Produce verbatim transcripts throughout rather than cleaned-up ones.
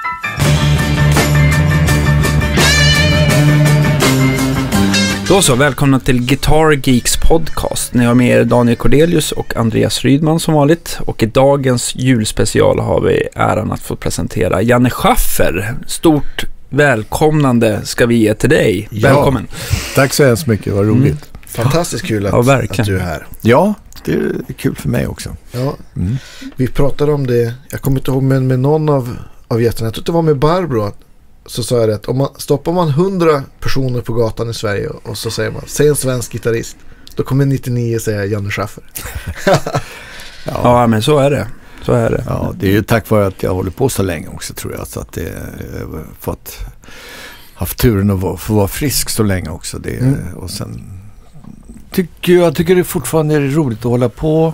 Då så, välkomna till Guitar Geeks podcast. Ni har med er Daniel Cordelius och Andreas Rydman som vanligt. Och i dagens julspecial har vi äran att få presentera Janne Schaffer. Stort välkomnande ska vi ge till dig. Ja, välkommen. Tack så hemskt mycket, vad roligt. Mm. Fantastiskt kul att, ja, att du är här. Ja, det är kul för mig också. Ja, mm. Vi pratade om det, jag kommer inte ihåg, men med någon av, av gästerna, jag tror det var med Barbro, så sa jag att om man stoppar man hundra personer på gatan i Sverige och så säger man, säg en svensk gitarrist, då kommer nittionio säga Janne Schaffer. ja. ja, men så är det. Så är det. Ja, det är ju tack vare att jag håller på så länge också, tror jag, så att det har fått haft turen att vara, få vara frisk så länge också. Det, mm. Och sen tycker jag tycker det fortfarande är roligt att hålla på.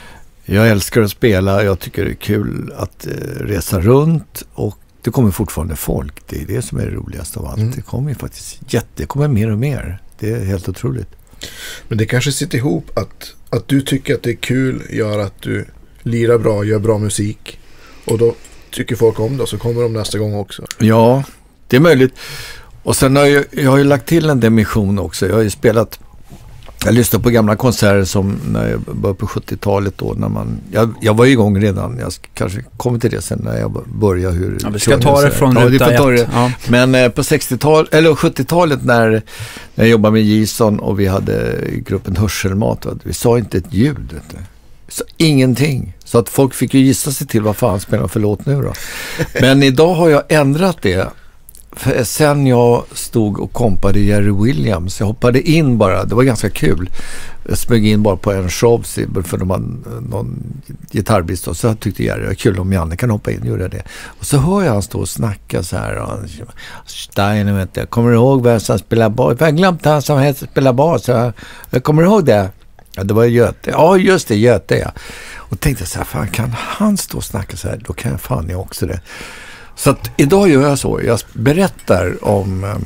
Jag älskar att spela, jag tycker det är kul att eh, resa runt, och det kommer fortfarande folk. Det är det som är det roligaste av allt. Mm. Det kommer ju faktiskt jätte, det kommer mer och mer. Det är helt otroligt. Men det kanske sitter ihop att, att du tycker att det är kul, gör att du lirar bra, gör bra musik, och då tycker folk om det, och så kommer de nästa gång också. Ja, det är möjligt. Och sen har jag, jag har ju lagt till en dimension också. Jag har ju spelat, jag lyssnade på gamla konserter som när jag började på sjuttiotalet då, när man, jag, jag var igång redan, jag kanske kommer till det sen när jag började hur... Ja, vi ska ta det från ja, ruta ta det. Ja. Men eh, på sextiotalet, eller sjuttiotalet när, när jag jobbade med Jason och vi hade gruppen Hörselmat, vi sa inte ett ljud, vet du. Så ingenting. Så att folk fick ju gissa sig till vad fan spelar för låt nu då. Men idag har jag ändrat det. För sen jag stod och kompade Jerry Williams, jag hoppade in bara, det var ganska kul. Jag smög in bara på en show för de hade någon gitarrbrist, och så tyckte Jerry, det var kul om Janne kan hoppa in och göra det. Och så hör jag han stå och snacka så här. Och, Steiner, vet jag, kommer du ihåg vem som spelar bas? Jag har glömt han som heter spelar bas. Jag, jag kommer ihåg det. Ja, det var Göte. Ja, just det, Göte, ja. Och tänkte så här, fan, kan han stå och snacka så här? Då kan jag fan jag också det. Så att idag gör jag så. Jag berättar om eh,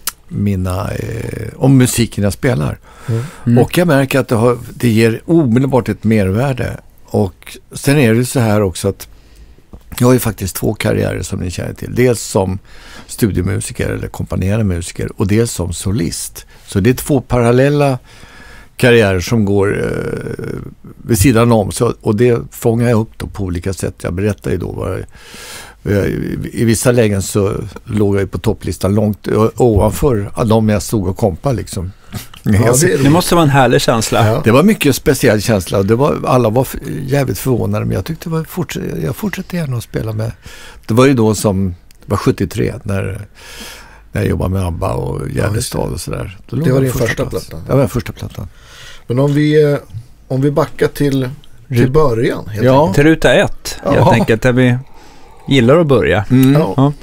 mina, eh, om musiken jag spelar. Mm. Mm. Och jag märker att det, har, det ger omedelbart ett mervärde. Och sen är det så här också att jag har ju faktiskt två karriärer som ni känner till. Dels som studiemusiker eller kompanjerande musiker, och dels som solist. Så det är två parallella karriärer som går eh, vid sidan om, så, och det fångar jag upp då på olika sätt. Jag berättar ju då vad jag, i, i vissa lägen så låg jag på topplistan långt ovanför de jag stod och kompa liksom. Ja, det, det måste vara en härlig känsla. Ja. Det var mycket speciell känsla, och det var, alla var jävligt förvånade, men jag tyckte det var forts- jag fortsatte gärna att spela med. Det var ju då som, det var sjuttiotre när när jag jobbade med ABBA och Järnestad och sådär. Det var din första, första plattan. Det var den första plattan. Men om vi, om vi backar till, till början. Helt ja, till ruta ett. Ja. Jag tänker att där vi gillar att börja. Mm. Ja. Ja.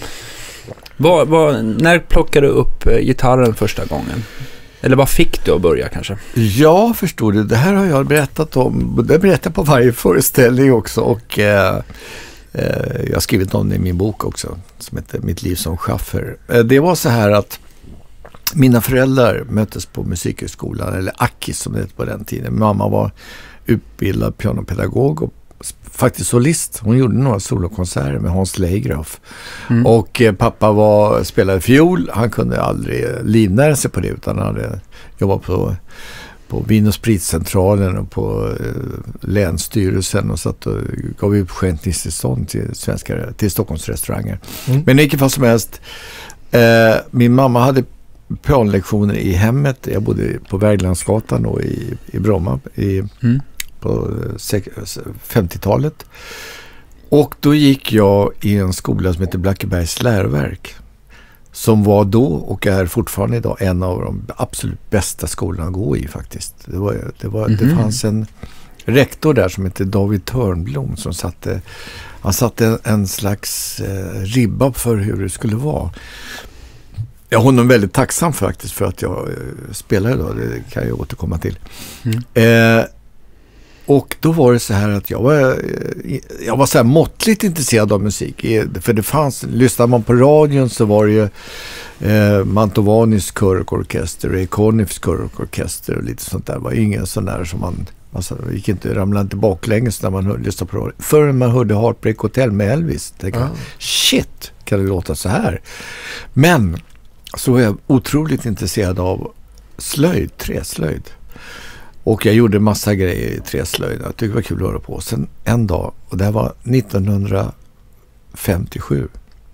Vad, vad, när plockade du upp gitarren första gången? Eller vad fick du att börja kanske? Ja, förstår du. Det här har jag berättat om. Det berättar jag på varje föreställning också. Och eh, eh, jag har skrivit om det i min bok också, som heter Mitt liv som Schaffer. Eh, det var så här att mina föräldrar möttes på musikhögskolan, eller Akis som det hette på den tiden. Mamma var utbildad pianopedagog och faktiskt solist. Hon gjorde några solokonserter med Hans Leigraf. Mm. Och eh, pappa var, spelade fiol. Han kunde aldrig livnära sig på det, utan han hade jobbat på, på Vin- och spritcentralen och på eh, länsstyrelsen och satt och gav ut skänkningstillstånd till svenska, till Stockholms restauranger. Mm. Men i vilket fall som helst, eh, min mamma hade pianolektioner i hemmet. Jag bodde på Väglandsgatan och i, i Bromma i, mm. på femtiotalet. Och då gick jag i en skola som heter Blackebergs läroverk, som var då och är fortfarande idag en av de absolut bästa skolorna att gå i faktiskt. Det, var, det, var, mm-hmm. det fanns en rektor där som heter David Törnblom som satte, han satte en, en slags eh, ribba för hur det skulle vara. Jag är honom väldigt tacksam faktiskt för att jag eh, spelar idag, det kan jag återkomma till. Mm. Eh, och då var det så här att jag var, jag var så här måttligt intresserad av musik. För det fanns, lyssnade man på radion så var det ju eh, Mantovanis kör och orkester, Ekonifs kör och orkester och lite sånt där. Det var ingen sån där som man, alltså, gick inte, ramlade inte baklänges när man hörde, lyssnade på radio. Förrän man hörde Heartbreak Hotel med Elvis. Tänkte, ah. shit, kan det låta så här. Men så är jag otroligt intresserad av slöjd, träslöjd. Och jag gjorde massa grejer i träslöjd. Jag tyckte det var kul att höra på. Sen en dag, och det här var nittonhundrafemtiosju.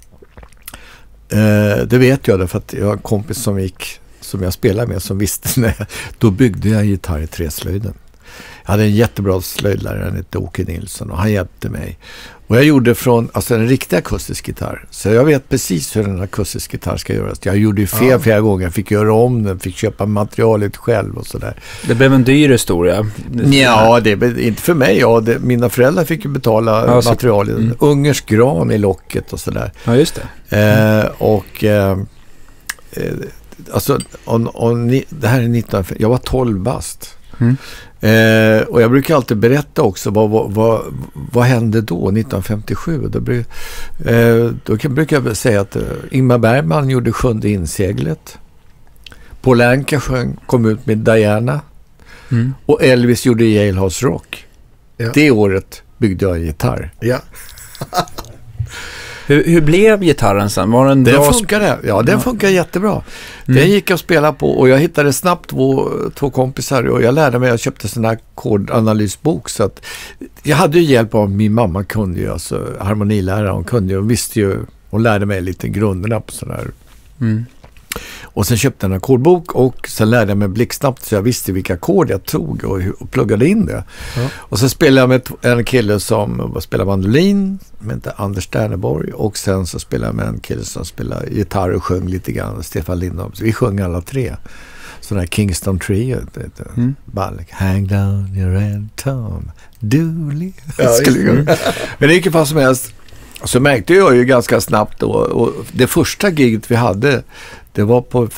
Eh, det vet jag därför att jag har en kompis som gick, som jag spelade med, som visste när jag, då byggde jag gitarr i träslöjden. Jag hade en jättebra slöjdlärare, han hette Åke Nilsson, och han hjälpte mig. Och jag gjorde från, alltså en riktig akustisk gitarr. Så jag vet precis hur en akustisk gitarr ska göras. Jag gjorde ju fel ja. flera gånger, jag fick göra om den, fick köpa materialet själv och sådär. Det blev en dyr historia. Ja, det är inte för mig. Ja, det, mina föräldrar fick ju betala ja, materialet. Mm. Ungersk gran i locket och sådär. Ja, just det. Eh, och eh, alltså, on, on, det här är nitton, jag var tolv bast. Mm. Eh, och jag brukar alltid berätta också vad, vad, vad, vad hände då nittonhundrafemtiosju. Då, bruk, eh, då kan, brukar jag säga att eh, Ingmar Bergman gjorde Sjunde inseglet. Paul Anka sjöng, kom ut med Diana. Mm. Och Elvis gjorde Jailhouse Rock. Ja. Det året byggde jag en gitarr. Ja. Hur, hur blev gitarren sen? Var den den funkade, ja, den funkar jättebra. Mm. Den gick jag att spela på och jag hittade snabbt två, två kompisar och jag lärde mig, jag köpte sån här ackordanalyssbok så att jag hade ju hjälp av min mamma, kunde ju, alltså harmonilärare, hon kunde ju, hon visste ju, hon lärde mig lite grunderna på sån här. Mm. Och sen köpte jag en ackordbok och sen lärde jag mig blixtsnabbt så jag visste vilka ackord jag tog och, och pluggade in det. Ja. Och sen spelade jag med en kille som spelade mandolin, som heter Anders Sterneborg, och sen så spelade jag med en kille som spelade gitarr och sjöng lite grann, Stefan Lindholm. Så vi sjöng alla tre. Sån här Kingston Trio. Mm. Balk, hang down your head, Tom Dooley. Ja, men det gick ju fast som helst. Så märkte jag ju ganska snabbt då, och det första giget vi hade, det var på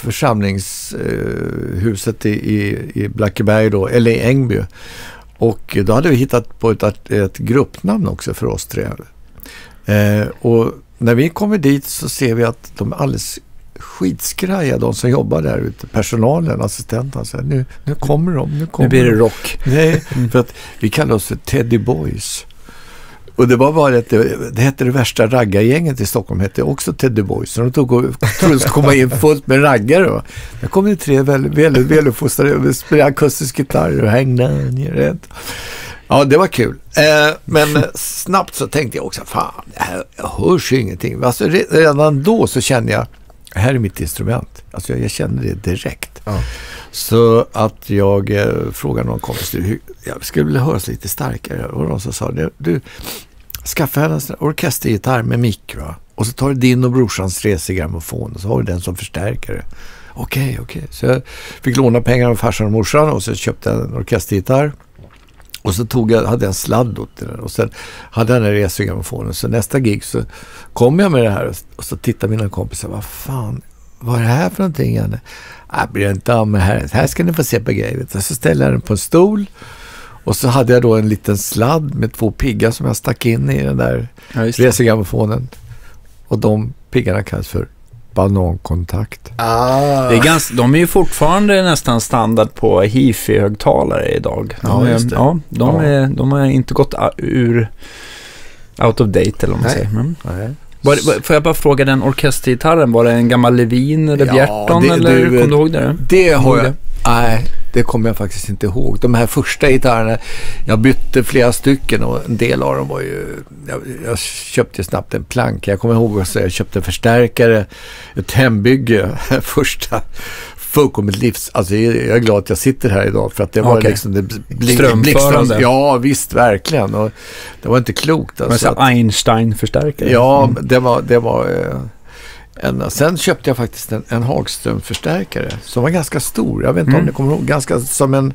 församlingshuset i, i, i Blackeberg då, eller i Ängby. Och då hade vi hittat på ett, ett gruppnamn också för oss tre. Eh, och när vi kommer dit så ser vi att de är alldeles skitskraja, de som jobbar där ute, personalen, assistenterna, så här, nu, nu kommer de, nu kommer nu blir det rock. Nej, för att vi kallar oss för Teddy Boys. Och det var bara att det, det hette det värsta raggargänget i Stockholm, hette också Teddy Boys. Så de tog och trodde att komma in fullt med raggare. Jag kom ju tre väldigt, väldigt väluppfostrade och spelade akustisk gitarr och hängde ner. Ja, det var kul. Eh, men snabbt så tänkte jag också, fan, det här, jag hörs ju ingenting. Alltså, redan då så kände jag, det här är mitt instrument. Alltså jag, jag kände det direkt. Ja. Så att jag eh, frågade någon kompis, hur, jag skulle vilja höras lite starkare. Och de så sa, du, du skaffa en orkestergitarr med mick, va? Och så tar du din och brorsans resegrammofon och så har du den som förstärkare. Okej, okay, okej. Okay. Så jag fick låna pengar av farsan och morsan och så köpte jag en orkestergitarr. Och så tog jag, hade jag en sladd åt den och sen hade jag den här resegrammofonen. Så nästa gig så kom jag med det här och så tittade mina kompisar, vad fan, vad är det här för någonting? Jag bryr inte om det här. Här ska ni få se på grejer. Så ställde jag den på en stol och så hade jag då en liten sladd med två piggar som jag stack in i den där ja, resegrammofonen. Och de piggarna kallas för banankontakt. Ah. Det är ganska, de är ju fortfarande nästan standard på hifi-högtalare idag. De, ja, är, ja, de, ja. Är, de har inte gått ur out of date eller vad man säger. Mm. Nej. Var, får jag bara fråga, den orkestergitarren, var det en gammal Levin eller ja, Bjärton det, eller du, kommer du ihåg det? Det har jag. Nej, det kommer jag faktiskt inte ihåg. De här första gitarrerna, jag bytte flera stycken och en del av dem var ju, jag, jag köpte snabbt en plank. Jag kommer ihåg att jag köpte en förstärkare, ett hembygge, första fullkomligt livs. Alltså jag är glad att jag sitter här idag för att det var okay. liksom det bl- strömförande. Ja, visst, verkligen. Och det var inte klokt. Alltså, men så Einstein-förstärkare. Ja, mm. det var, det var eh, en, sen köpte jag faktiskt en, en Hagström-förstärkare som var ganska stor. Jag vet inte mm. om ni kommer ihåg, ganska som en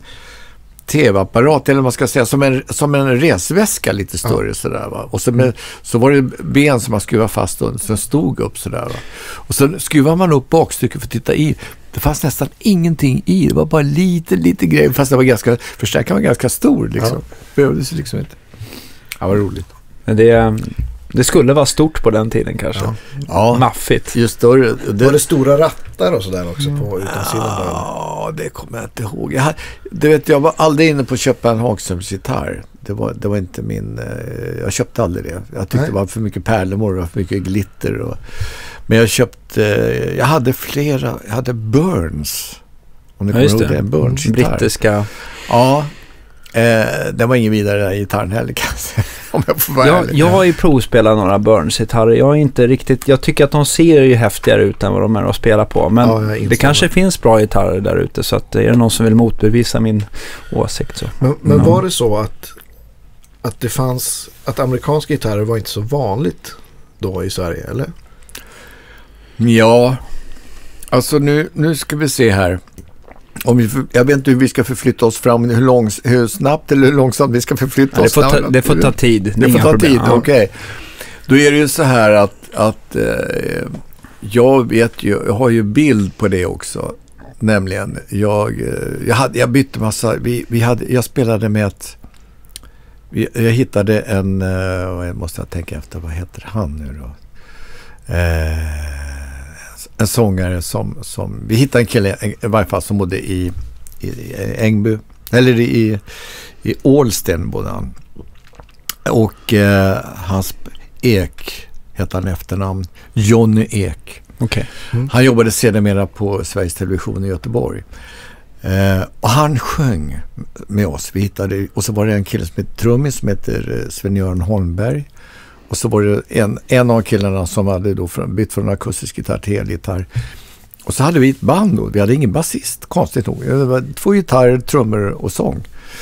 tv-apparat, eller man ska säga som en, som en resväska lite större ja. Sådär, va? Och så, med, så var det ben som man skruvade fast och sen stod upp sådär, va? Och så skruvar man upp bakstycket för att titta i. Det fanns nästan ingenting i. Det var bara lite, lite grejer, fast det var ganska, förstärkaren var ganska stor liksom. Ja. Behövdes liksom inte. Ja, vad roligt. Det, Det skulle vara stort på den tiden kanske. Ja. Ja, Maffigt. just då. Det, Var det stora rattar och sådär också på utansidan? ja, det kommer jag inte ihåg. Jag, hade- du vet, jag var aldrig inne på att köpa en Hagströms gitarr. Det var, det var inte min... eh, Jag köpte aldrig det. Jag tyckte Nej. det var för mycket pärlemor och för mycket glitter. Och, men jag köpte... eh, Jag hade flera... Jag hade Burns. Om ni Ja, kommer just ihåg det. det. En Burns-gitarr. Brittiska. Ja. Eh, det var ingen vidare där gitarren heller kanske. Om jag får vara Jag, ärlig. jag har ju provspelat några Burns-gitarrer. Jag är inte riktigt... Jag tycker att de ser ju häftigare ut än vad de är att spela på. Men Ja, jag inser det kanske det. finns bra gitarrer där ute. Så att är det någon som vill motbevisa min åsikt så. Men, men Ja. var det så att, att det fanns... Att amerikanska gitarrer var inte så vanligt då i Sverige, eller? Ja, alltså nu, nu ska vi se här. Om vi, för- jag vet inte hur vi ska förflytta oss fram, hur, långs, hur snabbt eller hur långsamt vi ska förflytta Ja, det, oss. får ta, det får ta tid. Det får inga ta problem. tid, Ja. okej. Då är det ju så här att, att eh, jag vet ju, jag har ju bild på det också. Nämligen, jag, eh, jag, hade, jag bytte massa, vi, vi hade, jag spelade med ett, vi, jag hittade en, eh, jag måste jag tänka efter, vad heter han nu då? Eh, en sångare som, som, vi hittade en kille i varje fall som bodde i, i, i Ängby, eller i, i Ålsten bodde han. Och eh, hans Ek heter han efternamn, Johnny Ek. Okej. Han jobbade sedermera på Sveriges Television i Göteborg. Eh, och han sjöng med oss. Vi hittade, och så var det en kille som heter trummis som heter Sven-Göran Holmberg. Och så var det en, en av killarna som hade då från, bytt från akustisk gitarr till elgitarr. Och så hade vi ett band då. Vi hade ingen basist, konstigt nog. Det var två gitarrer, trummor och sång.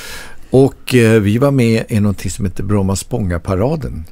Och eh, vi var med i någonting som heter Bromma Spånga-paraden.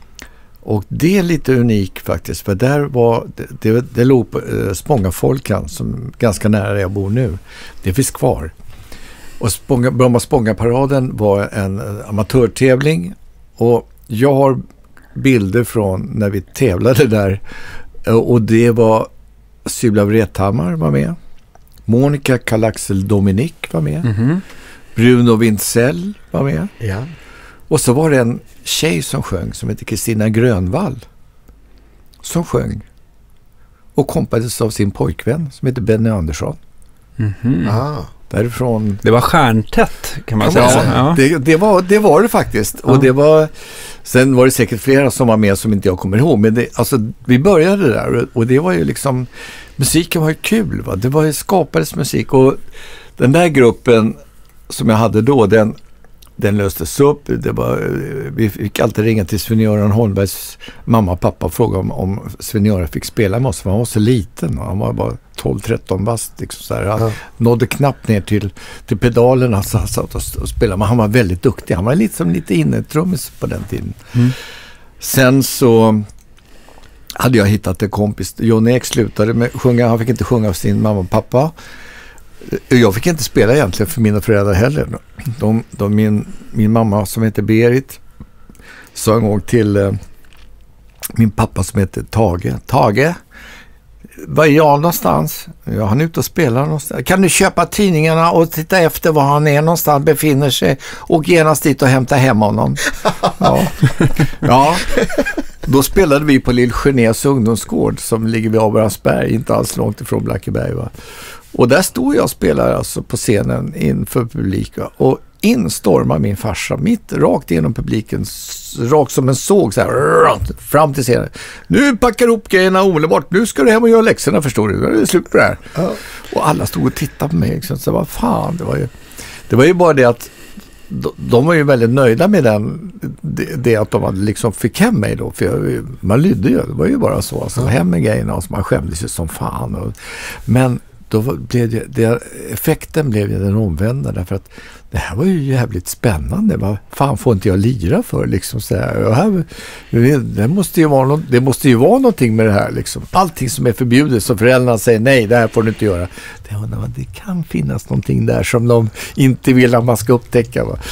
Och det är lite unik faktiskt, för där var det, det, det låg på eh, Spångafolkan som ganska nära där jag bor nu. Det finns kvar. Och Spånga, Bromma Spånga-paraden var en eh, amatörtävling, och jag har bilder från när vi tävlade där, eh, och det var Sybla Wrethammar var med, Monica Karl-Axel Dominik var med, Mhm. Bruno Wintzell var med. Ja. Och så var det en tjej som sjöng som heter Kristina Grönvall som sjöng och kompades av sin pojkvän som heter Benny Andersson. Mhm. Ah. Därifrån... Det var stjärntätt kan man Ja, säga. Ja. Det, det, var, det var det faktiskt. Ja. Och det var, sen var det säkert flera som var med som inte jag kommer ihåg. Men det, alltså, vi började där och det var ju liksom... Musiken var ju kul, va? Det var ju skapades musik. Och den där gruppen som jag hade då, den... Den löstes upp. Det var, vi fick alltid ringa till Sven-Göran Holmbergs mamma och pappa och fråga om, om Sven-Göran fick spela med oss. För han var så liten. Och han var bara tolv tretton bast. Liksom så här. Han Ja. nådde knappt ner till, till pedalerna så han satt och, och spelade. Men han var väldigt duktig. Han var lite som lite innetrummis på den tiden. Mm. Sen så hade jag hittat en kompis. John Ek slutade med sjunga. Han fick inte sjunga av sin mamma och pappa. Jag fick inte spela egentligen för mina föräldrar heller. De, de, min, min mamma som heter Berit sa en gång till eh, min pappa som heter Tage. Tage, var är jag någonstans? Ja, han är ute och spelar någonstans. Kan du köpa tidningarna och titta efter var han är någonstans, befinner sig, och genast dit och hämta hem honom? Ja. Ja. Då spelade vi på Lill Genés ungdomsgård som ligger vid Abrahamsberg, inte alls långt ifrån Blackeberg, va? Och där stod jag och spelade alltså på scenen inför publik, va? Och instormar min farsa mitt rakt igenom publiken, s- rakt som en såg så här, fram till scenen. Nu packar ihop grejerna omedelbart, nu ska du hem och göra läxorna, förstår du. Nu är det slut på det här. Ja. Och alla stod och tittade på mig. Liksom. Så vad fan, det var ju, det var ju bara det att de, de var ju väldigt nöjda med den, det, det att de hade liksom fick hem mig då. För jag, man lydde ju, det var ju bara så. Alltså, hem med grejerna och så man skämdes ju som fan. Och, men då var- blev det, det, effekten blev ju den omvända, därför att det här var ju jävligt spännande. Vad fan får inte jag lira för? Liksom så här, och här, det, måste ju vara något, det måste ju vara någonting med det här. Liksom. Allting som är förbjudet, så föräldrarna säger nej, det här får du inte göra. Det, det kan finnas någonting där som de inte vill att man ska upptäcka. Va?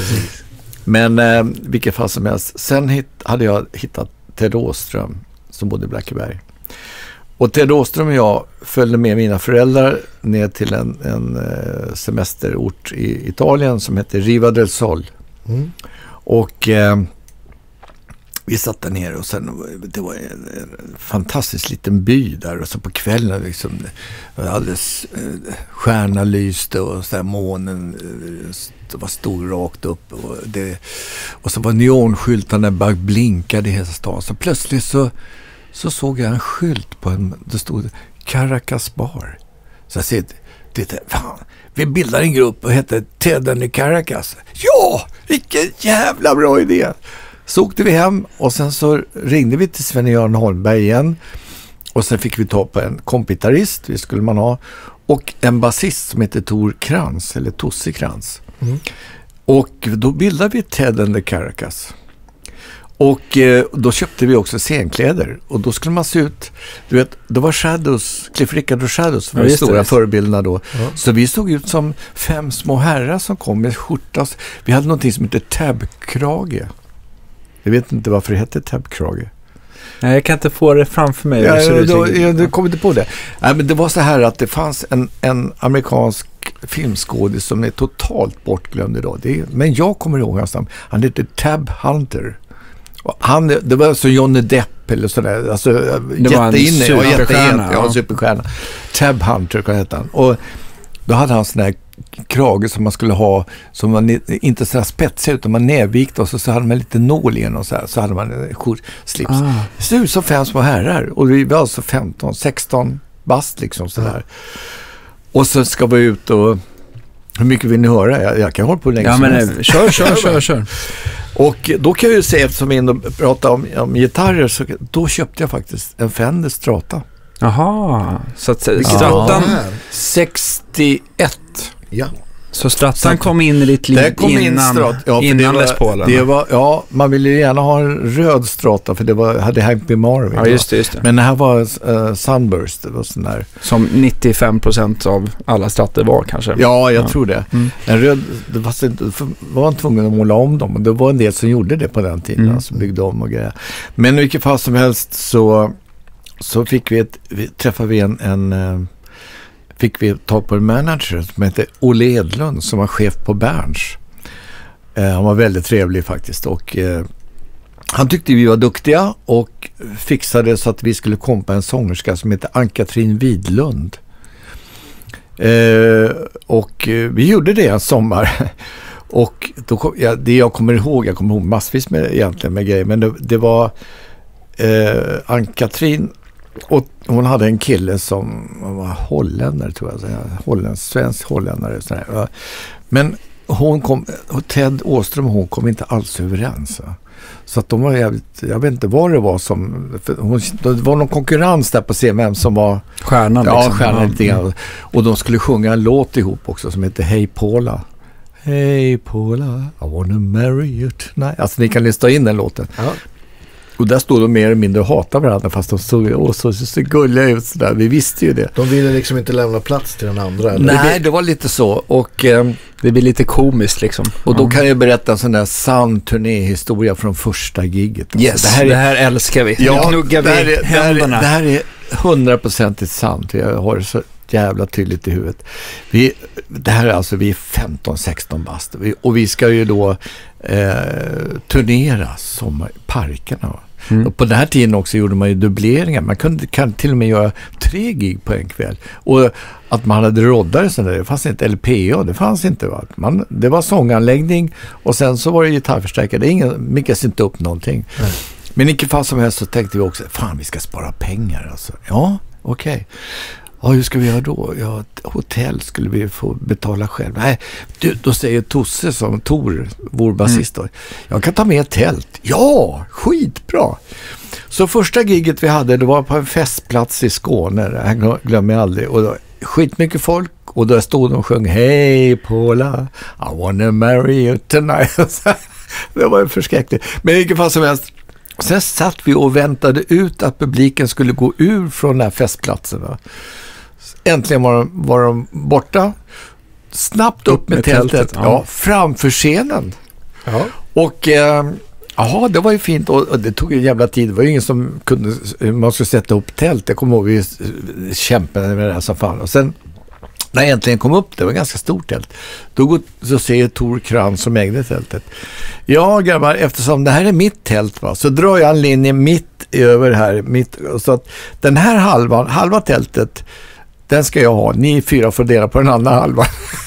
Men eh, vilket fall som helst. Sen hit, hade jag hittat Ted Åström som bodde i Blackeberg. Och Ted Åström och jag följde med mina föräldrar ner till en, en eh, semesterort i Italien som heter Riva del Sol. Mm. Och eh, vi satt där nere och sen, det var en, en fantastisk liten by där och så på kvällen liksom, alldeles eh, stjärna lyste och så där månen det var stor rakt upp och, det, och så var neonskyltarna bara blinkade i hela stan. Så plötsligt så, så såg jag en skylt på en, det stod Caracas bar. Så jag säger, det, fan, vi bildar en grupp och heter Ted and the Caracas. Ja, vilken jävla bra idé! Så åkte vi hem och sen så ringde vi till Sven-Göran Holmberg igen. Och sen fick vi ta på en kompitarist, det skulle man ha. Och en basist som heter Tor Krantz, eller Tosse Krantz. Mm. Och då bildade vi Ted and the Caracas. Och eh, då köpte vi också scenkläder. Och då skulle man se ut, du vet, det var Shadows, Cliff Richard och Shadows som var ja, de stora det. förebilderna då. Ja. Så vi såg ut som fem små herrar som kom med skjortas. Vi hade någonting som heter tab-krage. Jag vet inte varför det heter tab-krage. Nej, jag kan inte få det framför mig. Ja, ja, då, jag, du kom inte på det. Nej, men det var så här att det fanns en, en amerikansk filmskådis som är totalt bortglömd idag. Det är, men jag kommer ihåg hans namn. Han heter Tab Hunter. Och han, det var alltså Johnny Depp eller sådär. Alltså, det var en superstjärna. Ja, superstjärna. Tab Hunter kan heta han. Och då hade han sån här krage som man skulle ha, som man inte så här spetsig utan man nävvikt och så, så hade man lite nål igen och så här, så hade man en slips. Ah. Det ser ut som fem små herrar och vi var alltså femton, sexton bast liksom så där. Och så ska vi ut och hur mycket vill ni höra? Jag, jag kan hålla på länge. Ja, men nej, kör, kör, kör, kör. Och då kan jag ju säga, eftersom vi ändå pratar om, om gitarrer, så då köpte jag faktiskt en Fender Strata. Jaha, så att Stratan sextioett. Ja. Så Stratan kom in i ditt liv kom innan, in strat, ja, innan Les Paul. Det var, ja, man ville ju gärna ha en röd Strata för det var, hade Hank B. Marvin. Ja, just det, just det. Men det här var uh, Sunburst. Det var sån där. Som nittiofem procent av alla Stratter var kanske. Ja, jag ja. tror det. Mm. En röd, det var, det var man tvungen att måla om dem. Och det var en del som gjorde det på den tiden. Mm. Alltså byggde om och grejer. Men i vilket fall som helst så, så fick vi, ett, vi träffade vi en... en fick vi ta på en manager som heter Olle Edlund som var chef på Berns. Eh, han var väldigt trevlig faktiskt och eh, han tyckte vi var duktiga och fixade så att vi skulle kompa en sångerska som heter Ann-Katrin Widlund. Eh, och eh, vi gjorde det en sommar och då kom, ja, det jag kommer ihåg, jag kommer ihåg massvis med, egentligen med grejer, men det, det var eh, Ann-Katrin. Och hon hade en kille som var holländare tror jag, holländsk, svensk holländare sådär. Men hon kom, Ted Åström och hon kom inte alls överens. Så att de var jävligt, jag vet inte vad det var som, hon, det var någon konkurrens där på C M M som var stjärnan. Ja, liksom. stjärnan lite grann. Och de skulle sjunga en låt ihop också som heter Hey Paula. Hey Paula, I wanna marry you tonight. Alltså ni kan lista in den låten. Ja. Och där stod de mer eller mindre och hatade varandra fast de såg åh, så, så, så gulliga ut sådär. Vi visste ju det. De ville liksom inte lämna plats till den andra. Eller? Nej, det var lite så. Och eh, det blir lite komiskt liksom. Och då kan jag berätta en sån där sann turnéhistoria från första gigget. Alltså, yes, det här, är, det här älskar vi. Ja, nu knuggar vi det här, händerna. Det här är hundraprocentigt sant. Jag har det så jävla tydligt i huvudet. Vi, det här är alltså, vi är femton sexton bast. Vi, och vi ska ju då eh, turnera som parkerna. Mm. Och på den här tiden också gjorde man ju dubbleringar. Man kunde kan till och med göra tre gig på en kväll. Och att man hade roddare sådär, det fanns inte L P A, det fanns inte. Va? Man, det var sånganläggning och sen så var det gitarrförstärkare. Det är ingen, mycket inte upp någonting. Mm. Men i vilket fall som helst så tänkte vi också, fan vi ska spara pengar alltså. Ja, okej. Okay. Ja, hur ska vi göra då? Ja, hotell skulle vi få betala själv. Nej, du, då säger Tosse som Tor, vår basist då. Mm. Jag kan ta med ett tält. Ja, skitbra. Så första giget vi hade, det var på en festplats i Skåne. Jag glömmer jag aldrig. Och då, skitmycket folk. Och då stod de och sjöng Hey Paula, I wanna marry you tonight. Det var förskräckligt. Men i vilket fall som helst. Sen satt vi och väntade ut att publiken skulle gå ur från den här festplatsen. Va? Äntligen var de, var de borta. Snabbt upp, upp med, med tältet. tältet ja. Ja, framför scenen. Ja. Och eh, aha, det var ju fint. Och, och det tog en jävla tid. Det var ju ingen som kunde, man skulle sätta upp tält. Jag kommer ihåg vi kämpade med det här som fan. Och sen när jag äntligen kom upp, det var ganska stort tält. Då går, så säger Tor Krantz som ägde tältet. Ja grabbar, eftersom det här är mitt tält va, så drar jag en linje mitt över här. Mitt, så att den här halvan, halva tältet, den ska jag ha. Ni fyra får dela på den andra halvan.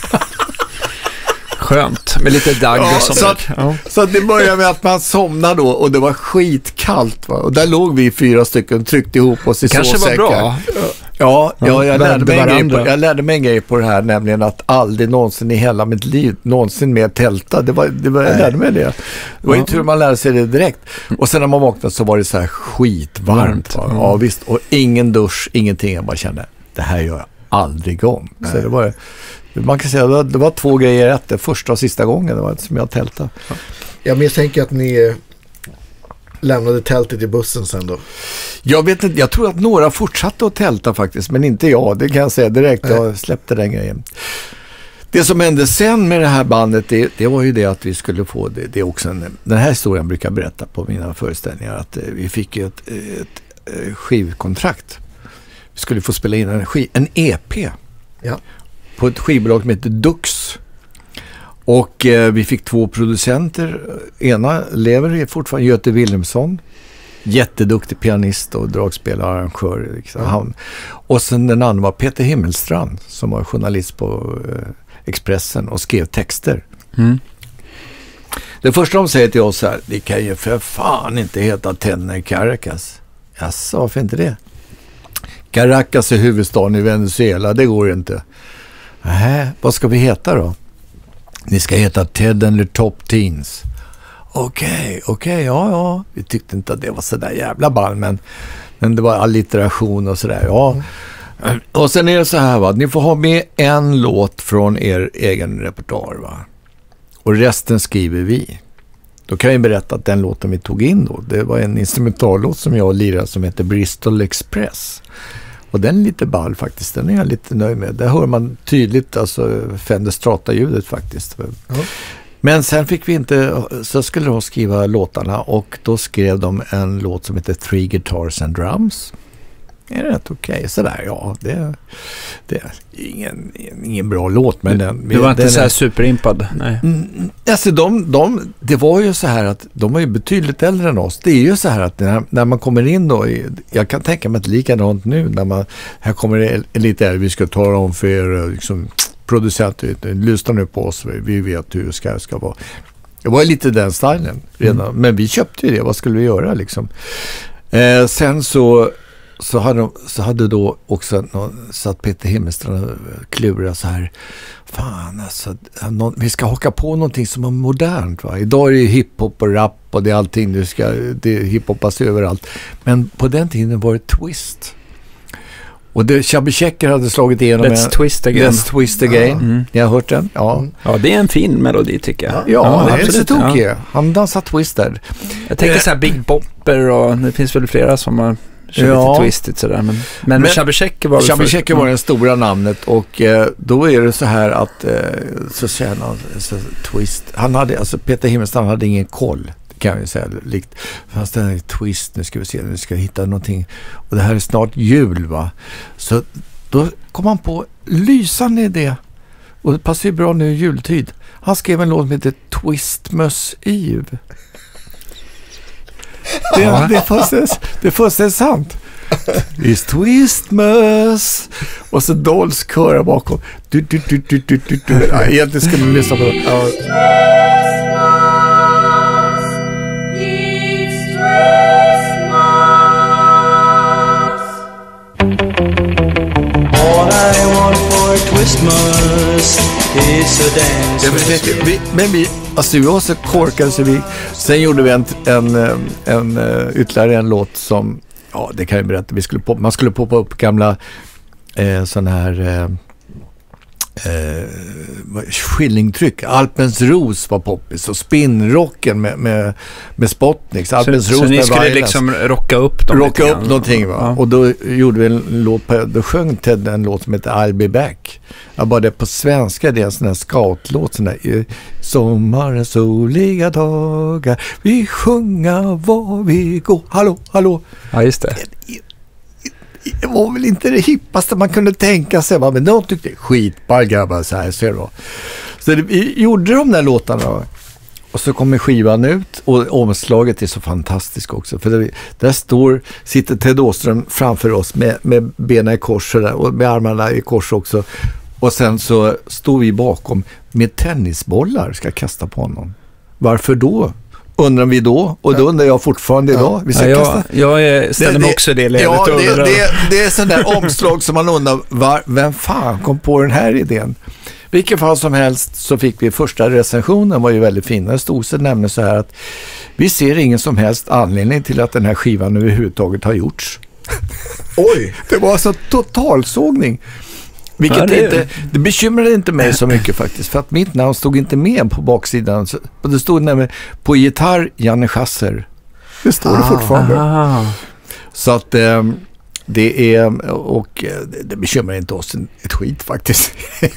Skönt, med lite dagg ja, och sånt. Så att, ja. så att det började med att man somnade då och det var skitkallt va? Och där låg vi fyra stycken tryckte ihop oss i kanske sovsäckar. var bra. Ja, ja jag, lärde mig en grej på, varandra. jag lärde mig en grej på det här, nämligen att aldrig någonsin i hela mitt liv någonsin mer tälta. Det var, det var, jag lärde mig det. Det var ju tur man lärde sig det direkt. Och sen när man vaknade så var det så här skitvarmt. Va? Ja visst, och ingen dusch, ingenting. Jag bara kände, det här gör jag aldrig om. Så det var, man kan säga, det var, det var två grejer rätt. Det första och sista gången det var som jag tältade. Jag misstänker att ni lämnade tältet i bussen sen då. Jag vet inte, jag tror att några fortsatte att tälta faktiskt, men inte jag, det kan jag säga direkt. Jag släppte den grejen. Det som hände sen med det här bandet, det, det var ju det att vi skulle få, det, det är också en, den här historien brukar jag berätta på mina föreställningar, att vi fick ju ett, ett, ett skivkontrakt. Vi skulle få spela in en, skiv, en E P ja. på ett skivbolag som heter Dux. Och eh, vi fick två producenter. Ena lever fortfarande, Göte Wilhelmsson. Jätteduktig pianist och dragspelare, arrangör. Liksom. Ja. Han. Och sen den andra var Peter Himmelstrand som var journalist på eh, Expressen och skrev texter. Mm. Det första de säger till oss här, det kan ju för fan inte heta Tenner Caracas. Jaså, varför inte det? Caracas är huvudstaden i Venezuela, det går inte. Nej, vad ska vi heta då? Ni ska heta Ted eller Top Teens. Okej, okay, okej, okay, ja, ja. Vi tyckte inte att det var så där jävla ball, men, men det var allitteration och sådär, ja. Mm. Och sen är det så här va, ni får ha med en låt från er egen repertoar va. Och resten skriver vi. Då kan jag berätta att den låten vi tog in då, det var en instrumentallåt som jag lirade som heter Bristol Express. Och den är lite ball faktiskt, den är jag lite nöjd med. Där hör man tydligt alltså Fender Strata-ljudet faktiskt. Ja. Men sen fick vi inte, så skulle de skriva låtarna och då skrev de en låt som heter Three Guitars and Drums. Det är rätt okej, okay. Sådär, ja. Det, det är ingen, ingen bra låt, men den... Du var inte den så här är, superimpad, nej. Mm, alltså de, de, det var ju så här att de var ju betydligt äldre än oss. Det är ju så här att när, när man kommer in då, jag kan tänka mig att likadant nu, när man, här kommer det lite här, vi ska ta om för er, liksom, producenter, lyssna nu på oss, vi vet hur det ska, ska vara. Det var lite den stilen redan, mm. men vi köpte ju det, vad skulle vi göra liksom? Eh, sen så Så hade, så hade då också någon, satt Peter Himmelstrand och klurade så här, fan alltså, någon, vi ska haka på någonting som är modernt va. Idag är det hiphop och rap och det är allting, du ska, det hiphopas överallt. Men på den tiden var det twist. Och det, Chubby Checker hade slagit igenom Let's en, Twist Again. Let's Twist Again. Ja. Mm. Ni har hört den? Ja. Ja, det är en fin melodi tycker jag. Ja, ja det är absolut. så tokig. Ja. Han dansar twister. Jag tänker så här Big Bopper och det finns väl flera som har kört ja. lite twistigt sådär. Men, men, men Chubby Checker var Chubby Checker var det stora namnet och eh, då är det så här att eh, så säger han så, twist. Han hade, alltså Peter Himmelstrand hade ingen koll. Kan jag säga likt. Fast det här är twist, nu ska vi se, nu ska vi hitta någonting. Och det här är snart jul va. Så då kom han på lysande idé. Och det passar ju bra nu i jultid. Han skrev en låt som heter Twistmas Eve. Det, ja. det, är fullständigt, det är fullständigt sant. It's Twistmas. Och så Dolls körar bakom. Du, du, du, du, du, du, du. Ja, egentligen ska man lyssna på det. Ja. Ja, men, vi, vi, men vi, alltså vi var så korkade så vi, sen gjorde vi en, en, en, en ytterligare en låt som, ja det kan jag berätta, vi skulle pop, man skulle poppa upp gamla eh, sån här eh, eh, skillingtryck. Alpens Ros var poppis och Spinnrocken med, med, med Spotniks. Alpens så, Ros så ni med skulle Violence. liksom rocka upp dem Rocka upp någonting va. Ja. Och då gjorde vi en låt på, då sjöng Ted en låt som heter I'll be back. Jag bara det på svenska, det är en sån här scoutlåt sån där, sommarens soliga dagar vi sjunga var vi går, hallå, hallå. Ja just det. Det var väl inte det hippaste man kunde tänka sig. Va? Men de tyckte skitball grabbar, så här ser då. Så det, vi gjorde de där låtarna. Och så kommer skivan ut och omslaget är så fantastiskt också. För det, där står, sitter Ted Åström framför oss med, med benen i kors där, och med armarna i kors också. Och sen så står vi bakom med tennisbollar ska kasta på honom. Varför då? Undrar vi då? Och då undrar jag fortfarande idag. Vi ska ja, kasta. Jag, jag ställer mig också i det ledet. Ja, det, det, det är sån där omslag som man undrar, var, vem fan kom på den här idén? Vilken fall som helst så fick vi första recensionen, var ju väldigt fin. Det stod så nämligen så här att vi ser ingen som helst anledning till att den här skivan överhuvudtaget har gjorts. Oj! Det var alltså totalsågning. Vilket ja, det... inte, det bekymrade inte mig så mycket faktiskt. För att mitt namn stod inte med på baksidan. Och det stod nämligen på gitarr Janne Schasser. Det står ah, det fortfarande. Aha. Så att... Eh, det är, och det bekymrar inte oss ett skit faktiskt.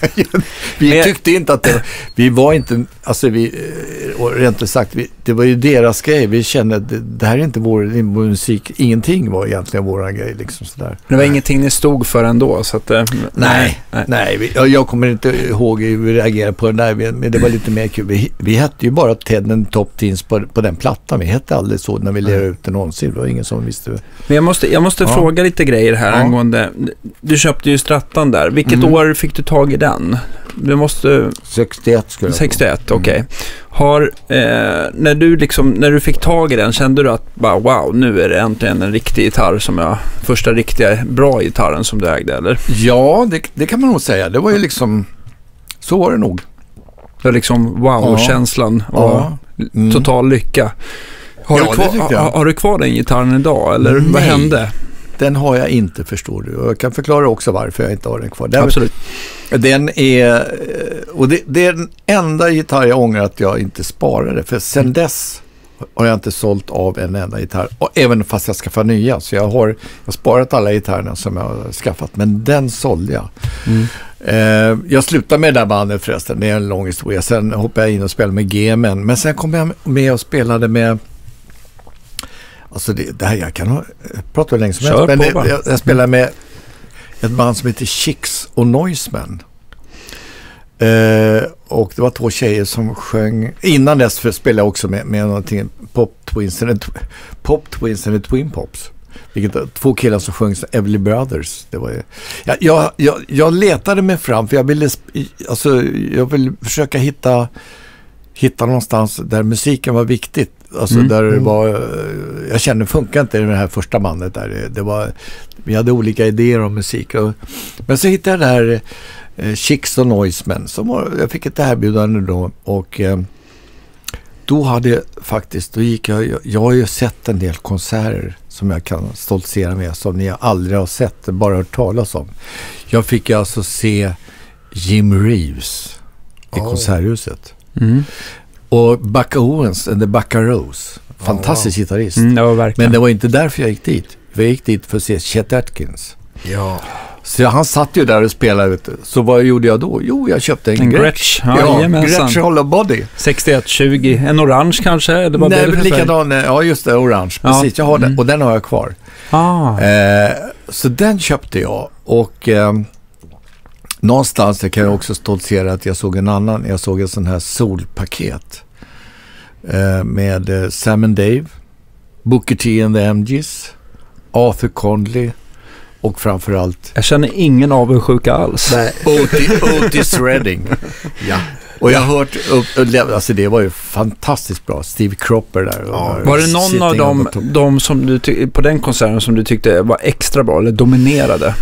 Vi tyckte inte att det, vi var inte, alltså vi, rent sagt, vi, det var ju deras grej. Vi kände att det, det här är inte vår, vår musik, ingenting var egentligen vår grej liksom sådär. Det var ingenting ni stod för ändå, så att... Nej, nej, nej. nej vi, jag kommer inte ihåg hur vi reagerade på det där, men det var lite mer kul. Vi, vi hette ju bara Ted and Top Teens på, på den plattan. Vi hette aldrig så när vi lärde ut det någonsin. Det var ingen som visste. Men jag måste, jag måste ja. fråga lite grejer här ja. angående, du köpte ju Strattan där. Vilket mm. år fick du tag i den? Du måste... sextioett skulle jag sextioett, okej. Okay. Mm. Har, eh, när du liksom, när du fick tag i den, kände du att bara, wow, nu är det äntligen en riktig gitarr som jag, första riktiga bra gitarren som du ägde, eller? Ja, det, det kan man nog säga. Det var ju liksom, så var det nog. Det var liksom wow-känslan ja. och ja. Mm. total lycka. Har, ja, du kvar, har, har du kvar den gitarren idag, eller Nej. vad hände? Den har jag inte, förstår du. Och jag kan förklara också varför jag inte har den kvar. Den, Absolut. Den är, och det, det är den enda gitarr jag ångrar att jag inte sparade. För sen mm. dess har jag inte sålt av en enda gitarr. Och även fast jag skaffar nya. Så jag har, jag har sparat alla gitarrerna som jag har skaffat. Men den sålde jag. Mm. Eh, jag slutade med det där bandet förresten. Det är en lång historia. Sen hoppade jag in och spelade med G M N. Men sen kom jag med och spelade med... Alltså det, det här jag kan ha, prata länge som helst, men det, jag, jag spelar med ett band som heter Chicks och Noiseman. Eh, och det var två tjejer som sjöng, innan dess för spelade jag också med, med någonting, Pop Twins eller Pop Twins eller Twin Pops. Vilket, två killar som sjöng som Everly Brothers. Det var ju, jag, jag, jag, jag letade mig fram för jag ville, alltså, jag ville försöka hitta hitta någonstans där musiken var viktigt. Alltså mm. där det var, jag kände funkar inte det här första bandet där. Det var, vi hade olika idéer om musik. Och, men så hittade jag det här eh, Chicks och Noiseman. Som var, jag fick ett erbjudande då och eh, då hade jag faktiskt, då gick jag, jag, jag har ju sett en del konserter som jag kan stoltsera med som ni aldrig har sett, bara hört talas om. Jag fick alltså se Jim Reeves i oh. konserthuset. Mm. Och Bucka Owens and the Buckaroos. Fantastisk oh, wow. gitarrist. Mm, det var verkligen. Men det var inte därför jag gick dit. Jag gick dit för att se Chet Atkins. Ja. Så han satt ju där och spelade. Vet du. Så vad gjorde jag då? Jo, jag köpte en, en Gretsch. Ja, ja Gretsch Hollow Body. sextioett tjugo. En orange kanske? Eller vad Nej, men likadan. Ja, just det. Orange. Ja. Precis, jag har den. Och den har jag kvar. Ah. Eh, så den köpte jag. Och... Eh, någonstans jag kan jag också stoltsera att jag såg en annan, jag såg en sån här solpaket eh, med eh, Sam and Dave, Booker T and the M Gs, Arthur Conley och framförallt... Jag känner ingen avundsjuka alls. Nej. Otis, Otis Redding. Ja. Och jag har hört upp, alltså det var ju fantastiskt bra. Steve Cropper där. Ja. Var det någon av dem, de som du ty- på den konserten som du tyckte var extra bra eller dominerade?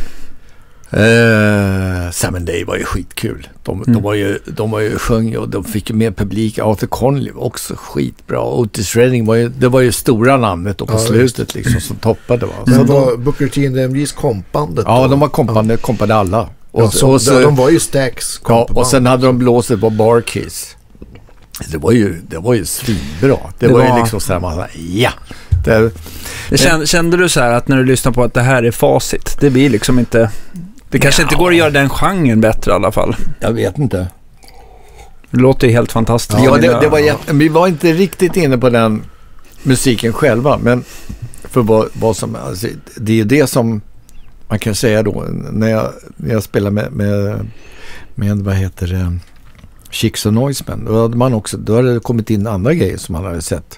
Uh, Sam and Dave var ju skitkul. De, mm. de var ju de var ju sjöng och de fick ju mer publik. Arthur Conley var också skitbra. Otis Redding var ju, det var ju stora namnet och på ja, slutet liksom som toppade. Va? Så mm. var Booker T and the M Gs kompandet. Ja, då. de var kompande, kompade alla. Och, ja, så, och så, de var ju Stax. Ja, och sen hade de blåset på Barkeys. Det var ju det var ju svinbra. Det, det var, var ju liksom så här man, ja. Det, det kände, kände du så här att när du lyssnar på att det här är facit, det blir liksom inte... Det kanske ja. inte går att göra den genren bättre i alla fall. Jag vet inte. Det låter ju helt fantastiskt. Ja, det, det var jätte, vi var inte riktigt inne på den musiken själva, men för vad, vad som, alltså, det är det som man kan säga då, när jag, när jag spelade med, med, med vad heter det, Chicks och Noisemen, då hade man också, då hade det kommit in andra grejer som man hade sett.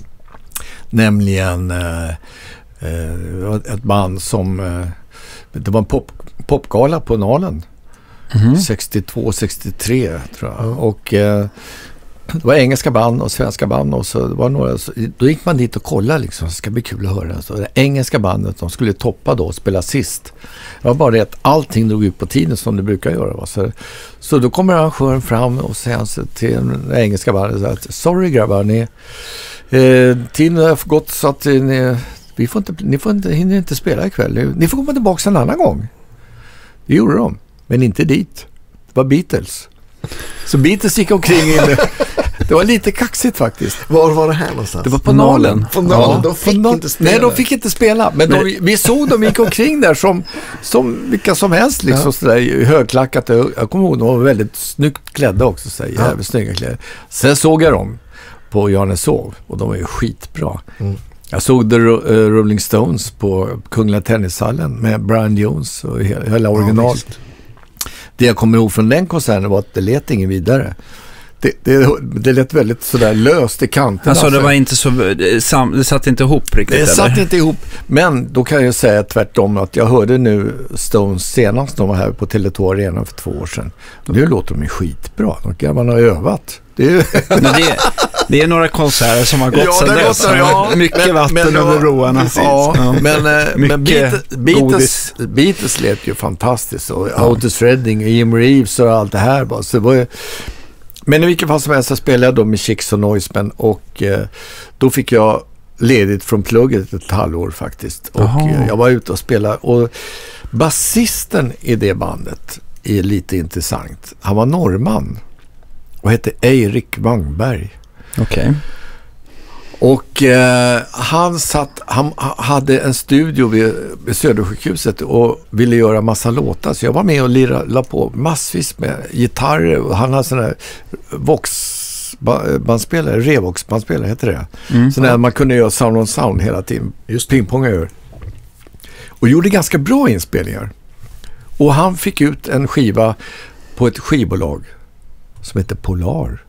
Nämligen eh, eh, ett band som, eh, det var en pop, popgala på Nalen. Mm-hmm. sextiotvå sextiotre tror jag. Mm. Och eh, det var engelska band och svenska band och så det var några, så, då gick man dit och kollade liksom, det ska bli kul att höra. Så det engelska bandet, de skulle toppa då och spela sist. Det var bara det att allting drog ut på tiden som det brukar göra. Va? Så, så då kommer arrangören fram och säger så till det engelska bandet så att sorry grabbar, ni, eh, tiden har gått så att ni, vi får inte, ni får inte, hinner inte spela ikväll. Ni, ni får komma tillbaka en annan gång. Det gjorde de, men inte dit. Det var Beatles. Så Beatles gick omkring inne. Det var lite kaxigt faktiskt. Var var det här någonstans? Det var på Nalen. På Nalen, ja, de fick Nalen. inte spela. Nej, de fick inte spela. Men de, vi såg dem gick omkring där som, som vilka som helst. Liksom, ja. Sådär, högklackat. Jag kommer ihåg, de var väldigt snyggt klädda också. Så jävligt ja. snygga kläder. Sen såg jag dem på Janeshov och de var ju skitbra. Mm. Jag såg The uh, Rolling Stones på Kungliga Tennishallen med Brian Jones och hela, hela original. Ja, det jag kommer ihåg från den konserten var att det lät ingen vidare. Det, det, det lät väldigt sådär löst i kanten. Alltså det var inte så, det satt inte ihop riktigt. Det eller? satt inte ihop, men då kan jag säga tvärtom att jag hörde nu Stones senast, de var här på Tele två Arena för två år sedan. Nu låter de ju skitbra, de kan man ha övat. Det är, ju men det, det är några konserter som har gått ja, sedan dess. Ja, mycket men, vatten men, över broarna. Ja, ja. Men, men Beatles, Beatles, Beatles lät ju fantastiskt. Och ja. Otis Redding, Jim Reeves och allt det här. Bara. Så det var ju, men i vilket fall som helst så spelade jag då med Chicks och Noisemen och eh, då fick jag ledigt från plugget ett halvår faktiskt. Och eh, jag var ute och spelade och basisten i det bandet är lite intressant. Han var norrman och hette Erik Wangberg. Okej. Okay. Och eh, han satt, han hade en studio vid, vid Södersjukhuset och ville göra massa låtar. Så jag var med och lirade på massvis med gitarrer. Och han hade sådana här Vox-bandspelare, Revox-bandspelare heter det. Mm. Så när man kunde göra sound on sound hela tiden. Just pingponga över. Och gjorde ganska bra inspelningar. Och han fick ut en skiva på ett skivbolag som heter Polar.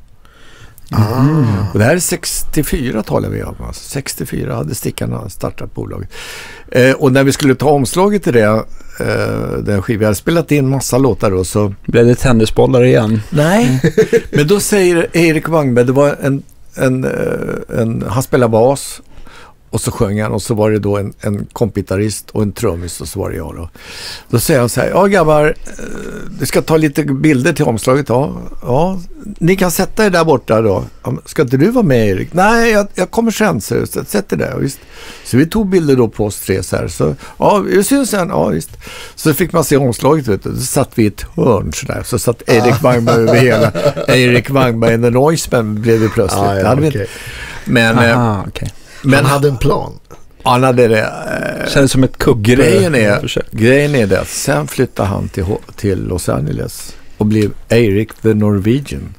Mm. Och det här är sextiofyra talar vi om. Alltså sextiofyra hade Stickarna startat bolaget. Eh, och när vi skulle ta omslaget till det, eh, den skivan, jag hade spelat in massa låtar då, så blev det tennisbollar igen? Nej, men då säger Erik Wangberg, det var en, en, en, han spelade bas och så sjöng han och så var det då en, en kompitarist och en trummis och så var det jag då. Då säger han så här, ja grabbar, du ska ta lite bilder till omslaget. Ja, ja ni kan sätta er där borta då. Ska inte du vara med Erik? Nej, jag, jag kommer sen, så sätt er där. Visst. Så vi tog bilder då på oss tre så här. Så, ja, vi syns sen. Ja, visst. Så fick man se omslaget, vet du. Så satt vi i ett hörn så där. Så satt Erik Wangberg över hela. Erik Wangberg and the Noisemen blev det plötsligt. Ah, ja, okay. Men... Aha, okay. Men han hade en plan. Han hade det. Eh, Känns som ett kupp. Grejen är, grejen är det att sen flyttade han till, till Los Angeles och blev Eric the Norwegian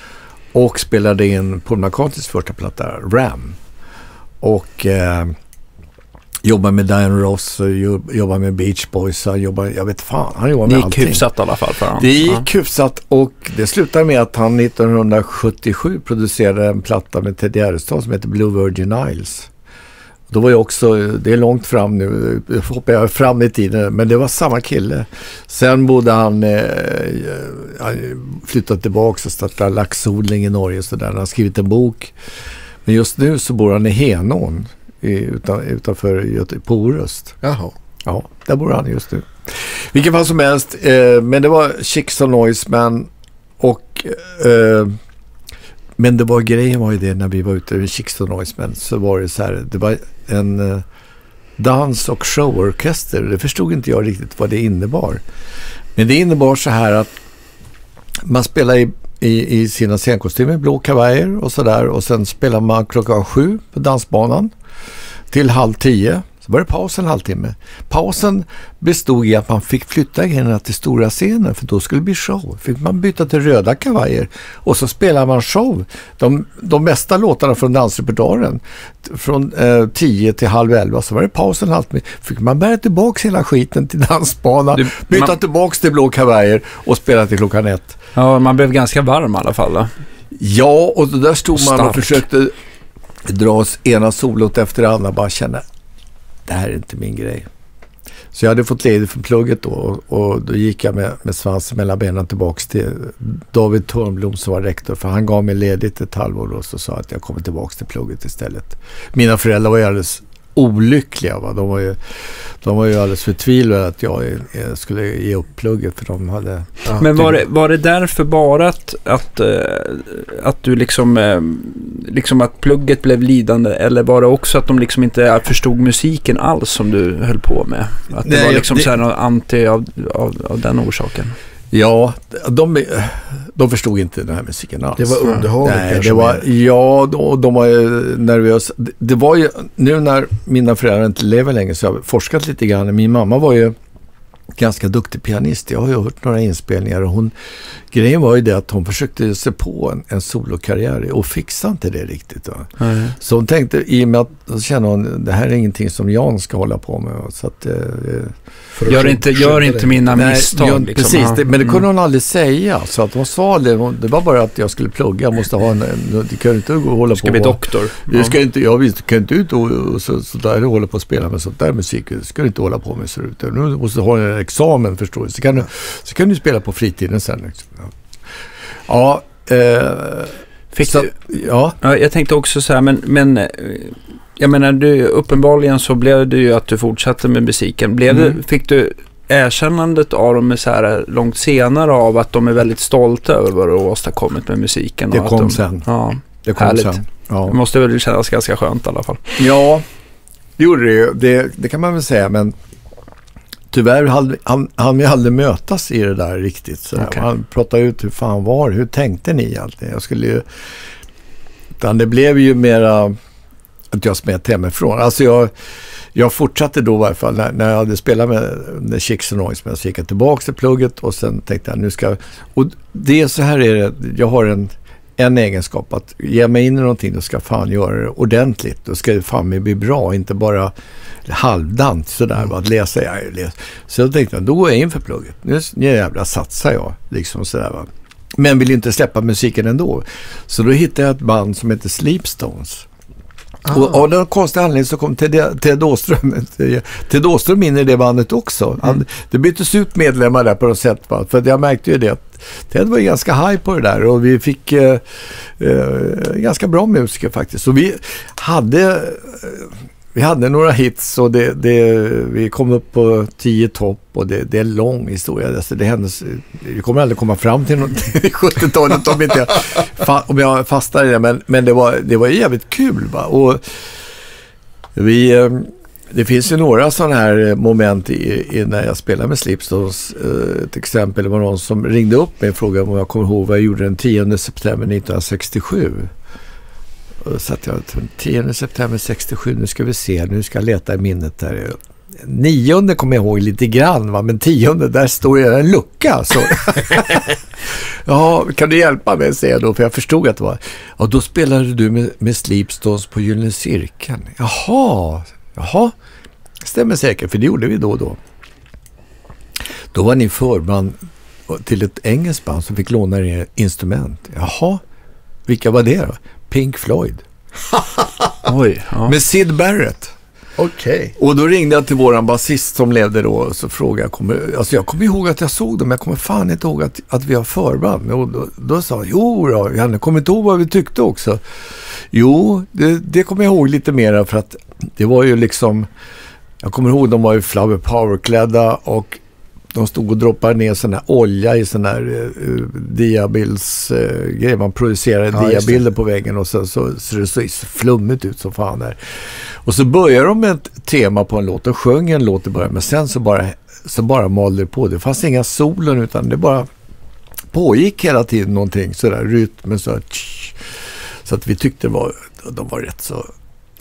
och spelade in Paul McCartneys första platta Ram och eh, jobbade med Diana Ross och jobbade med Beach Boys och jobbade, jag vet fan, han jobbade med allting. Det gick hyfsat i alla fall för honom. Det gick hyfsat och det slutade med att han nittonhundrasjuttiosju producerade en platta med Ted Gärdestad som heter Blue Virgin Isles. Då var jag också, det är långt fram nu, hoppar jag fram i tiden, men det var samma kille. Sen bodde han, eh, han flyttade tillbaka och startade laxodling i Norge och sådär. Han har skrivit en bok. Men just nu så bor han i Henån. I, utan, utanför på Orust. Jaha. Ja, där bor han just nu. Vilken fall som helst, eh, men det var Chicks och Noisemen och eh, men det var grejen var ju det när vi var ute med Chicks och Noisemen så var det så här, det var en eh, dans- och showorkester. Det förstod inte jag riktigt vad det innebar. Men det innebar så här att man spelar i I, i sina scenkostymer, blå kavajer och sådär och sen spelar man klockan sju på dansbanan till halv tio Så var det paus en halvtimme. Pausen bestod i att man fick flytta grejerna till stora scenen, för då skulle det bli show. Fick man byta till röda kavajer och så spelar man show. De, de mesta låtarna från dansrepertoaren från eh, tio till halv elva, så var det paus en halvtimme. Fick man bära tillbaka hela skiten till dansbanan, du, byta man... tillbaka till blå kavajer och spela till klockan ett. Ja, man blev ganska varm i alla fall då. Ja, och där stod Stark. man och försökte dra oss ena solot efter det andra, bara känna, det här är inte min grej. Så jag hade fått ledigt från plugget då, och, och då gick jag med, med svansen mellan benen tillbaka till David Törnblom som var rektor, för han gav mig ledigt ett halvår och så sa att jag kommer tillbaka till plugget istället. Mina föräldrar var ju alldeles olyckliga, va? De var ju, de var ju alldeles förtvivlade att jag, jag skulle ge upp plugget, för de hade... Ja, men var det, var det därför bara att, att, att du liksom, liksom att plugget blev lidande, eller var det också att de liksom inte förstod musiken alls som du höll på med? Att det Nej, var liksom det... så här någon anti av, av, av den orsaken? Ja, de, de förstod inte den här musiken alls. Det var underhållning. Nej, det var, ja, de, de var ju nervösa. Det var ju, nu när mina föräldrar inte lever längre så jag har forskat lite grann. Min mamma var ju ganska duktig pianist. Jag har ju hört några inspelningar och hon, grejen var ju det att hon försökte se på en, en solokarriär och fixade inte det riktigt. Va? Mm. Så hon tänkte, i och med att så känner hon, det här är ingenting som Jan ska hålla på med. Så att, eh, gör inte, gör inte mina Nej, misstag. Jag, liksom. Precis, det, men det kunde hon aldrig säga. Så att hon sa det, det var bara att jag skulle plugga. Jag måste ha en, det kan inte gå och hålla ska på. Bli doktor. Jag ska inte, jag visst, kan inte ut och, och så, så där hålla på att spela med sånt där musik. Det ska du inte hålla på med. Så nu måste du ha en examen, förstår du. Så kan du, så kan du spela på fritiden sen. Liksom. Ja, eh, Fick så, du, ja. ja, jag tänkte också så här, men, men jag menar, du, uppenbarligen så blev det ju att du fortsatte med musiken. Blev mm. du, fick du erkännandet av dem så här långt senare av att de är väldigt stolta över vad du har åstadkommit med musiken? Det och kom att de, sen. Ja, det kom härligt. sen. Ja. Det måste väl kännas ganska skönt i alla fall. Ja, det gjorde det ju. Det, det kan man väl säga, men tyvärr hann han, han vi aldrig mötas i det där riktigt. Så okay. Han pratade ut hur fan var, hur tänkte ni alltid? Jag skulle ju, utan det blev ju mera att jag smet hemifrån. Alltså jag, jag fortsatte då i varje fall när, när jag hade spelat med, med Chicks and Noise, men så gick jag tillbaka till plugget och sen tänkte jag nu ska, och det är så här är det, jag har en en egenskap att ge mig in i någonting, då ska fan göra det ordentligt. Då ska det fan mig bli bra, inte bara halvdant sådär, bara att läsa. Jag läs. Så då tänkte jag, då går jag in för plugget. Nu, nu jävla satsar jag, liksom sådär va. Men vill inte släppa musiken ändå. Så då hittade jag ett band som heter Sleepstones. Ah. Och av den konstiga anledningen så kom Ted Åström Ted Åström in i det bandet också. Han, mm. Det byttes ut medlemmar där på något sätt. Va? För jag märkte ju det att Ted var ganska high på det där. Och vi fick eh, eh, ganska bra musiker faktiskt. Så vi hade eh, vi hade några hits och det, det, vi kom upp på tio topp och det, det är en lång historia. Alltså det händes, vi kommer aldrig komma fram till något sjuttiotalet om, inte jag, om jag fastar i det, men, men det var, det var jävligt kul. Va? Och vi, det finns ju några sådana här moment i, i när jag spelar med Sleepstones. Ett exempel var någon som ringde upp mig och frågade om jag kommer ihåg vad jag gjorde den tionde september nittonhundrasextiosju. Och så att jag tionde september sextiosju, nu ska vi se, nu ska jag leta i minnet där. Nionde kommer jag ihåg lite grann, va? Men tionde, där står det en lucka. Så. Ja, kan du hjälpa mig, säger jag då, för jag förstod att det var. Ja, då spelade du med, med Sleepstones på Gyllene Cirkeln. Jaha, jaha, stämmer säkert, för det gjorde vi då och då. Då var ni förband till ett engelskt band som fick låna er instrument. Jaha, vilka var det då? Pink Floyd. Oj, ja. Med Syd Barrett. Okej. Okay. Och då ringde jag till våran basist som levde då och så frågade jag, kommer, alltså jag kommer ihåg att jag såg dem, men jag kommer fan inte ihåg att, att vi har förband. Och då, då sa jag, jo då, jag kommer inte ihåg vad vi tyckte också. Jo, det, det kommer jag ihåg lite mer för att det var ju liksom, jag kommer ihåg de var ju Flower Power-klädda och de stod och droppade ner sån här olja i sån här uh, diabilds uh, grejer. Man producerade ja, diabilder på väggen och så, så, så det såg flummigt ut som fan där. Och så började de med ett tema på en låt och sjöng en låt i början, men sen så bara, så bara malde det på. Det fanns inga solen utan det bara pågick hela tiden någonting sådär, rytmen så här, så att vi tyckte det var, de var rätt så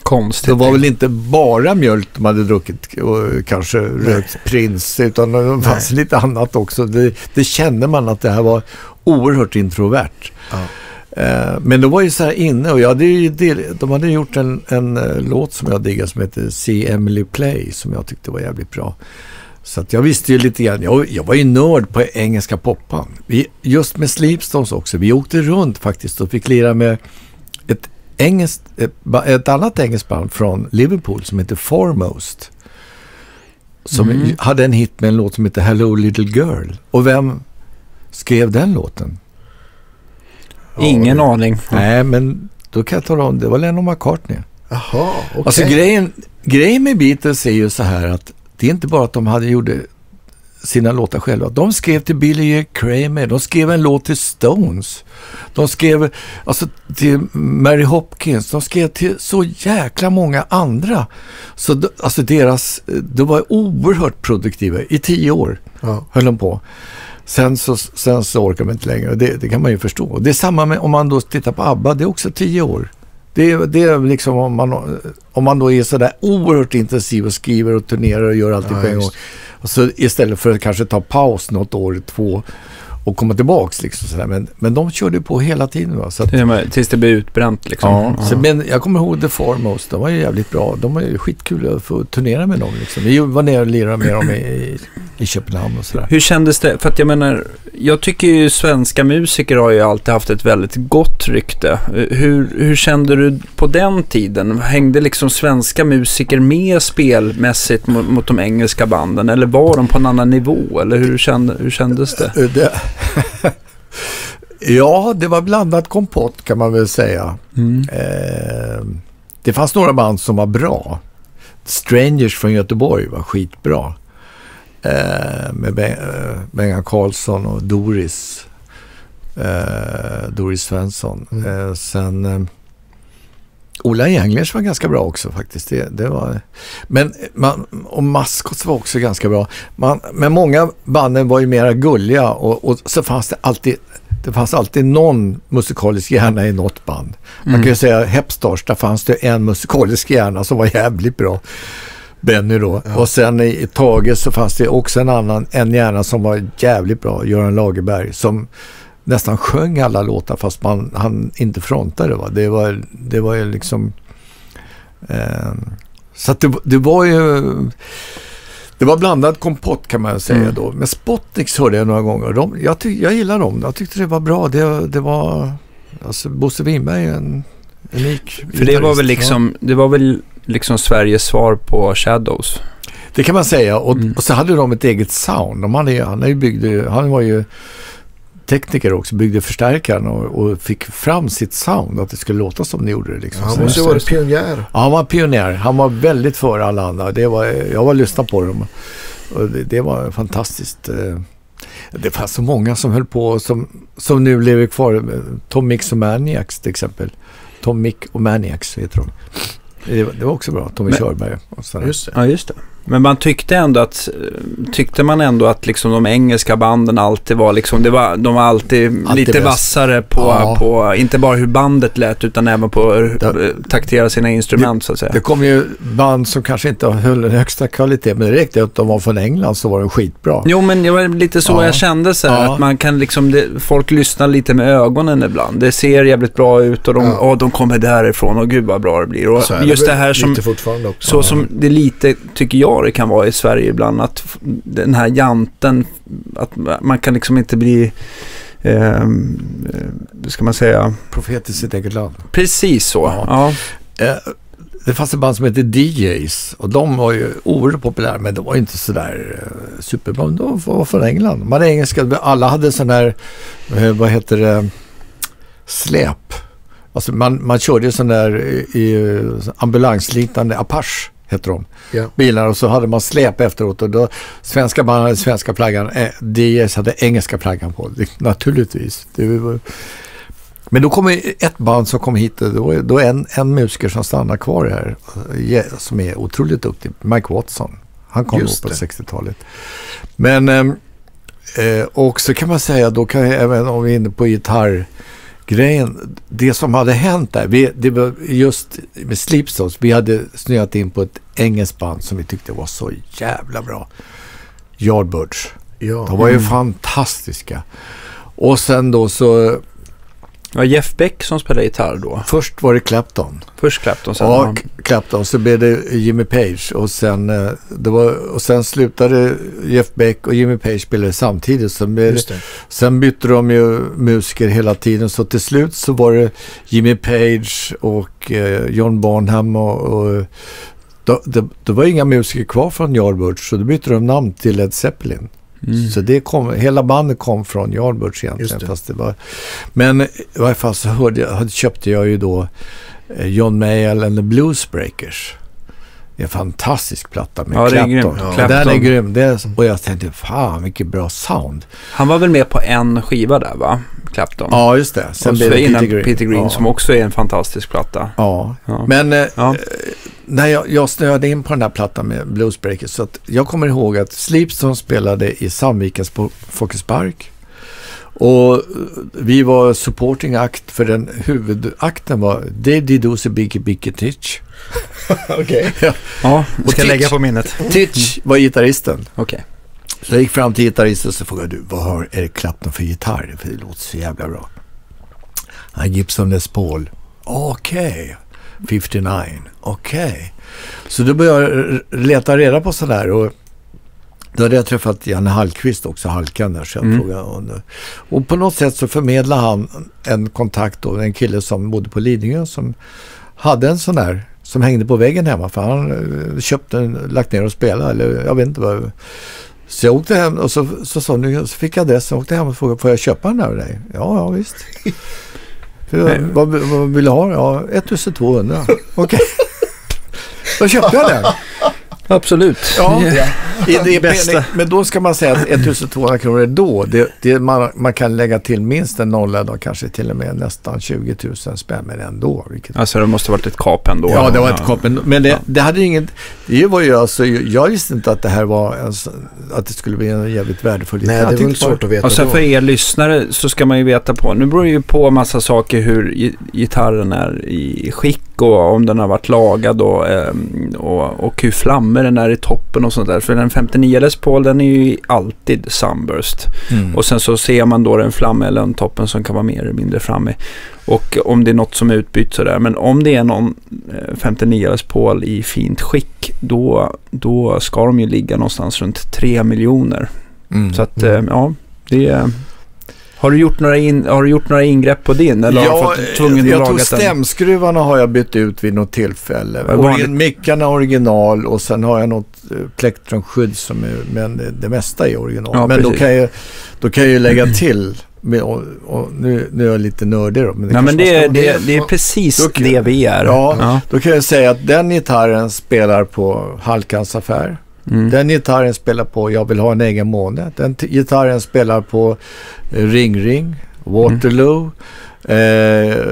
Konstigt. Det var väl inte bara mjölk de hade druckit och kanske rökt Prins, utan det fanns lite annat också. Det, det kände man att det här var oerhört introvert. Ja. Eh, men det var ju så här inne, och jag hade ju del, de hade gjort en, en uh, låt som jag diggar som heter See Emily Play, som jag tyckte var jävligt bra. Så att jag visste ju lite grann, jag, jag var ju nörd på engelska poppan. Vi, just med Sleepstones också, vi åkte runt faktiskt och fick lira med ett engelskt, ett, ett annat engelskt band från Liverpool som heter Foremost. Som mm. hade en hit med en låt som heter Hello Little Girl. Och vem skrev den låten? Ingen ja, aning. Nej, men då kan jag tala om, det var Lennon McCartney. Jaha, okej. Alltså grejen, grejen med Beatles är ju så här att det är inte bara att de hade gjort sina låtar själva. De skrev till Billy J. Kramer, de skrev en låt till Stones. De skrev alltså till Mary Hopkins, de skrev till så jäkla många andra. Så alltså deras, de var oerhört produktiva i tio år. Ja. Höll de på. Sen så, sen så orkar man inte längre. Det, det kan man ju förstå. Det är samma med om man då tittar på ABBA, det är också tio år. Det är, det är liksom om man, om man då är så där oerhört intensiv och skriver och turnerar och gör allting ja, på en gång. Och så istället för att kanske ta paus något år, två och komma tillbaks liksom sådär. Men, men de körde på hela tiden. Va? Så att, det är, tills det blir utbränt liksom. Ja, så, men jag kommer ihåg The Foremost, de var ju jävligt bra. De var ju skitkul att få turnera med dem liksom. Vi var nere och lirade med dem i, i, i Köpenhamn och sådär. Hur kändes det? För att jag menar, jag tycker ju svenska musiker har ju alltid haft ett väldigt gott rykte. Hur, hur kände du på den tiden? Hängde liksom svenska musiker med spelmässigt mot, mot de engelska banden? Eller var de på en annan nivå? Eller hur, kände, hur kändes det? det ja, det var blandat kompott kan man väl säga. Mm. Eh, det fanns några band som var bra. Strangers från Göteborg var skitbra. Eh, med ben, eh, Bengan Karlsson och Doris eh, Doris Svensson. Mm. Eh, sen eh, Ola Englers var ganska bra också faktiskt. Det, det var, men man, och Maskots var också ganska bra. Man, men många banden var ju mera gulliga och, och så fanns det alltid det fanns alltid någon musikalisk hjärna i något band. Man mm. kan ju säga Hepstars, där fanns det en musikalisk hjärna som var jävligt bra. Benny då. Ja. Och sen i, i Tage så fanns det också en annan en hjärna som var jävligt bra, Göran Lagerberg, som nästan sjöng alla låtar fast man, han inte frontade. Va? Det var det var ju liksom eh, så att det, det var ju det var blandad kompott kan man säga mm. då. Men Spotnix hörde jag några gånger. De, jag, tyck, jag gillar dem. Jag tyckte det var bra. Det, det var alltså Bosse Winberg en unik. För det var väl liksom det var väl liksom Sveriges svar på Shadows. Det kan man säga. Och, mm. och så hade de ett eget sound. De hade, han, hade byggde, han var ju tekniker också, byggde förstärkaren och, och fick fram sitt sound, att det skulle låta som det gjorde det. Liksom. Han måste vara pionjär. Ja, han var pionjär. Han var väldigt före alla andra. Det var, jag var lyssnat på dem. Och det, det var fantastiskt. Det fanns så många som höll på, som, som nu lever kvar. Tom Mix och Maniacs till exempel. Tom Mick och Maniacs heter de. Det var, det var också bra, Tommy Körberg. Och just det. Ja, just det. Men man tyckte ändå att tyckte man ändå att liksom de engelska banden alltid var liksom det var de var alltid, alltid lite bäst. Vassare på, ja. på inte bara hur bandet lät utan även på hur taktera sina instrument det, så att säga. Det kom ju band som kanske inte höll den högsta kvalitet, men det räckte att de var från England så var de skitbra. Jo, men det var lite så ja. jag kände så här, ja. att man kan liksom det, folk lyssnar lite med ögonen ibland. Det ser jävligt bra ut och de ja. åh, de kommer därifrån och gud vad bra det blir. Och just det, det här som också. så ja. som det lite tycker jag det kan vara i Sverige ibland, att den här janten, att man kan liksom inte bli eh, ska man säga profet i sitt eget land. Precis så. Ja. Ja. Eh, det fanns ett band som heter D Js och de var ju oerhört populära, men de var inte så där eh, superbra. De var från England. Man är engelska, alla hade sån här eh, vad heter det släp. Alltså man, man körde sån där i, i ambulansliknande Apache heter de. Ja. Bilar och så hade man släp efteråt och då svenska band hade svenska flaggan, eh, D Js hade engelska flaggan på. Det, naturligtvis. Det var, men då kom ett band som kom hit, då, då är en, en musiker som stannar kvar här som är otroligt duktig, Mike Watson. Han kom upp på sextiotalet. Men eh, och så kan man säga, då kan jag, även om vi är inne på gitarr grejen, det som hade hänt där, vi, det var just med Sleepstones, vi hade snöat in på ett engelskt band som vi tyckte var så jävla bra. Yardbirds. Ja. De var ju Mm. fantastiska. Och sen då så... Ja, Jeff Beck som spelade gitarr då. Först var det Clapton. Först Clapton, sen... Ja, Clapton. Så blev det Jimmy Page. Och sen, det var, och sen slutade Jeff Beck och Jimmy Page spelade samtidigt. Så blev det, sen bytte de ju musiker hela tiden. Så till slut så var det Jimmy Page och eh, John Bonham och... och då, det, det var inga musiker kvar från Yardbirds. Så då bytte de namn till Led Zeppelin. Mm. Så det kom, hela bandet kom från Yardbirds egentligen. Det. Fast det var, men i varje fall så hörde jag, köpte jag ju då John Mayall and the Bluesbreakers. Det är en fantastisk platta med ja, Clapton. Det är grym. Ja. Clapton. Den är grym. Det är, och jag tänkte, fan vilket bra sound. Han var väl med på en skiva där, va? Clapton. Ja, just det. Sen blev det Peter Green, Peter Green ja. som också är en fantastisk platta. Ja, ja. Men eh, ja. när jag, jag snöade in på den här plattan med Bluesbreakers, så att jag kommer ihåg att Sleepstones spelade i Sandvikens på Folkets Park. Och vi var supporting act, för den huvudakten var Diddy Dozy Biggie Biggie Titch. Okej. Okay. Ja. Ja, och ska lägga på minnet. Titch var gitarristen. Okej. Okay. Så jag gick fram till gitarristen och så frågade du, vad har Eric Clapton för gitarr? För det låter så jävla bra. Han Gibson Les Paul. Okej. Okay. femtionio. Okej. Okay. Så då började jag leta reda på sådär, och då hade jag träffat Janne Hallqvist också, Halkan där. Så jag mm. frågade, och, och på något sätt så förmedlade han en kontakt då, en kille som bodde på Lidingö som hade en sån där som hängde på väggen hemma, för han köpte en, lagt ner och spelade, eller jag vet inte vad. Så jag åkte hem och så, så, så, nu, så fick jag adressen och åkte hem och frågade, får jag köpa den där av dig? Ja, ja visst. För, vad, vad vill du ha? Ja, ettusentvåhundra. Okej. Okay. Då köpte jag den. Absolut. Ja, i det bästa. Men då ska man säga att ettusentvåhundra kronor då, det, det, man, man kan lägga till minst en nolla då, kanske till och med nästan tjugo tusen spänn med den då. Vilket... Alltså det måste ha varit ett kap ändå. Ja, det var ett kap. Men det, det hade ingen, det var ju alltså, jag visste inte att det här var en, att det skulle bli en jävligt värdefull. Nej, det är väl svårt att veta. Och sen för er lyssnare så ska man ju veta på, nu beror ju på massa saker hur gitarren är i skick och om den har varit lagad och, och, och hur flammor den är i toppen och sånt där. För den femtionio Les Paul, den är ju alltid sunburst. Mm. Och sen så ser man då den flamme eller en toppen som kan vara mer eller mindre framme. Och om det är något som är utbytt så där. Men om det är någon femtionio Les Paul i fint skick, då, då ska de ju ligga någonstans runt tre miljoner. Mm. Så att, mm. ja, det är... Har du gjort några, in, har du gjort några ingrepp på din? Eller ja, har du fått tvungen jag, jag att tror laga stämskruvarna har jag bytt ut vid något tillfälle. Origin, mickarna original och sen har jag något uh, plektronskydd som är, men det, det mesta är original. Ja, men då kan, jag, då kan jag ju lägga till, med, och, och nu, nu är jag lite nördig då. Men det, ja, men det, är, det, det är precis då, det vi är. Ja, ja, då kan jag säga att den gitarren spelar på Halkans affär. Mm. Den gitarren spelar på Jag vill ha en egen måne. Den t- gitarren spelar på eh, Ring Ring, Waterloo, mm. eh,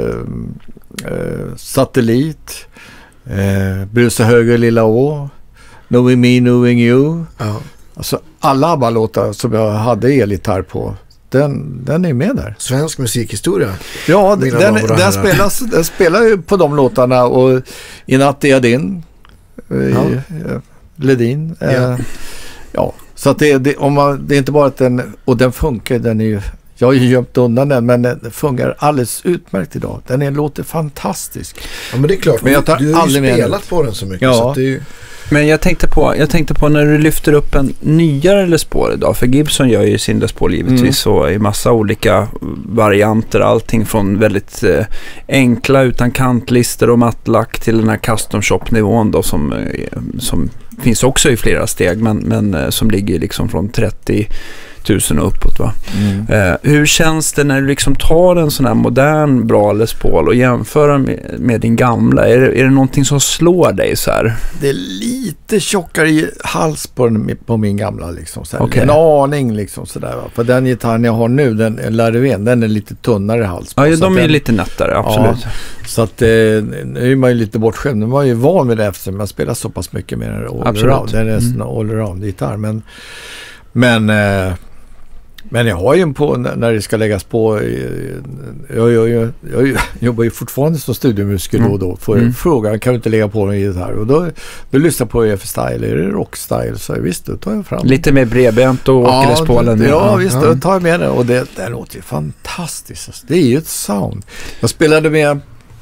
eh, Satellit, eh, Brusa höger Lilla Å, Knowing Me, Knowing You. Ja. Alltså alla ABBA-låtar som jag hade elgitarr på, den, den är med där. Svensk musikhistoria. Ja, den, den, spelas, den spelar ju på de låtarna, och I natt är jag din. Eh, ja. eh, Ledin. Ja. Eh, ja, så att det, det, om man, det är inte bara att den, och den funkar, den är ju, jag har ju gömt undan den, men den fungerar alldeles utmärkt idag. Den är, låter fantastisk. Ja, men det är klart, men jag tar du har ju spelat på den så mycket. Ja. Så att det är ju... Men jag tänkte på, jag tänkte på när du lyfter upp en nyare Les Paul idag, för Gibson gör ju sin Les Paul givetvis mm. och i massa olika varianter, allting från väldigt eh, enkla utan kantlister och mattlack till den här custom shop-nivån då som, eh, som finns också i flera steg, men, men eh, som ligger liksom från trettio tusen och uppåt, va? Mm. Eh, hur känns det när du liksom tar en sån här modern bra Les Paul och jämför med, med din gamla? Är det, är det någonting som slår dig så här? Det är lite tjockare i hals på, den, på min gamla liksom. Så här, okay. En aning liksom sådär. Va? För den gitarren jag har nu, den Lariven, den är lite tunnare hals på. Ja, de är den, lite nättare, absolut. Ja, så att eh, nu är man ju lite bortskämd. Man var ju van med det eftersom man spelar så pass mycket med den all-around. Den är en mm. all-around gitarr. Men, men eh, Men jag har ju en på när det ska läggas på. Jag, jag, jag, jag jobbar ju fortfarande som studiemusiker då och då. Får mm. frågan, kan du inte lägga på en gitarr? Och då, då lyssnar jag på E F Style, är det rockstyle? Så visst, då tar jag fram. Lite mer bredbent och åker ja, i spålen. Ja, ja, visst, då tar jag med det. Och det, det låter ju fantastiskt. Det är ju ett sound. Jag spelade med...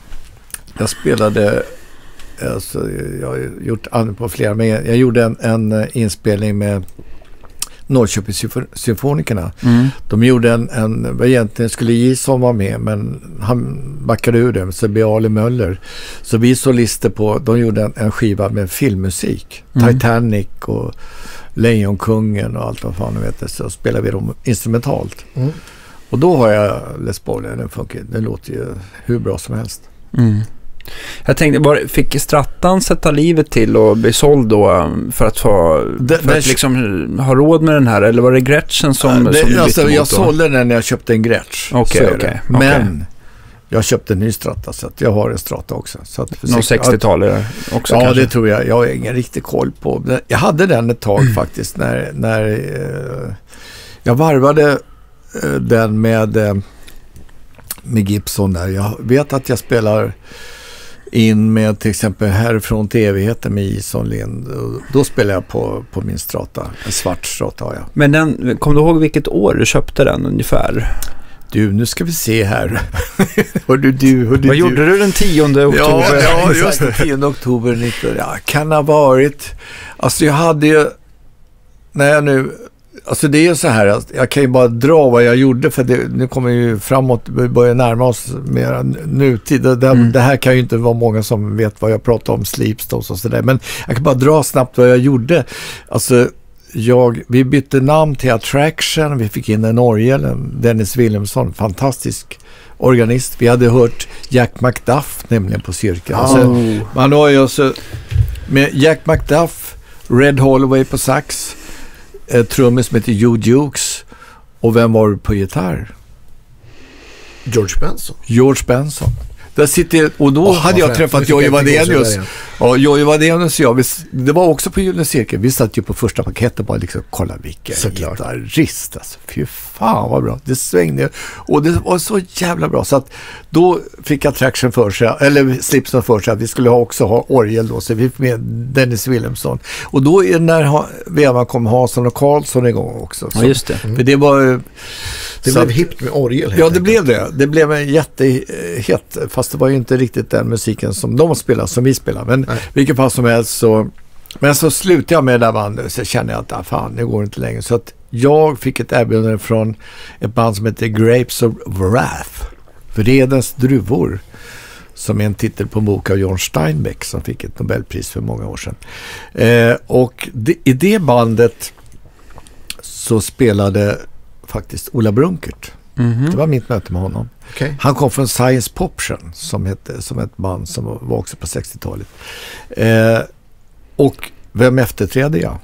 Jag spelade... Alltså, jag har gjort an på flera, men jag gjorde en, en inspelning med Norrköpings symfonikerna. Mm. De gjorde en, en vad egentligen skulle Gison vara med, men han backade ur det, så Beale Möller. Så vi solister på, de gjorde en, en skiva med filmmusik. Mm. Titanic och Lejonkungen och allt vad fan du vet, så spelar vi dem instrumentalt. Mm. Och då har jag Les Paul, den funkar, den låter ju hur bra som helst. Mm. Jag tänkte, var, fick Strattan sätta livet till och bli såld då för att, få, det, för det, att liksom ha råd med den här, eller var det Gretchen som, det, som alltså, jag sålde den när jag köpte en Gretsch. Okay, okay, okay. Men jag köpte en ny Stratta, så att jag har en Strata också. Så att någon sextiotal också ja, kanske? Det tror jag. Jag har ingen riktig koll på. Jag hade den ett tag faktiskt när, när eh, jag varvade eh, den med, eh, med Gibson där. Jag vet att jag spelar in med till exempel Härifrån till evigheten med Ison Lind. Då spelar jag på, på min Strata. En svart Strata har jag. Men den, kom du ihåg vilket år du köpte den ungefär? Du, nu ska vi se här. hörde du, hörde Vad du. gjorde du den tionde oktober? Ja, ja just det. tionde oktober nitton. Ja, kan ha varit. Alltså jag hade ju, när jag nu, alltså det är ju så här, att jag kan ju bara dra vad jag gjorde, för det, nu kommer ju framåt, vi börjar närma oss mer nutid. Det, det, mm. det här kan ju inte vara många som vet vad jag pratar om, Sleepstones och sådär, men jag kan bara dra snabbt vad jag gjorde. Alltså jag, vi bytte namn till Attraction, vi fick in en orgel, en Dennis Wilhelmsson, fantastisk organist. Vi hade hört Jack McDuff nämligen på Cirkeln. Oh. Alltså, man har ju alltså med Jack McDuff, Red Holloway på sax, ett trummis som heter Joe Dukes, och vem var på gitarr? George Benson. George Benson. Där sitter, och då oh, hade jag träffat Jojje Wadenius. Ja, Jojje Wadenius och jag, det var också på Gyllene Cirkeln. Vi satt ju på första paketet och bara liksom, kolla vilken gitarrist. Alltså, fy fan vad bra. Det svängde och det var så jävla bra. Så att då fick Attraction för sig, eller Slipson för sig, att vi skulle också ha orgel då. Så vi fick med Dennis Wilhelmsson. Och då är när vevan kom Hansson och Karlsson igång också. Så, ja, just det. Mm. För det var... Det blev hippt med orgel. Ja, det blev det. Det blev en jättehett, fast det var ju inte riktigt den musiken som de spelar, som vi spelar. Men nej, vilket fall som helst så... Men så slutade jag med det där bandet, så kände jag att ah, fan, det går inte längre. Så att jag fick ett erbjudande från ett band som heter Grapes of Wrath. Vredens druvor. Som är en titel på en bok av John Steinbeck som fick ett Nobelpris för många år sedan. Eh, och det, i det bandet så spelade faktiskt Ola Brunkert. Mm-hmm. Det var mitt möte med honom. Okay. Han kom från Science Poption som hette, som ett band som var också på sextiotalet. Eh, och vem efterträdde jag?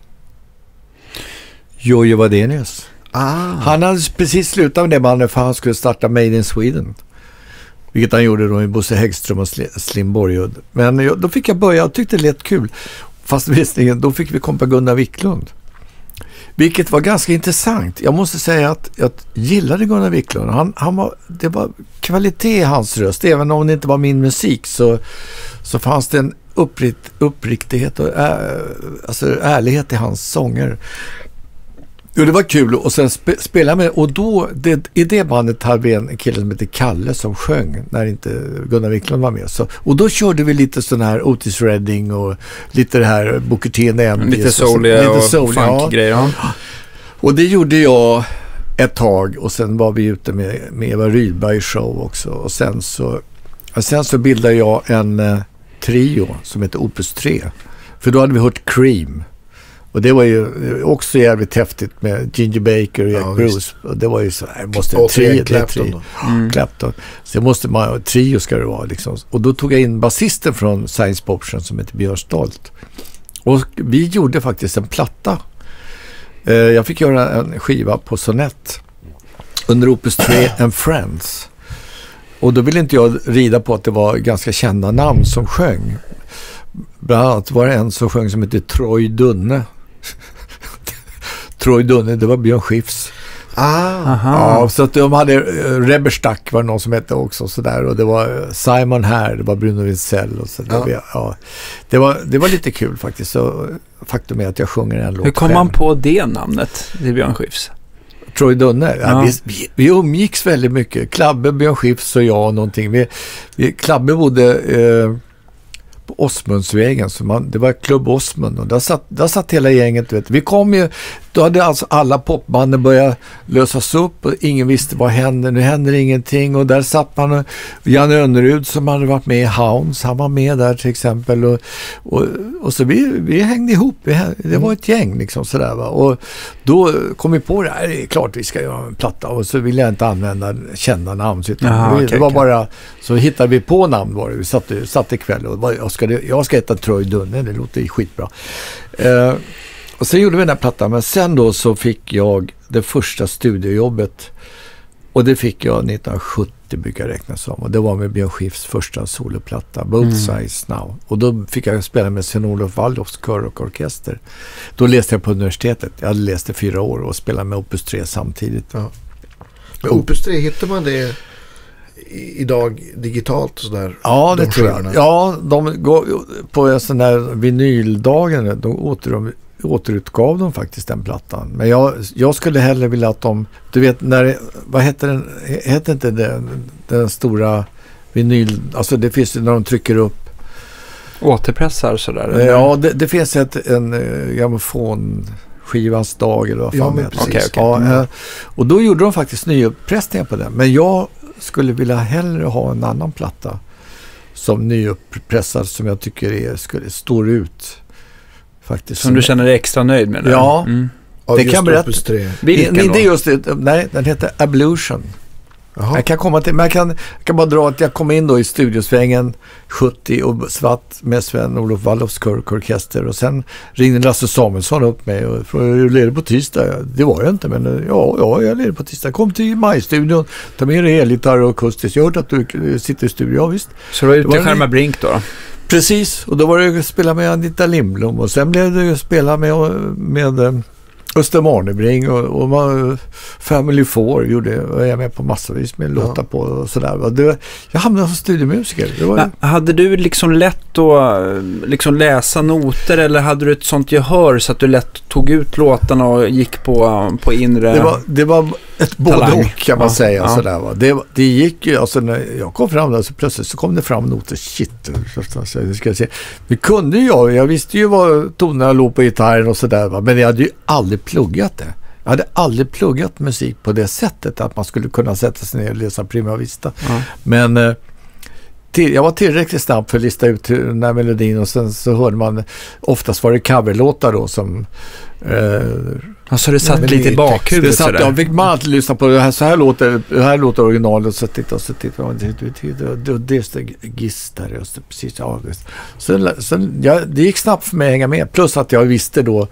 Jojje Wadenius. Ah. Han hade precis slutat med det bandet för han skulle starta Made in Sweden. Vilket han gjorde då med Bosse Häggström och Slim Borgud. Men jag, då fick jag börja och tyckte det lät kul. Fast visningen, då fick vi kompa Gunnar Wiklund. Vilket var ganska intressant. Jag måste säga att jag gillade Gunnar Wiklund. Han, han var, det var kvalitet i hans röst. Även om det inte var min musik så, så fanns det en upprikt, uppriktighet och ä, alltså ärlighet i hans sånger. Och det var kul. Och sen spe, spela med. Och då, det, i det bandet hade vi en kille som heter Kalle som sjöng när inte Gunnar Wiklund var med. Så, och då körde vi lite sån här Otis Redding och lite det här Booker T and the M Ps. Lite souliga och, och funk-grejer. Ja. Och det gjorde jag ett tag. Och sen var vi ute med, med Eva Rydberg show också. Och sen så, och sen så bildade jag en eh, trio som heter Opus tre. För då hade vi hört Cream. Och det var ju också jävligt häftigt med Ginger Baker och Jack ja, Bruce. Och det var ju så här, måste och trio, Clapton då. Mm. Clapton. Så det måste man, trio ska det vara liksom. Och då tog jag in basisten från Science Poption som heter Björn Stolt. Och vi gjorde faktiskt en platta. Eh, jag fick göra en skiva på Sonett under Opus tre and Friends. Och då ville inte jag rida på att det var ganska kända namn som sjöng. Bland annat var det en som sjöng som heter Troy Dunne. Troy Dunne, det var Björn Skifs Ah, Aha. Ja, så att de hade uh, Rebberstack var det någon som hette också så där, och det var uh, Simon här, det var Bruno Winsell och så Ja. där. Ja. Det var det var lite kul faktiskt. Så faktum är att jag sjunger en låt. Hur kom själv. man på det namnet till Björn Skifs? Troy Dunne. Ja, Ja. vi, vi, vi umgicks väldigt mycket. Klabbe, Björn Skifs och jag och någonting. Vi, vi, Klabbe bodde eh, på Osmundsvägen. Så man, det var Klubb Osmund. Och där satt, där satt hela gänget. Vet. Vi kom ju, då hade alltså alla popbanden börjat lösas upp. Och ingen visste vad hände. Nu händer ingenting. Och där satt man. Och Jan Önnerud som hade varit med i Hounds. Han var med där till exempel. Och, och, och så vi, vi hängde ihop. Vi, det var ett gäng liksom sådär va. Och då kom vi på det här. Det är klart vi ska göra en platta. Och så ville jag inte använda kända namn. Så Aha, vi, okay, det var okay. bara, så hittade vi på namn var det. Vi satt, satt ikväll och var, jag, ska, jag ska heta Troy Dunne. Det låter skitbra. Eh, och sen gjorde vi den här plattan. Men sen då så fick jag det första studiojobbet. Och det fick jag nittonhundrasjuttio brukar räknas som. Och det var med Björn Skifs första soloplatta, Both Mm. Sides Now. Och då fick jag spela med Sven-Olof Waldorfs kör och orkester. Då läste jag på universitetet. Jag hade läst i fyra år och spelade med Opus tre samtidigt. ja. Men Opus tre, hittar man det i, idag digitalt och sådär? Ja, det de tror jag. skivorna? Ja, de går på en sån där vinyldagen, de åter, återutgav de faktiskt den plattan. Men jag, jag skulle hellre vilja att de, du vet, när, vad heter den, heter inte den, den stora vinyl, alltså det finns ju när de trycker upp. Återpressar sådär? eller? Ja, det, det finns ett, en uh, grammofon skivans dag eller vad fan Ja, det men heter. precis. Okej, okej. Ja, Mm. eh, och då gjorde de faktiskt nyuppressningar på den. Men jag skulle vilja hellre ha en annan platta som nyuppressad som jag tycker är, skulle, står ut. Faktiskt. Som du känner dig extra nöjd med? Det? Ja. Mm. Av det just kan berätta. Opus tre. Vilken det, då? det är just det, nej, den heter Ablution. Jaha. Jag kan komma till, men jag kan, jag kan bara dra att jag kom in då i studiosvängen sjuttio och svart med Sven-Olof Waldorfs orkester och sen ringde Lasse Samuelsson upp mig och frågade, är du ledig på tisdag? Det var jag inte, men ja, ja jag är ledig på tisdag. Kom till Majstudion, ta med dig elgitarr och akustiskt. Jag har hört att du sitter i studion, ja visst. Så du var Det ute var i Skärma Brink då? Precis, och då var det att spela med Anita Lindblom och sen blev det att spela med, med Östermarnebring och, och man, Family Four gjorde, och jag är med på massvis med Ja. låtar på och sådär. Det, jag hamnade som studiemusiker. Det var, Men hade du liksom lätt att liksom läsa noter eller hade du ett sånt gehör så att du lätt tog ut låtarna och gick på, på inre... det, var, det var ett både Talang. och kan man Ja, säga. ja. Sådär, va? Det, det gick ju, alltså när jag kom fram där så plötsligt så kom det fram noter. Shit, alltså, det ska jag säga. Vi kunde ju, jag, jag visste ju vad tonerna låg på gitarren och sådär, va? Men jag hade ju aldrig pluggat det. Jag hade aldrig pluggat musik på det sättet att man skulle kunna sätta sig ner och läsa Prima Vista. Ja. Men eh, till, jag var tillräckligt snabb för att lista ut den här melodin och sen så hörde man, oftast var det coverlåtar då som eh, Alltså det satt Men lite det i är bakhuvudet det satt, sådär. jag fick man alltid lyssna på det här, så här låter, det här låter originalet och så titta och så titta och det, det, det, det, det är Giss där just det, precis, ja, visst. Sen, sen, ja, det gick snabbt för mig att hänga med, plus att jag visste då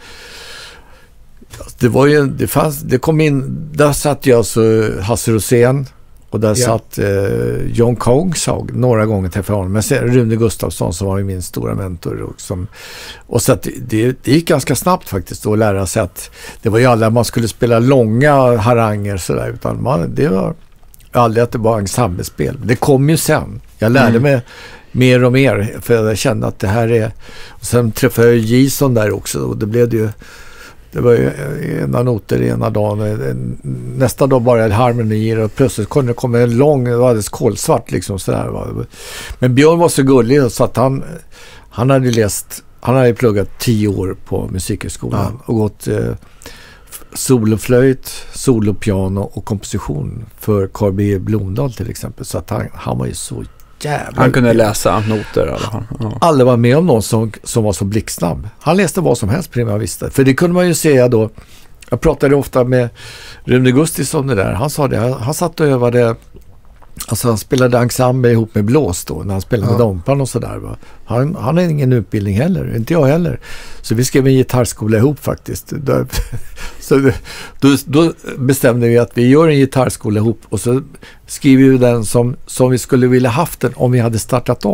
det var ju, det fanns, det kom in, där satt jag så Hasse Rosén och där Ja. satt eh, John Kongshaug några gånger träffade honom, men sen Rune Gustafsson som var ju min stora mentor och, som, och så att det, det gick ganska snabbt faktiskt då att lära sig att det var ju alla, man skulle spela långa haranger sådär, utan man, det var aldrig att det var ensemblespel. Det kom ju sen. Jag lärde Mm. mig mer och mer för jag kände att det här är, och sen träffade jag Jason där också och det blev det ju, det var ju ena noter ena dagen, nästa dag bara harmonier och plötsligt kunde det komma en lång, det var alldeles kolsvart liksom sådär. Men Björn var så gullig så att han, han hade läst, han hade pluggat tio år på musikhögskolan Ja. och gått eh, soloflöjt, solopiano och komposition för Carl B. Blomdahl till exempel, så att han, han var ju så jävla... Han kunde läsa noter i alla fall. Ja. Aldrig var med om någon som, som var så blixtsnabb. Han läste vad som helst Prima Vista. För det kunde man ju säga då. Jag pratade ofta med Rune Gustis om det där. Han sa det. Han, han satt och övade. Alltså han spelade ensemble ihop med blås då. När han spelade Ja. med Dompan och sådär. Va? Han, han har ingen utbildning heller. Inte jag heller. Så vi skrev en gitarrskola ihop faktiskt. Då, så då, då bestämde vi att vi gör en gitarrskola ihop. Och så skriver vi den som, som vi skulle vilja haft den om vi hade startat om.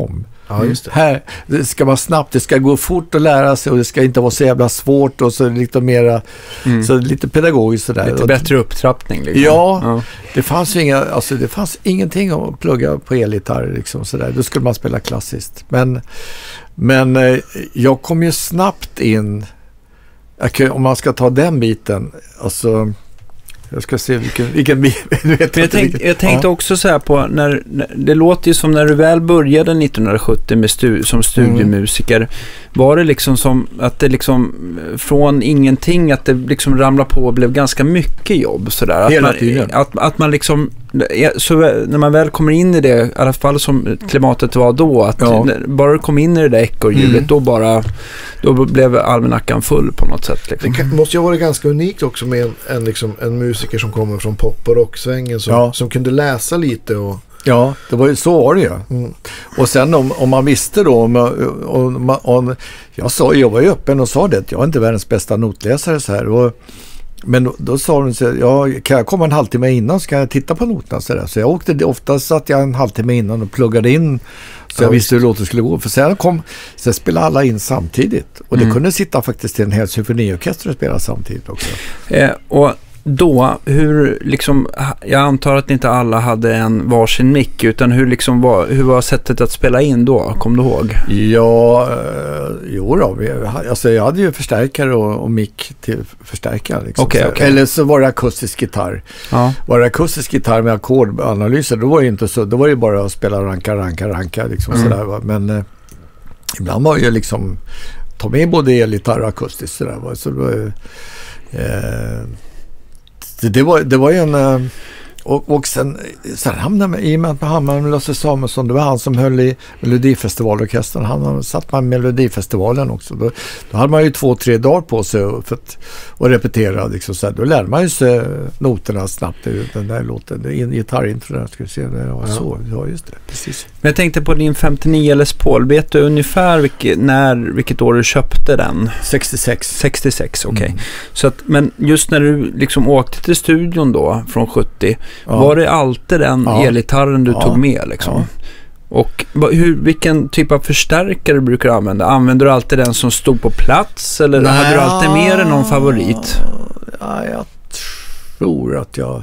Ja, just det. Här, det ska vara snabbt, det ska gå fort att lära sig och det ska inte vara så jävla svårt och så lite mera, Mm. så lite pedagogiskt sådär. Lite bättre upptrappning. Liksom. Ja, ja, det fanns ju inga, alltså det fanns ingenting att plugga på elgitarr liksom sådär. Då skulle man spela klassiskt. Men, men eh, jag kom ju snabbt in, jag kan, om man ska ta den biten, alltså jag ska se vilken, vilken du vet Men jag, inte tänk, vilken, jag tänkte ja. också så här på, när, när, det låter ju som när du väl började nittonhundrasjuttio med stu, som studiemusiker, mm. var det liksom som att det liksom från ingenting, att det liksom ramlade på och blev ganska mycket jobb sådär. Att Hela man, tiden. Att, att man liksom, så när man väl kommer in i det, i alla fall som klimatet var då, att Ja. bara du kom in i det där ekorrhjulet, Mm. då bara, då blev almanackan full på något sätt. Liksom. Det kan, måste ju ha varit ganska unikt också med en, en, liksom, en musiker som kommer från pop- och rocksvängen som, Ja. som kunde läsa lite och... Ja, det var ju, så var det ju. Mm. Och sen om, om man visste då, om, om, om, jag, sa, jag var ju öppen och sa det, att jag är inte världens bästa notläsare så här. Och, men då, då sa de så här, ja, kan jag komma en halvtimme innan så kan jag titta på noterna så där. Så jag åkte, ofta satt jag en halvtimme innan och pluggade in så jag Ja, visste hur låten skulle gå. För sen kom, sen spelade alla in samtidigt. Och det Mm. kunde sitta faktiskt till en hel symfoniorkester och spela samtidigt också. Eh, och då, hur liksom, jag antar att inte alla hade en varsin mick, utan hur liksom var, hur var sättet att spela in då? Kom du ihåg? Ja, eh, jo då. Vi, alltså jag hade ju förstärkare och, och mick till förstärkare. Liksom. Okej, Så- okej. Eller så var det akustisk gitarr. Ja. Var det akustisk gitarr med ackordanalyser, då var det inte så, då var det bara att spela ranka, ranka, ranka liksom Mm. sådär, va? Men eh, ibland var det ju liksom ta med både elgitarr och akustiskt sådär, va? Så det var ju, eh, det, det var det var ju en eh, och, och sen, sen hamnade man, i och med att man hamnade med Lasse Samuelsson, det var han som höll i Melodifestivalorkestern, han satt man med Melodifestivalen också, då, då hade man ju två, tre dagar på sig för att, att repetera liksom, så här, då lärde man ju sig noterna snabbt, den där låten, gitarrintro där, ska vi se, det var Ja. så, ja just det, precis. Men jag tänkte på din femtionio Les Paul, vet du ungefär vilket, när, vilket år du köpte den? sextiosex. sextiosex, okej. Mm. Så att, men just när du liksom åkte till studion då, från sjuttio, Ja. var det alltid den Ja. elgitarren du Ja. tog med liksom? Ja. Och vad- hur, vilken typ av förstärkare brukar du använda? Använder du alltid den som stod på plats, eller Nej. hade du alltid med dig någon favorit? Ja, jag tror att jag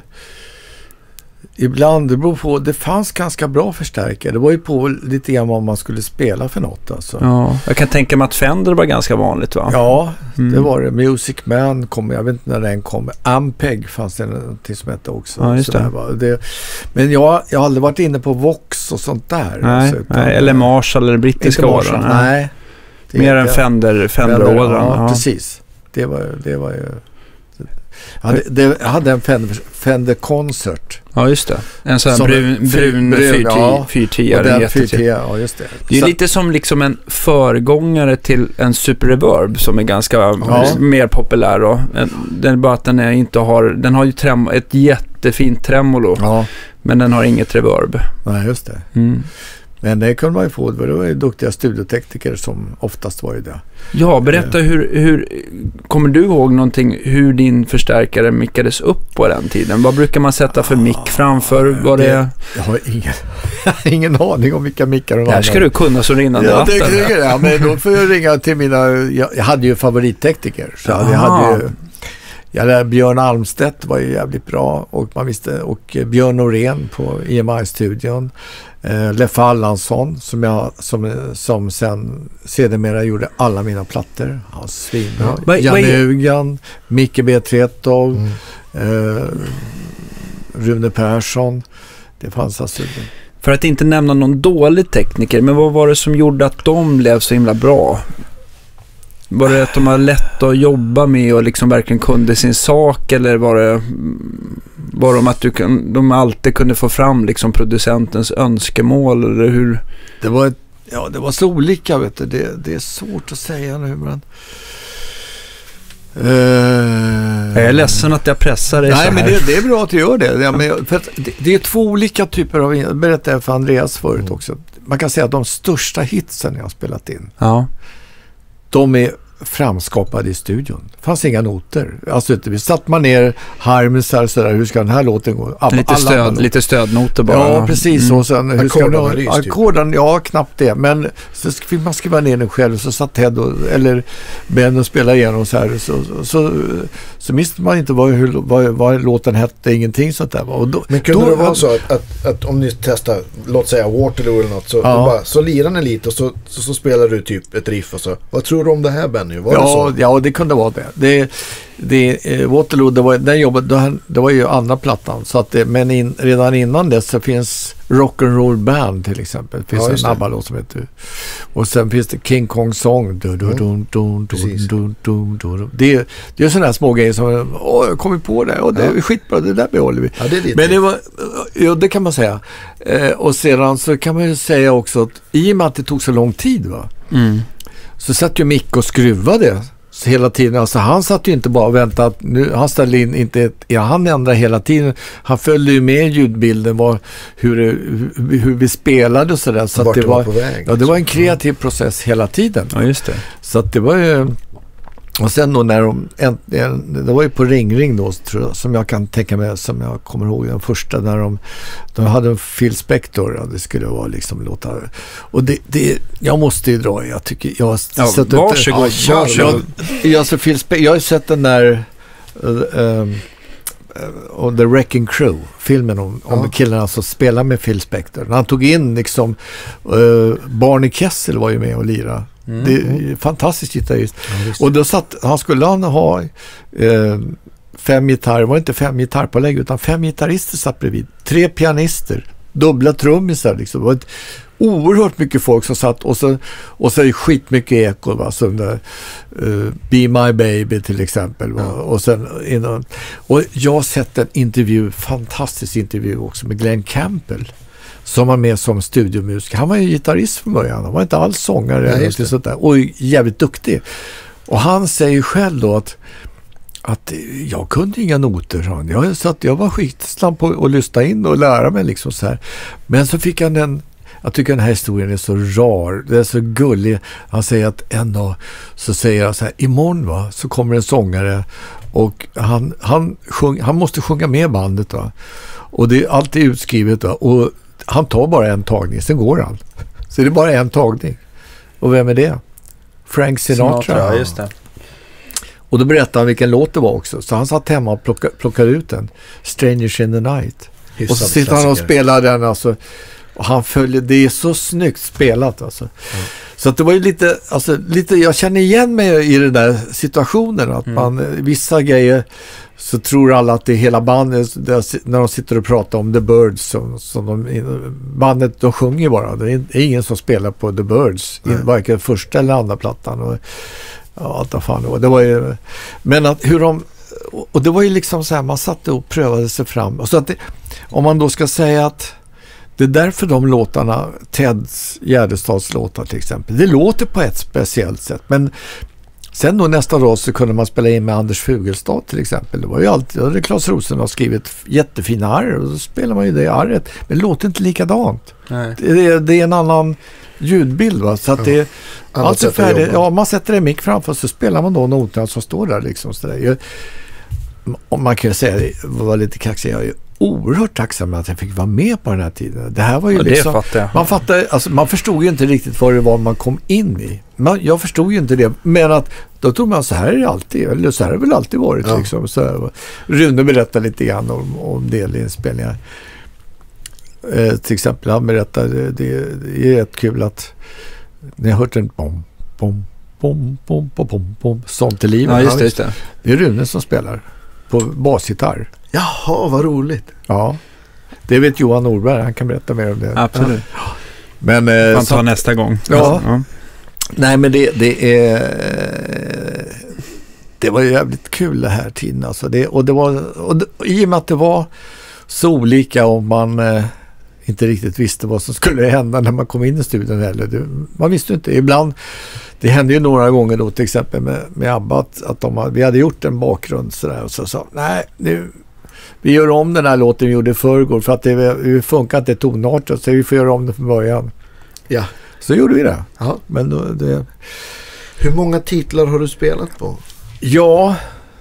ibland, det beror på, det fanns ganska bra förstärkare. Det var ju på lite grann vad man skulle spela för något alltså. Ja, jag kan tänka mig att Fender var ganska vanligt, va? Ja, Mm. det var det. Music Man kom, jag vet inte när den kom. Ampeg fanns det någonting som hette också. Ja, just det. Sådär, va. det. Men jag, jag har aldrig varit inne på Vox och sånt där. Nej, alltså, utan- nej, eller Marshall eller brittiska inte Marshall, ådran. nej. Det- Mer än det- Fender, Fender-ådran. Ja, Ja. precis. Det var, det var ju... Jag hade, det, jag hade en Fender, Fender Concert. Ja, just det. En sån här Som- brun, brun brun, ja. fyrtio. Och den fyrtio, ja just det. Det är Så- lite som liksom en föregångare till en Super Reverb som är ganska Ja. mer populär. Då. Det är bara att den är inte har, den har ju trem, ett jättefint tremolo, Ja, men den har inget reverb. nej, just det. Mm. Men det kunde man ju få. Det var ju duktiga studiotekniker som oftast var ju det. Ja, berätta hur, hur, kommer du ihåg någonting hur din förstärkare mickades upp på den tiden? Vad brukar man sätta för mick framför? Var det, Det- Jag har ingen, ingen aning om vilka mickar de det här ska du kunna så rinnande Ja, vatten. det tycker jag. Men då får jag ringa till mina... Jag, jag hade ju favorittekniker. Så jag Aha. hade ju... Jag lärde Björn Almstedt var ju jävligt bra. Och man visste... Och Björn Norén på E M I-studion. Eh, Leffe Allansson som jag... Som, som sen sedermera gjorde alla mina plattor. Han svinbra. Vad- vad Janne är- Ugan. Micke B. Tretov. Mm. Eh, Rune Persson. Det fanns alltså... För att inte nämna någon dålig tekniker, men vad var det som gjorde att de blev så himla bra? Var det att de var lätt att jobba med och liksom verkligen kunde sin sak, eller var det var de att du kun, de alltid kunde få fram liksom producentens önskemål, eller hur? Det var, ett, ja, det var så olika, vet du. Det, det är svårt att säga nu, men... Uh, Jag är ledsen att jag pressar dig Nej, så men här. det, det är bra att du gör det. Ja, men, för att det, det är två olika typer av... Jag berättade för Andreas förut Mm. också. Man kan säga att de största hitsen jag har spelat in, Ja. de är framskapad i studion. Det fanns inga noter. Alltså vi satt man ner harmsar sådär, hur ska den här låten gå? Alla, lite, stöd, lite stödnoter bara. Ja, precis. Mm. Och sen, hur ska den, ackorden, ja, knappt det. Men så fick man skriva ner den själv, så satt Ted och, eller Ben och spelade igenom så här. Så, så, så, så visste man inte vad, hur, vad, vad låten hette, ingenting sånt där. Och då, men kunde då, det vara så att, att, att om ni testar, låt säga Waterloo eller något, så, ja. bara, så lirar ni lite och så, så, så spelar du typ ett riff och så. Vad tror du om det här, Benny? Var ja, det så? Ja, det kunde vara det. det, det eh, Waterloo, det var, den jobbet, det, det var ju andra plattan. Så att det, men in, redan innan det så finns Rock'n'Roll Band till exempel. Det finns ja, en ABBA-låt som heter. Och sen finns det King Kong Song. Du, du, du, du, du, du, du, du. Det, det är sådana här små grejer som åh, jag kommer på det. Och det är ja. skitbra, det där behåller vi. Ja, det är men det var, ja, det kan man säga. Eh, och sedan så kan man ju säga också att i och med att det tog så lång tid, va? Mm. Så satt ju Mick och skruvade hela tiden. Alltså han satt ju inte bara och väntade att nu, han ställde in inte ett, ja, han ändrade hela tiden. Han följde ju med ljudbilden, var, hur, hur, hur vi spelade och sådär. Så att det var, var väg, ja, det var en kreativ process hela tiden. Ja, just det. Så att det var ju, och sen då när de äntligen, det var ju på Ring Ring då, tror jag, som jag kan tänka mig, som jag kommer ihåg den första, när de, de hade en Phil Spector, ja, det skulle vara liksom låta, och det, det jag måste ju dra, jag tycker jag har ja, sett varsågod, ut, ja, jag, jag, alltså Phil Spector, jag har ju sett den där uh, um, och The Wrecking Crew, filmen om, om ja. killarna som spelar med Phil Spector. När han tog in liksom uh, Barney Kessel var ju med och lira. Mm. Det är fantastiskt gitarrist. Ja, och då satt, han skulle han ha eh, fem gitarrer, det var inte fem gitarrpålägg utan fem gitarrister satt bredvid. Tre pianister, dubbla trummisar liksom. Det var ett oerhört mycket folk som satt och så, och så skitmycket eko, va, som där, uh, Be My Baby till exempel, va? Ja. Och sen innan, och jag har sett en intervju, fantastisk intervju också med Glenn Campbell som var med som studiomusiker. Han var ju gitarrist från början, han var inte alls sångare eller något sånt där, och jävligt duktig. Och han säger själv då att att jag kunde inga noter, han. Jag, så att jag var skitsnabb på att lyssna in och lära mig liksom så här. Men så fick han en, jag tycker den här historien är så rar, det är så gullig. Han säger att en dag så säger jag så här, imorgon, va, så kommer en sångare och han, han, sjung, han måste sjunga med bandet, va. Och det är alltid utskrivet, va. Och han tar bara en tagning, sen går han. Så det är bara en tagning. Och vem är det? Frank Sinatra. Sinatra, just det. Och då berättade han vilken låt det var också. Så han satt hemma och plockade, plockade ut den. Strangers in the Night. Hyfsad och så sitter klassiker. Han och spelar den alltså. Och han följer, det är så snyggt spelat alltså. Mm. Så att det var ju lite, alltså lite, jag känner igen mig i den där situationen. Att mm. man, vissa grejer så tror alla att det är hela bandet, när de sitter och pratar om The Birds, som, som de, bandet, de sjunger bara. Det är ingen som spelar på The Birds, mm. varken första eller andra plattan. Och, ja, allt vad fan det var. Det var ju, men att hur de, och det var ju liksom så här, man satt och prövade sig fram. Och så att det, om man då ska säga att det är därför de låtarna, Teds Gärdestads låtar till exempel, det låter på ett speciellt sätt. Men sen då nästa dag så kunde man spela in med Anders Fugelstad till exempel. Det var ju alltid, det Claes Rosen har skrivit jättefina arr och så spelar man ju det arret. Men det låter inte likadant. Nej. Det, det är en annan ljudbild, va? Så att det, ja, allt är färdigt. Ja, man sätter en mick framför så spelar man då noterna som står där liksom. Så där. Jag, man kan ju säga, det var lite kaxig, jag är ju oerhört tacksam att jag fick vara med på den här tiden. Det här var ju ja, liksom, fattar jag. Man fattade, alltså, man förstod ju inte riktigt vad det var man kom in i. Man, jag förstod ju inte det, men att då tror man så här är det alltid, eller så här har det väl alltid varit ja. liksom. Så här, Rune berättade lite grann om, om delinspelningar. Eh, till exempel han berättade, det, det är rätt kul att ni har hört en bom, bom, bom, bom, bom, bom, bom, sånt till livet. Ja, just det, just det. Det är Rune som spelar på basgitarr. Jaha, vad roligt. Ja, det vet Johan Norberg, han kan berätta mer om det. Absolut. Ja. Men, eh, man tar så, nästa gång. Ja. ja. Nej, men det, det är det var jävligt kul det här tiden. Alltså. Det, och det var, och det, i och med att det var så olika om man eh, inte riktigt visste vad som skulle hända när man kom in i studion heller. Det, man visste inte. Ibland, det hände ju några gånger då till exempel med, med Abba att, att de, vi hade gjort en bakgrund sådär, och så sa nej, nu vi gör om den här låten vi gjorde förrgår för att det, det funkar inte tonartat så vi får göra om det från början. Ja. Så gjorde vi det. Ja. Men då, det... Hur många titlar har du spelat på? Ja,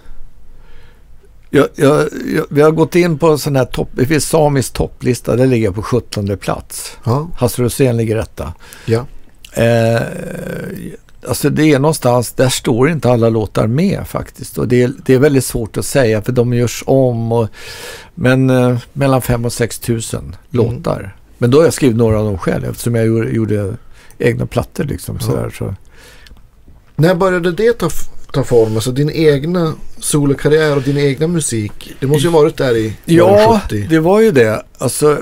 jag, jag, jag, vi har gått in på en sån här topp, det finns samisk topplista, det ligger på sjuttonde plats. Ja. Hasse Rosén ligger rätta. Ja. Eh, alltså det är någonstans, där står inte alla låtar med faktiskt. Och det är, det är väldigt svårt att säga för de görs om. Och, men eh, mellan fem och sex tusen mm. låtar. Men då har jag skrivit några av dem själv eftersom jag gjorde, gjorde egna plattor liksom. Ja. Sådär, så. När började det ta, ta form? Alltså din egna solokarriär och din egna musik. Det måste ju ha varit där i ja, sjuttio. Det var ju det. Alltså...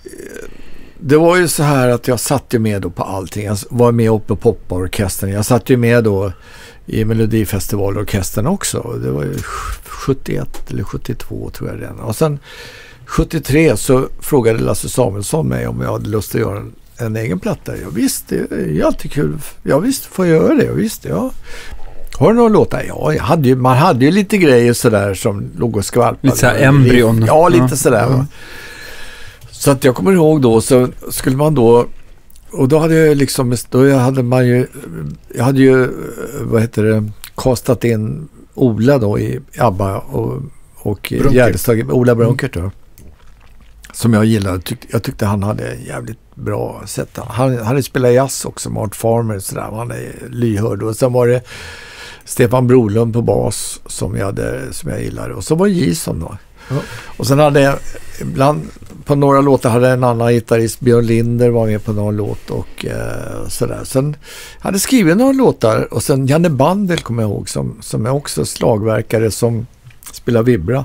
Det var ju så här att jag satt ju med då på allting. Jag var med uppe på poporkestern. Jag satt ju med då i Melodifestivalorkestern också. Det var ju sjuttioett eller sjuttiotvå tror jag redan. Och sen sjuttiotre så frågade Lasse Samuelsson mig om jag hade lust att göra en, en egen platta. Jag visste, det är alltid kul. Jag visste, får jag göra det? Jag visste, ja. Har du några låtar? Ja, jag hade ju, man hade ju lite grejer sådär som låg och skvalpade. Lite såhär embryon. Ja, lite ja. sådär va. Så att jag kommer ihåg då så skulle man då och då hade jag liksom då hade man ju jag hade ju vad heter det kastat in Ola då i ABBA och och Gärdestad, Ola Brunkert då. Som jag gillade. Tyck, jag tyckte han hade jävligt bra sätt. Han hade spelat jazz också med Art Farmer så där, han är lyhörd och sen var det Stefan Brolund på bas som jag hade som jag gillade och så var Jason då. Ja. Och sen hade jag ibland på några låtar hade en annan gitarrist, Björn Linder var med på någon låt och eh, sådär. Sen hade jag skrivit några låtar och sen Janne Bandel kommer jag ihåg som, som är också slagverkare som spelar vibra.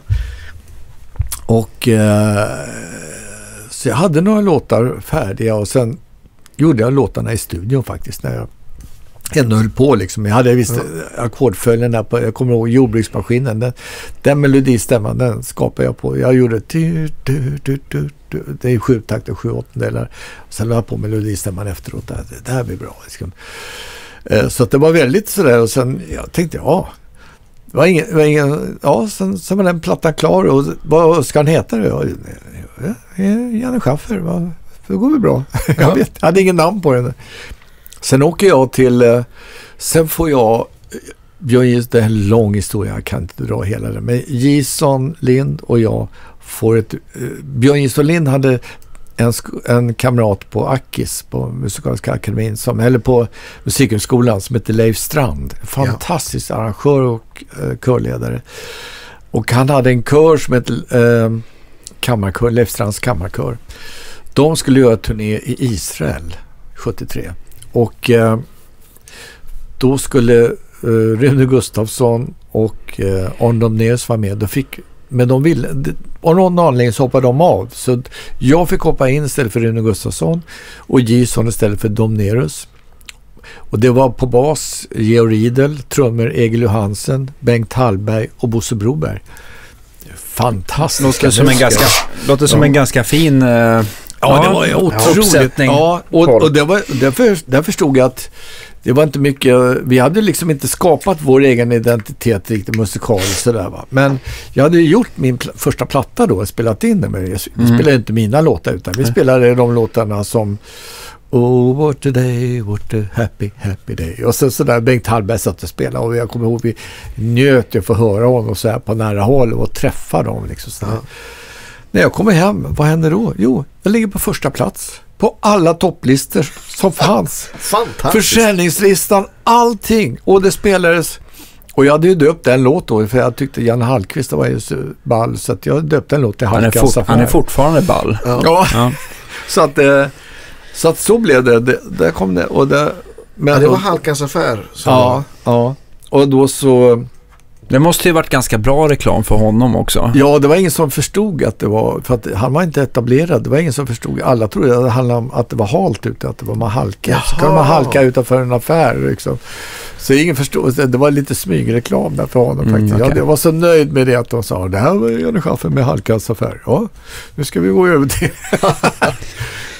Och eh, så jag hade några låtar färdiga och sen gjorde jag låtarna i studion faktiskt när jag ändå höll på liksom. Jag hade visst ja. ackordföljden där på, jag kommer ihåg jordbruksmaskinen, den, den melodistämman den skapade jag på. Jag gjorde du, du, du, du, du. Det är sju takter, sju åttondelar. Sen la jag på melodistämman efteråt. Det, det här blir bra. Liksom. Så att det var väldigt sådär och sen jag tänkte ja, det var ingen, det var ingen ja, sen, sen var den plattan klar och vad ska han heta? Ja, Janne Schaffer, va? Det går väl bra. Ja. Jag, vet, jag hade ingen namn på den. Sen åker jag till, sen får jag, jag det är en lång historia, jag kan inte dra hela det, men Jason Lind och jag får ett, Björn Jason Lind hade en, en kamrat på Akis, på Musikaliska akademin, som, eller på Musikhögskolan som heter Leif Strand, fantastisk ja. arrangör och uh, körledare. Och han hade en kör som heter uh, kammarkör, Leif Strands kammarkör. De skulle göra turné i Israel sjuttiotre. Och eh, då skulle eh, Rune Gustafsson och eh, Arne Domnéus vara med. Då fick, men de ville, av någon anledning så hoppade de av. Så jag fick hoppa in istället för Rune Gustafsson och Jason istället för Domnéus. Och det var på bas Georg Riedel, trummor Egil Johansen, Bengt Hallberg och Bosse Broberg. Fantastiskt. Låter som en ganska, låter som ja. en ganska fin... Eh... Ja, det var ju otroligt. Ja, och, och det var, därför, där förstod jag att det var inte mycket, vi hade liksom inte skapat vår egen identitet riktigt musikaliskt sådär va. Men jag hade gjort min pl- första platta då, spelat in den, men vi mm. spelade inte mina låtar utan vi spelade de låtarna som Oh, what a day, what a happy, happy day. Och så, så där Bengt Hallberg satt och spelade och jag kommer ihåg vi njöt att få höra honom så här på nära håll och träffa dem liksom så ja. När jag kommer hem, vad händer då? Jo, jag ligger på första plats. På alla topplistor som fanns. Fantastiskt. Försäljningslistan, allting. Och det spelades. Och jag hade ju döpt den låt då, för jag tyckte Jan Hallqvist var ju så ball. Så att jag döpte en låt till Hallqvist. Han, han är fortfarande ball. Ja. ja. ja. så, att, så att så blev det. det där kom det. Och det men ja, det var Hallqvists affär. Ja, ja. Och då så... Det måste ju varit ganska bra reklam för honom också. Ja, det var ingen som förstod att det var, för att han var inte etablerad. Det var ingen som förstod. Alla trodde att det handlade om att det var halt ute, att det var man halka. Så kan man halka utanför en affär liksom. Så ingen förstod. Det var lite smygreklam där för honom faktiskt. Mm, okay. Jag var så nöjd med det att de sa, det här var Janne Schaffer med Hallqvists affär. Ja, nu ska vi gå över till.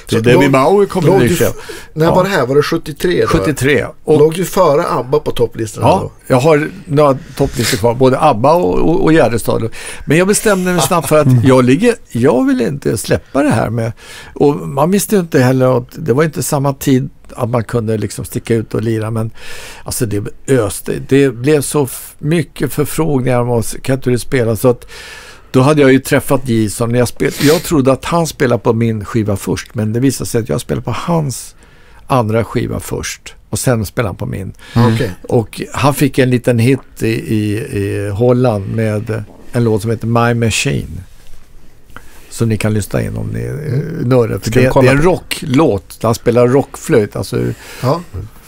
Så David Bowie kommer låg det du, köra. När Ja. var det här? Var det sjuttiotre? Då? sjuttiotre. Och låg du före ABBA på topplistan? Ja, då? jag har några topplistor kvar, både ABBA och, och, och Gärdestad. Men jag bestämde mig snabbt för att jag ligger, jag vill inte släppa det här med, och man visste ju inte heller att det var inte samma tid att man kunde liksom sticka ut och lira, men alltså det öste, det blev så f- mycket förfrågningar om oss, kan inte du spela, så att då hade jag ju träffat Jason. Jag, spel, jag trodde att han spelade på min skiva först, men det visade sig att jag spelade på hans andra skiva först och sen spelade han på min. Mm. Okay. Och han fick en liten hit i, i, i Holland med en låt som heter My Machine, som ni kan lyssna in om ni är mm. nördar. För det, det är en rocklåt. Han spelar rockflöjt. Alltså, ja.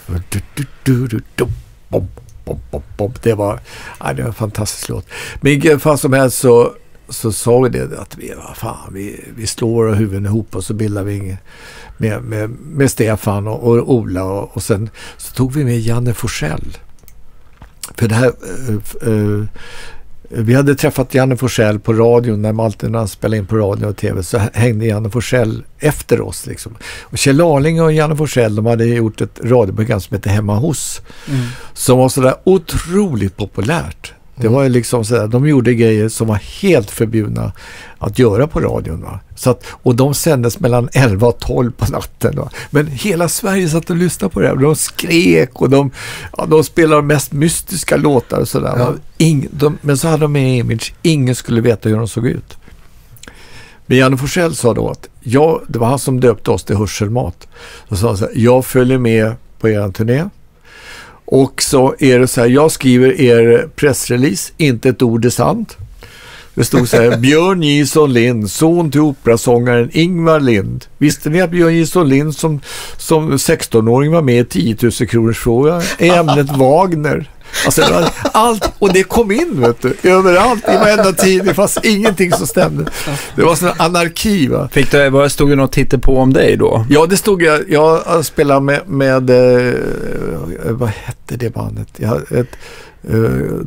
Det var, ja, det var en fantastisk låt. Men i alla fall som helst så, så sa vi det att vi, fan, vi, vi slår våra huvuden ihop och så bildar vi med, med, med Stefan och, och Ola och, och sen så tog vi med Janne Forsell. För det här uh, uh, vi hade träffat Janne Forsell på radion när Malte när han spelade in på radio och tv, så hängde Janne Forsell efter oss liksom. Och Kjell Arling och Janne Forsell, de hade gjort ett radioprogram som heter Hemma hos, mm. som var sådär otroligt populärt. Det var ju liksom sådär, de gjorde grejer som var helt förbjudna att göra på radion, va? Så att, och de sändes mellan elva och tolv på natten, va? Men hela Sverige satt och lyssnade på det här. De skrek och de, ja, de spelade de mest mystiska låtar och sådär. Ja. Ing, de, men så hade de en image, ingen skulle veta hur de såg ut. Men Janne Forsell sa då att jag, det var han som döpte oss till Hörselmat. Så sa han så här, jag följer med på er turné. Och så är det så här, jag skriver er pressrelease, inte ett ord är sant. Det stod så här, Björn Gison Lind, son till operasångaren Ingvar Lind. Visste ni att Björn Gison Lind som, som sexton-åring var med i tio tusen kronors fråga i ämnet Wagner? Alltså det var allt, och det kom in, vet du, överallt i varenda tid, det fanns ingenting som stämde. Det var sån anarki, va? Fick det, vad stod det något titta på om dig då? Ja, det stod jag, jag spelade med, med eh, vad hette det bandet? Jag hade ett eh,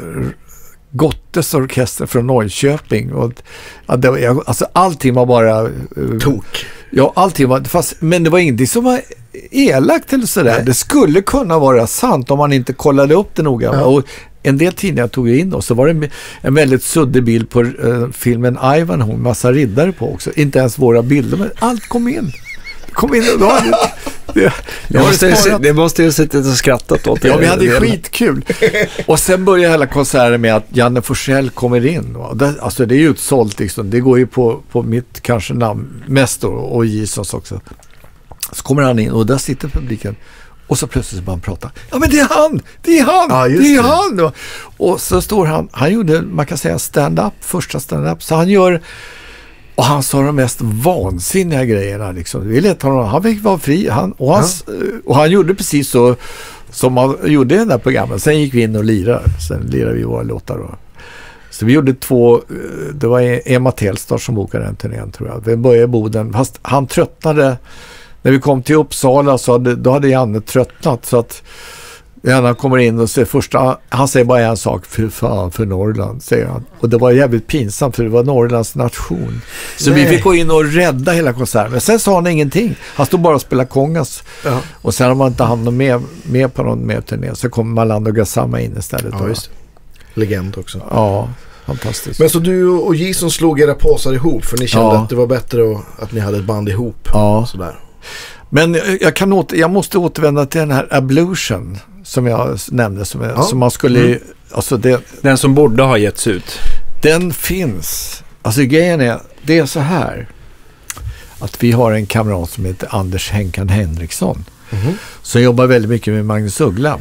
Gottes orkester från Norrköping, och ja, det var, jag, alltså allting var bara eh, tok. Ja, allting var, fast, men det var ingenting som var elakt eller sådär. Nej. Det skulle kunna vara sant om man inte kollade upp det noga. Ja. Och en del tidningar tog in och så var det en väldigt suddig bild på uh, filmen Ivanhoe, massa riddare på också. Inte ens våra bilder, men allt kom in. Det kom in och då hade det, det, det, måste, det måste ju suttit och skrattat åt det. Ja, vi hade skitkul. Och sen började hela konserten med att Janne Forsell kommer in. Det, alltså det är ju utsålt liksom. Det går ju på, på mitt kanske namn mest då, och Gisons också. Så kommer han in och där sitter publiken. Och så plötsligt så bara han pratar. Ja, men det är han! Det är han! Ja, det är det. Han! Och så står han, han gjorde, man kan säga stand-up, första stand-up. Så han gör, och han sa de mest vansinniga grejerna liksom. Vi lät honom, han fick vara fri. Han, och, han, ja. och han gjorde precis så som han gjorde i den där programmet. Sen gick vi in och lirade. Sen lirade vi våra låtar då. Så vi gjorde två, det var Emma Telstar som bokade den turnén, tror jag. Vi började i Boden, fast han tröttnade. När vi kom till Uppsala så hade, då hade Janne tröttnat, så att Janne kommer in och säger första, han säger bara en sak, för fan för Norrland, säger han. Och det var jävligt pinsamt, för det var Norrlands nation. Så Nej. vi fick gå in och rädda hela konserten. Men sen sa han ingenting. Han stod bara och spelade kongas. Ja. Och sen har man inte hand om med, med på någon mer turné. Så kom Malando Gassama in istället. Ja, just det. Legend också. Ja, fantastiskt. Men så du och Jason slog era påsar ihop, för ni kände ja. att det var bättre att, att ni hade ett band ihop. Ja. Sådär. Men jag, kan åter, jag måste återvända till den här Ablution som jag nämnde, som, jag, ja. som man skulle... Mm. Alltså det, den som borde ha getts ut. Den finns. Alltså grejen är, det är så här att vi har en kamrat som heter Anders Henkan Henriksson, mm. som jobbar väldigt mycket med Magnus Uggla.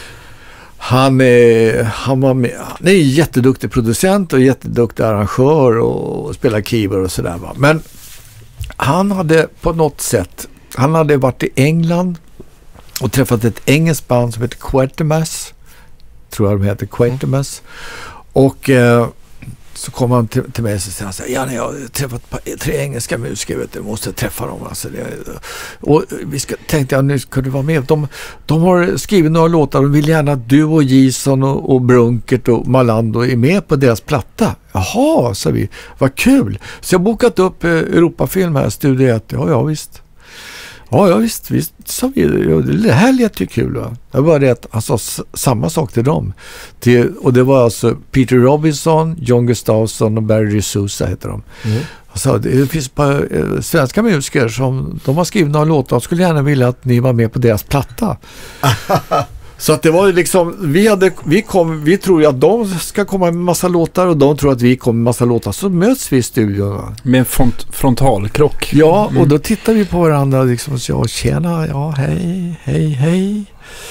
Han är, han var med, han är en jätteduktig producent och jätteduktig arrangör och spelar keyboard och sådär, va. Men han hade på något sätt, han hade varit i England och träffat ett engelskt band som heter Quatermass, tror jag de heter Quatermass. Och eh, så kom han till, till mig och sa han så här, ja, jag har träffat tre engelska musiker, vet du, måste träffa dem. Alltså, det, och vi ska, tänkte jag, nu ska du vara med. De, de har skrivit några låtar, de vill gärna att du och Jason och, och Brunkert och Malando är med på deras platta. Jaha, sa vi, vad kul. Så jag har bokat upp eh, Europafilm här, Studio ett. Ja, ja, visst. Ja, ja visst, visst sa vi, det här lät ju kul. Va? Det var det att han sa s- samma sak till dem. Till, och det var alltså Peter Robinson, John Gustafsson och Barry D'Souza heter de. Mm. Alltså, det finns ett par eh, svenska musiker som de har skrivit några låtar och skulle gärna vilja att ni var med på deras platta. Så att det var ju liksom, vi, hade, vi, kom, vi tror ju att de ska komma med massa låtar och de tror att vi kommer med massa låtar. Så möts vi i studion. Va? Med en front, frontalkrock. Ja, Mm. och då tittar vi på varandra liksom och säger, ja, tjena, ja, hej, hej, hej.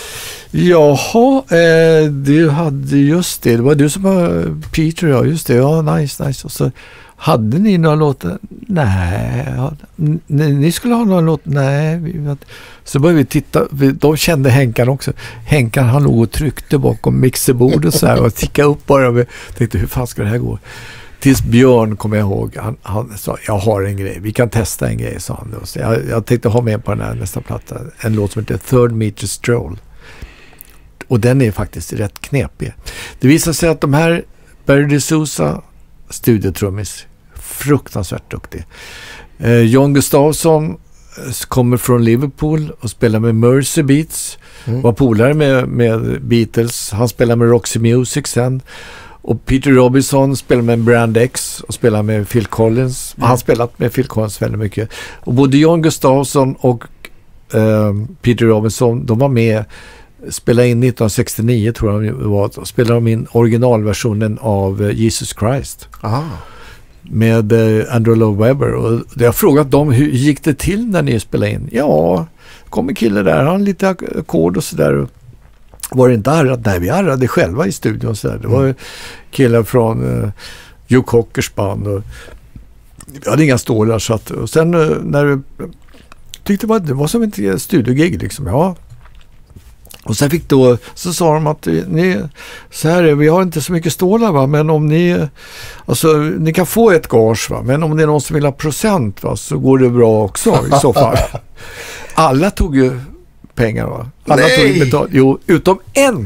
Jaha, eh, du hade just det, det var du som var Peter, ja, just det, ja, nice, nice. Och så hade ni några låtar? Nej, ja, n- ni skulle ha några låtar? Nej. Vi, så började vi titta, de kände Henkan också. Henkan, han låg och tryckte bakom mixerbordet så här och tickade upp bara. Och tänkte, hur fan ska det här gå? Tills Björn, kommer jag ihåg, han, han sa, jag har en grej, vi kan testa en grej, sa han. Så jag, jag tänkte ha med på den här nästa platta, en låt som heter Third Meter Stroll. Och den är faktiskt rätt knepig. Det visar sig att de här Barry D'Souza, studiotrummis, fruktansvärt duktig. Eh, John Gustafsson kommer från Liverpool och spelar med Mercy Beats. Mm. Var polare med, med Beatles. Han spelar med Roxy Music sen. Och Peter Robinson spelar med Brand X och spelar med Phil Collins. Mm. Han har spelat med Phil Collins väldigt mycket. Och både John Gustafsson och eh, Peter Robinson, de var med, spelade in nittonhundrasextionio tror jag det var, och spelade de in originalversionen av eh, Jesus Christ. Aha. Med eh, Andrew Lloyd Webber. Och jag har frågat dem, hur gick det till när ni spelade in? Ja, kom en kille där, han har lite ackord och sådär. Var det inte arrat? Nej, vi arrade själva i studion och sådär. Det var mm. killar från eh, Joe Cockers band och vi hade inga stålar så att, och sen eh, när du tyckte det var, det var som ett studiogig liksom, ja. Och sen fick då, så sa de att ni, så här är, vi har inte så mycket stålar va, men om ni, alltså ni kan få ett gage va, men om det är någon som vill ha procent va, så går det bra också i så fall. Alla tog ju pengar va. Alla Nej. tog ju betalt, jo, utom en.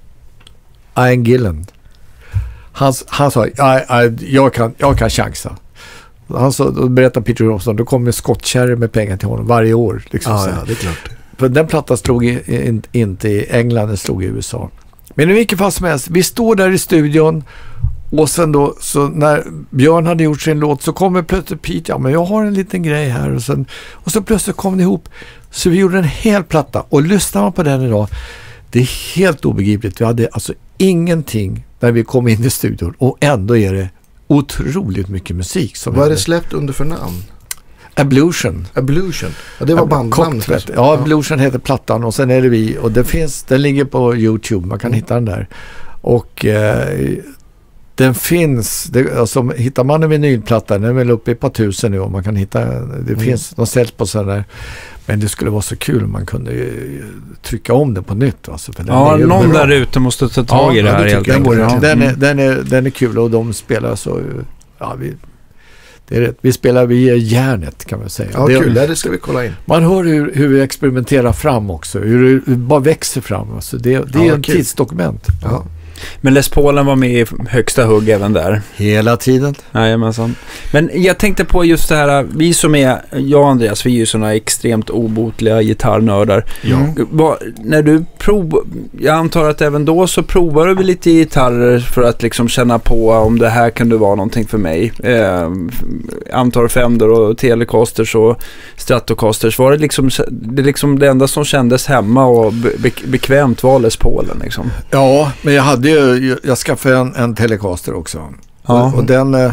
Ian Gillan. Han, han sa, jag, jag, jag, kan, jag kan chansa. Han sa, då berättade Peter Robinson, då kommer skottkärror med pengar till honom varje år. Liksom, Ja, så ja, här. det är klart. För den plattan slog i, in, inte i England, den slog i U S A. Men i vilket fall som helst, vi står där i studion och sen då, så när Björn hade gjort sin låt så kommer plötsligt Pete, ja men jag har en liten grej här och sen, och så plötsligt kom det ihop. Så vi gjorde en hel platta och lyssnar man på den idag, det är helt obegripligt. Vi hade alltså ingenting när vi kom in i studion och ändå är det otroligt mycket musik. Som Vad är det släppt under för namn? Ablution. Ablution. Ja, det var bandnamnet. Kort, ja, Ablution heter plattan och sen är det vi. Och det finns, den ligger på YouTube, man kan mm. hitta den där. Och eh, den finns, det, alltså, hittar man en vinylplatta, den är väl uppe i ett par tusen nu och man kan hitta, det mm. finns, de säljs på sådana där. Men det skulle vara så kul om man kunde uh, trycka om den på nytt. Alltså, för den ja, är någon bra. där ute måste ta tag ja, i det ja, här. Det Helt den, enkelt. ja. den, är, Mm. den, är, den är kul och de spelar så, ja vi... Det är rätt. Vi spelar via järnet kan man säga. Ja, det, kul. Det ska vi kolla in. Man hör hur, hur vi experimenterar fram också. Hur det bara växer fram. Alltså det, det är ja, en kul. tidsdokument. Ja. Men Les Paulen var med i högsta hugg även där. Hela tiden. Jajamensan. Men jag tänkte på just det här, vi som är, jag och Andreas, vi är ju sådana extremt obotliga gitarrnördar. Ja. Vad, när du prov, jag antar att även då så provar du väl lite gitarrer för att liksom känna på om det här kan du vara någonting för mig. Eh, antar Fender och Telecasters och Stratocasters, var det liksom det, liksom det enda som kändes hemma och be, bekvämt var Les Paulen liksom? Ja, men jag hade ju, jag skaffade en, en Telecaster också. Ja. Och, och den,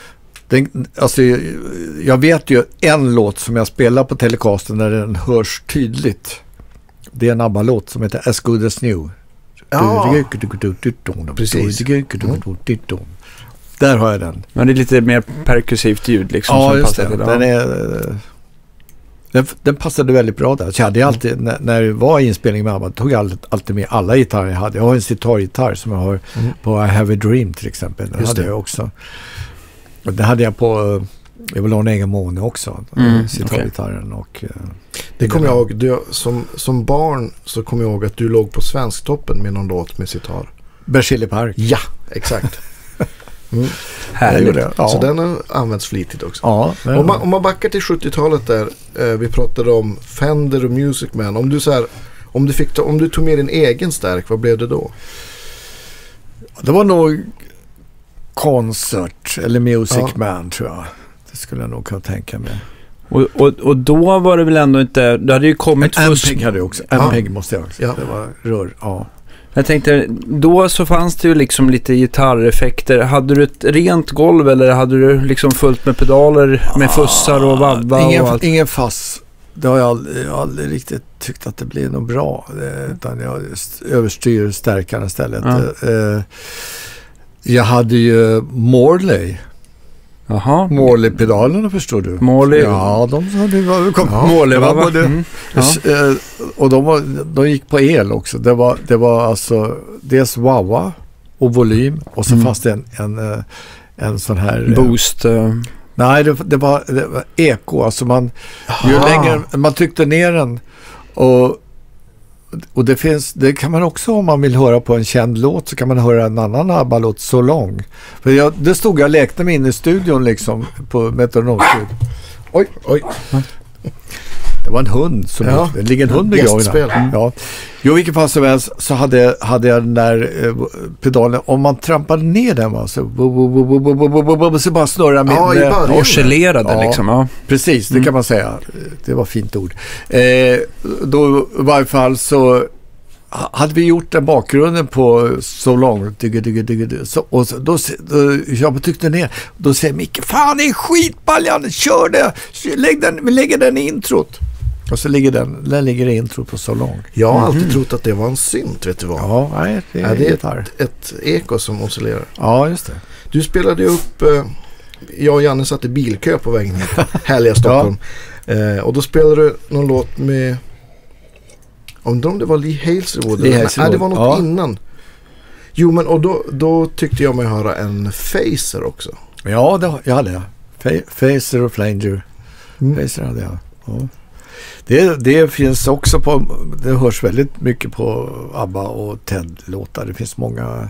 den, alltså jag vet ju en låt som jag spelar på Telecaster när den hörs tydligt. Det är en ABBA-låt som heter As Good As New. Ja. Precis. Där har jag den. Men det är lite mer perkussivt ljud liksom. Ja, som just passar det. till Den, är, den, den passade väldigt bra där. Så jag hade alltid, när, när det var inspelning med ABBA, tog jag alltid, alltid med alla gitarrer jag hade. Jag har en sitargitarr som jag har mm. på I Have A Dream till exempel. Den just hade det. Jag också. Och den hade jag på jag vill ha en egen måne också. Mm, sitargitarren okay. och... Det kommer jag ihåg. Du, som, som barn så kommer jag ihåg att du låg på Svensktoppen med någon låt med sitar. Berzelii Park. Ja, exakt. Mm. Härligt. Det. Ja. Så den har använts flitigt också. Ja, men... om, man, om man backar till sjuttiotalet där, eh, vi pratade om Fender och Music Man. Om du, så här, om, du fick ta, om du tog med din egen stärk, vad blev det då? Det var nog Concert eller Music Ja. Man, tror jag. Det skulle jag nog kunna tänka mig. Och, och, och då var det väl ändå inte... Det hade ju kommit En först... M P E G hade jag också. Ja. M P E G måste jag också. Ja. Det var rör, ja. Jag tänkte, då så fanns det ju liksom lite gitarreffekter. Hade du ett rent golv eller hade du liksom fullt med pedaler med fussar och vabba ingen, och allt? Ingen fass. Det har jag aldrig, jag har aldrig riktigt tyckt att det blir något bra. Det, utan jag överstyr stärkarna istället. Ja. Eh, jag hade ju Morley. Jaha. Morley-pedalerna, förstår du. Morley. Ja, de hade var, kom, Ja, Morley var både, mm. Ja. eh, och de, var, de gick på el också. Det var, det var alltså dels wah och volym och så Mm. fanns det en, en, eh, en sån här... eh, Boost. eh, Nej, det, det, var, det var eko. Alltså man, ju Aha. längre man tryckte ner den och, och det finns, det kan man också, om man vill höra på en känd låt, så kan man höra en annan ABBA-låt så lång. För jag, det stod jag lekte mig in i studion liksom på metronomstudion. Oj, oj. Det var en hund som Ja. det ligger en hund begraven. Gästspel. Mm. Ja. Jo, vilket fall som helst så hade, hade jag den där eh, pedalen. Om man trampade ner den va, så, bu, bu, bu, bu, bu, bu, bu, bu, så bara snurra med. Ja, i med- början. Oscillerade Ja. liksom, ja. Precis, det Mm. kan man säga. Det var fint ord. Eh, då i varje fall så ha- hade vi gjort den bakgrunden på So Long. Digga, digga, digga, digga. Så, och så, då, se- då, jag tryckte ner. Då säger Micke, fan det är skitbaljan, kör det. Lägg den, vi lägger den i introt. Och så ligger den, den ligger i introt på So Long. Jag har Mhm. alltid trott att det var en synt, vet du vad? Ja, nej, det är, Ja, det är gitarr. ett, ett eko som oscillerar. Ja, just det. Du spelade ju upp, eh, jag och Janne satt i bilkö på vägen hit, härliga Stockholm. Eh, och då spelade du någon låt med, undrar om det var Lee Hazelwood. Lee eller- Hazelwood, Nej, det var något ja. innan. Jo, men och då, då tyckte jag mig höra en Facer också. Ja, det, jag hade jag. Fa- Facer och Flanger. Mm. Facer hade jag. Ja. Det, det finns också på, det hörs väldigt mycket på ABBA och Ted-låtar. Det finns många.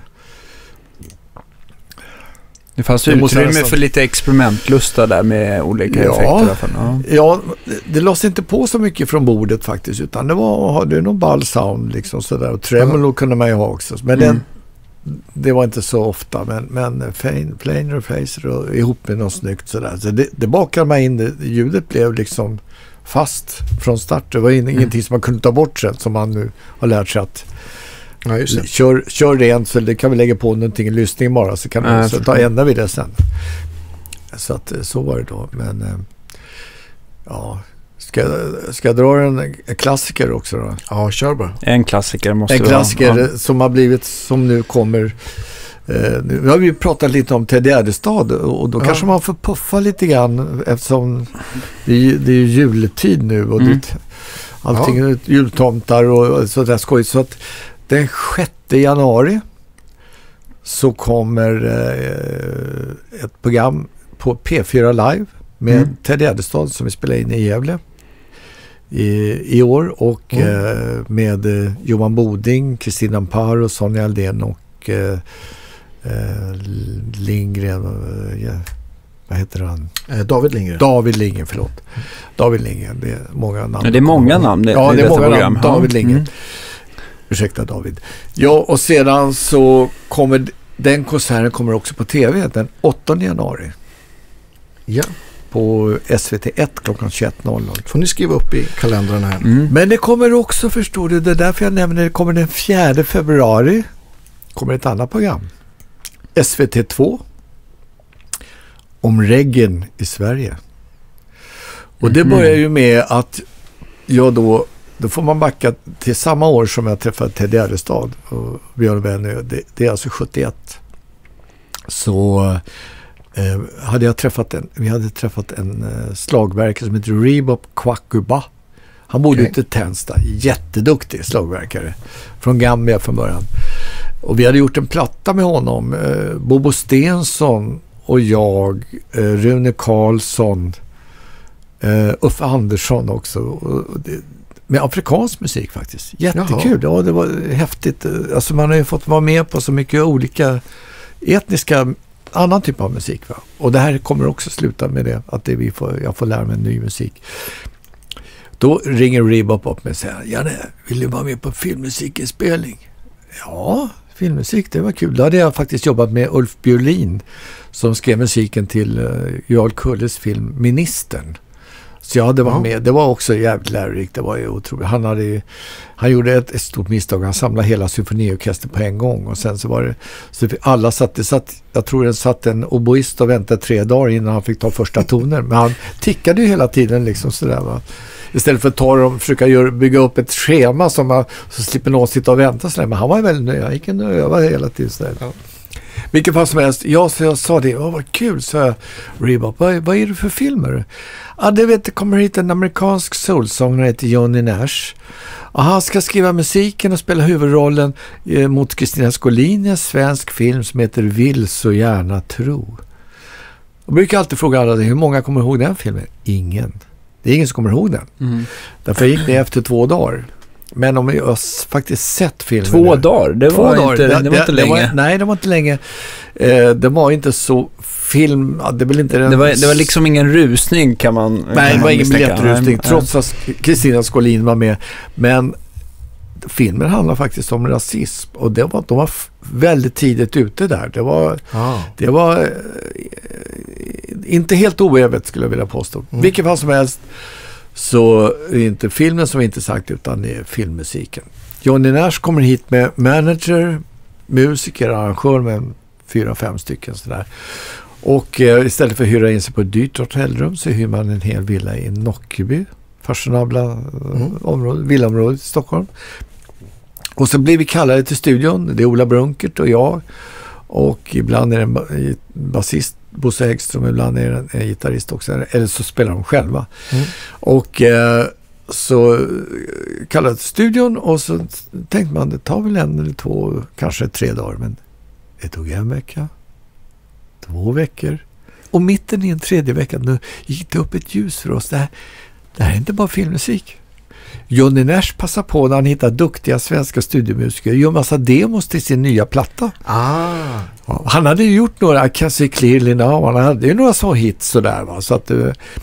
Det fanns Det måste utrymme nästan- för lite experimentlusta där med olika Ja. effekter. i alla fall. Ja. Ja, det, det lades inte på så mycket från bordet faktiskt, utan det var, hade någon ball sound liksom sådär. Och tremolo kunde man ju ha också. Men Mm. den, det var inte så ofta. Men, men Flanger och Facer och ihop med något snyggt sådär. Så det, det bakade man in. Det, ljudet blev liksom fast från start. Det var in, Mm. ingenting som man kunde ta bort sen, som man nu har lärt sig att Ja, just det. kör, kör rent, så det kan vi lägga på någonting i lyssningen bara, så kan Ja, vi jag så förstår. ta ändra vid det sen. Så att så var det då. Men eh, ja, ska, jag- ska jag dra en, en klassiker också då? Ja, kör bara. En klassiker måste En det vara. klassiker Ja. som har blivit, som nu kommer. Eh, nu har vi ju pratat lite om Ted Gärdestad, och då Ja. kanske man får puffa lite grann, eftersom det, är- det är ju juletid nu och Mm. det, allting är jultomtar och så där skoj. Så att den sjätte januari så kommer eh, ett program på P fyra Live med Mm. Ted Gärdestad som vi spelar in i Gävle i, i år, och Mm. eh, med eh, Johan Boding, Kristina Amparo, Sonja Aldén och eh, eh, Lindgren och, eh, ja, vad heter han? Eh, David Lindgren. David Lindgren, förlåt. David Lindgren, det är många namn. Ja, det är många namn. Det, Ja, i det är detta många program. namn. David Ja. Lindgren. Mm. Ursäkta David. Ja, och sedan så kommer den konserten kommer också på tv den åttonde januari Ja, på S V T ett klockan tjugoett noll noll. får ni skriva upp i kalendern här. Mm. Men det kommer också, förstår du, det är därför jag nämner det, kommer den fjärde februari kommer ett annat program. S V T två om reggae i Sverige. Och det Mhm. börjar ju med att jag då, då får man backa till samma år som jag träffade Ted Gärdestad och Björn Wenner. Det, det är alltså sjuttioett. Så eh, hade jag träffat en, vi hade träffat en eh, slagverkare som heter Rebop Kwakuba. Han bodde Okej. ute i Tensta, jätteduktig slagverkare från Gambia från början. Och vi hade gjort en platta med honom, eh, Bobo Stensson och jag, eh, Rune Karlsson, eh, Uffe Andersson också. Och det, med afrikansk musik faktiskt. Jättekul. Ja, det var häftigt. Alltså man har ju fått vara med på så mycket olika etniska annan typ av musik. Va? Och det här kommer också sluta med det. Att det vi får, jag får lära mig ny musik. Då ringer Rebop upp mig och säger, Janne, vill du vara med på filmmusikinspelning? Ja, filmmusik, det var kul. Då hade jag faktiskt jobbat med Ulf Björlin som skrev musiken till uh, Jarl Kulles film Ministern. Så jag hade varit med. Det var också jävligt lärorikt. Det var ju otroligt. Han, hade ju, han gjorde ett, ett stort misstag. Han samlade hela symfoniorkestern på en gång. Och sen så var det... Så alla satt, det satt... Jag tror det satt en oboist och väntade tre dagar innan han fick ta första toner. Men han tickade ju hela tiden liksom sådär, va. Istället för att ta dem och försöka göra, bygga upp ett schema som man, så slipper någon sitta och vänta sådär. Men han var ju väldigt nöjd. Han gick och övade hela tiden sådär. Ja. Vilket fall som helst, jag, så jag sa det, åh vad kul, så jag, Rebop, vad, vad är det för filmer? Ja, det vet, det kommer hit en amerikansk soulsångare heter Johnny Nash. Och han ska skriva musiken och spela huvudrollen eh, mot Kristina Skolin i en svensk film som heter Vill så gärna tro. Jag brukar alltid fråga alla, hur många kommer ihåg den filmen? Ingen. Det är ingen som kommer ihåg den. Mm. Därför gick det efter två dagar. Men om jag har faktiskt sett filmen... Två dagar? Det två var, dagar. Inte, det, det var inte det, länge. Det var, nej, det var inte länge. Eh, det var inte så film... Det, väl inte det, var, det var liksom ingen rusning kan man... Nej, kan det var man ingen biljettrusning. Nej, trots att Kristina Skolin var med. Men filmen handlar faktiskt om rasism. Och det var, de var väldigt tidigt ute där. Det var... Ah. Det var eh, inte helt oävet skulle jag vilja påstå. Mm. Vilket fall som helst... Så är det inte filmen som är intressant utan det är filmmusiken. Johnny Nash kommer hit med manager, musiker, arrangör med fyra, fem stycken sådär. Och eh, istället för att hyra in sig på ett dyrt hotellrum så hyr man en hel villa i Nockeby, fashionabla mm. område, villaområdet i Stockholm. Och så blir vi kallade till studion, det är Ola Brunkert och jag. Och ibland är det en basist, Bosse Häggström, ibland är det en gitarrist också, eller så spelar de själva. Mm. Och eh, så kallade studion och så tänkte man, det tar väl en eller två, kanske tre dagar, men det tog en vecka, två veckor. Och mitten i en tredje vecka, nu gick det upp ett ljus för oss. Det här, det här är inte bara filmmusik. Johnny Nash passar på när han hittar duktiga svenska studiomusiker och gör massa demos till sin nya platta. Ah. Ja, han hade ju gjort några, I Can See Clearly Now, han hade ju några så hits sådär, va, så att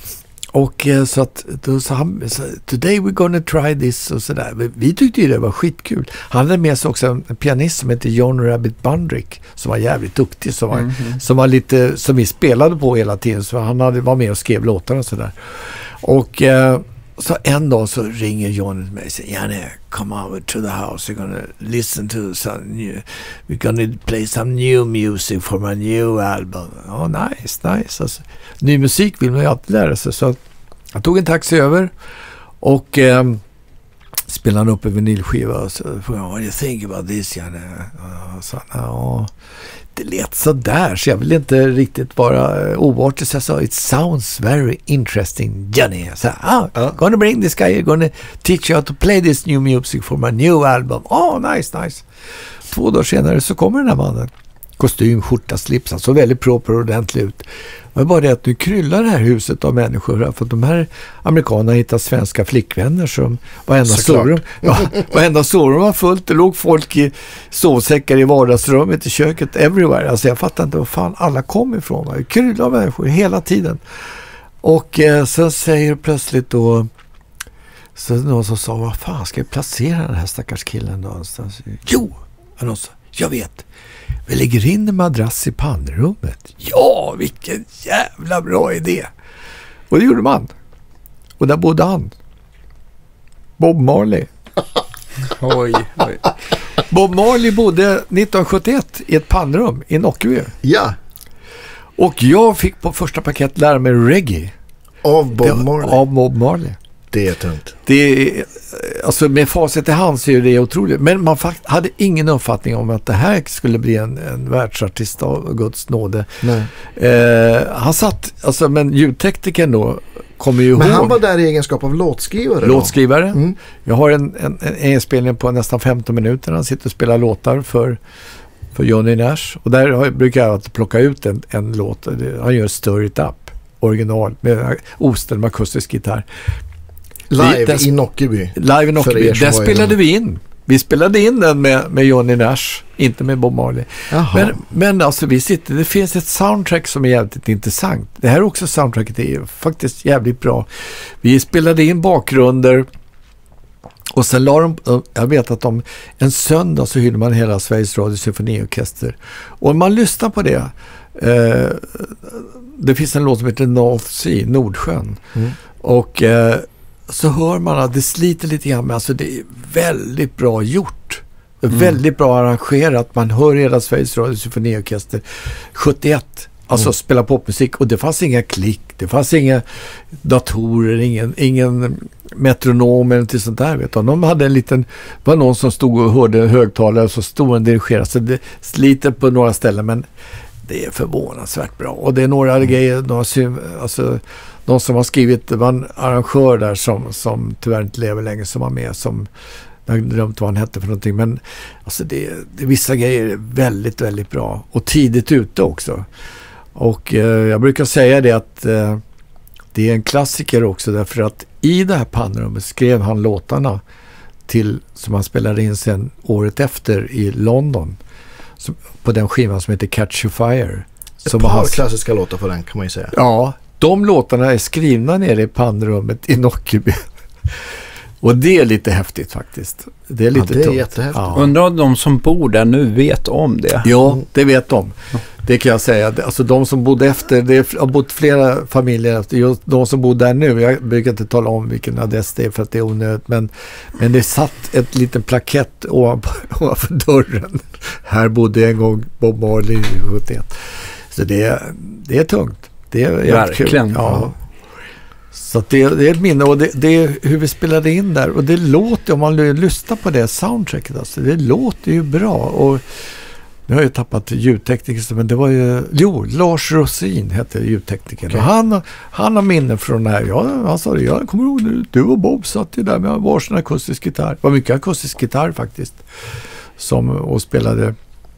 och så att då sa han, today we're gonna try this och sådär. Vi tyckte ju det var skitkul. Han hade med sig också en pianist som heter John Rabbit Bundrick som var jävligt duktig, som var, mm-hmm. som var lite, som vi spelade på hela tiden, så han hade var med och skrev låtar och sådär. Och eh, så en dag så ringer John till mig och säger, Janne, come over to the house. We're gonna listen to some new, we're gonna play some new music for my new album. Oh, nice, nice. Alltså, ny musik vill man ju alltid lära sig. Så jag tog en taxi över och eh, spelade upp en vinylskiva och så frågade, what do you think about this, Janne? Och så, ja, det lät så där, så jag vill inte riktigt vara oartig, så jag sa, it sounds very interesting, Johnny. Så ah, uh. gonna bring this guy, gonna teach you how to play this new music for my new album. Oh, nice, nice. Två dagar senare så kommer den här mannen. Kostym, skjorta, slips, han såg väldigt proper och ordentlig ut. Det var bara det att nu kryllar det här huset av människor, för att de här amerikanerna hittar svenska flickvänner som varenda sovrum, ja, varenda sovrum var fullt. Det låg folk i sovsäckar i vardagsrummet, i köket, everywhere. Alltså jag fattar inte var fan alla kom ifrån. Det kryllar av människor hela tiden. Och eh, sen säger plötsligt då, så någon som sa, vad fan ska jag placera den här stackars killen då någonstans? Jo, någon sa, jag vet. Vi lägger in en madrass i pannrummet. Ja, vilken jävla bra idé. Och det gjorde man. Och där bodde han. Bob Marley. Oj, oj. Bob Marley bodde nittonhundrasjuttioett i ett pannrum i Nockeby. Ja. Och jag fick på första paket lära mig reggae. Av Bob Marley? Av Bob Marley. Det är tungt. Det är, alltså med facit i hand så är det otroligt. Men man fakt- hade ingen uppfattning om att det här skulle bli en, en världsartist av Guds nåde. Nej. Eh, han satt, alltså, men ljudteknikern då kommer ju ihåg. Men han var där i egenskap av låtskrivare? Låtskrivare. Mm. Jag har en, en, en inspelning på nästan femton minuter. Han sitter och spelar låtar för, för Johnny Nash. Och där har, brukar jag alltid plocka ut en, en låt. Han gör Stir It Up, original, med osten med akustisk gitarr. Live det, i Nockeby. Live i Nockeby. Där spelade vi in. Vi spelade in den med, med Johnny Nash inte med Bob Marley. Men, men alltså vi sitter, det finns ett soundtrack som är jävligt intressant. Det här också soundtracket är faktiskt jävligt bra. Vi spelade in bakgrunder och sen la de, jag vet att om en söndag så hyrde man hela Sveriges Radio symfoniorkester. Och om man lyssnar på det, eh, det finns en låt som heter North Sea, Nordsjön. Mm. Och eh, så hör man att det sliter lite grann, men alltså det är väldigt bra gjort. Mm. Väldigt bra arrangerat. Man hör hela Sveriges Radio symfoniorkester sjuttioett. Alltså mm. spela popmusik. Och det fanns inga klick. Det fanns inga datorer. Ingen, ingen metronom eller sånt där. Vet du. De hade en liten... var någon som stod och hörde högtalare och så stod en dirigerare. Så det sliter på några ställen. Men det är förvånansvärt bra. Och det är några mm. grejer... Några, alltså, de som har skrivit... Det var en arrangör där som, som tyvärr inte lever längre som var med. Som... Jag har glömt vad han hette för någonting. Men alltså det, det, vissa grejer är väldigt, väldigt bra. Och tidigt ute också. Och eh, jag brukar säga det att eh, det är en klassiker också. Därför att i det här pannrummet skrev han låtarna till, som han spelade in sen året efter i London. Som, på den skivan som heter Catch a Fire. Ett som par hans, klassiska låtar på den kan man ju säga. Ja, de låtarna är skrivna nere i pannrummet i Nockeby. Och det är lite häftigt faktiskt. Det är lite ja, det är tungt. jättehäftigt. Ja. Undrar om de som bor där nu vet om det. Ja, det vet de. Det kan jag säga. Alltså de som bodde efter, det har bott flera familjer efter. Just de som bor där nu, jag brukar inte tala om vilken adress det är för att det är onödigt. Men, men det satt ett liten plakett ovanför, ovanför dörren. Här bodde en gång Bob Marley sjuttioett. Så det är, det är tungt. Det är verkligen. Kul. Ja. Så att det, det är ett minne och det, det är hur vi spelade in där och det låter, om man lyssnar på det soundtracket alltså, det låter ju bra och nu har jag tappat ljudtekniker men det var ju, jo, Lars Rosin hette ljudteknikern okay. Och han, han har minnen från när jag, han sa det, jag kommer ihåg du och Bob satt ju där med varsin akustisk gitarr, det var mycket akustisk gitarr faktiskt som, och spelade.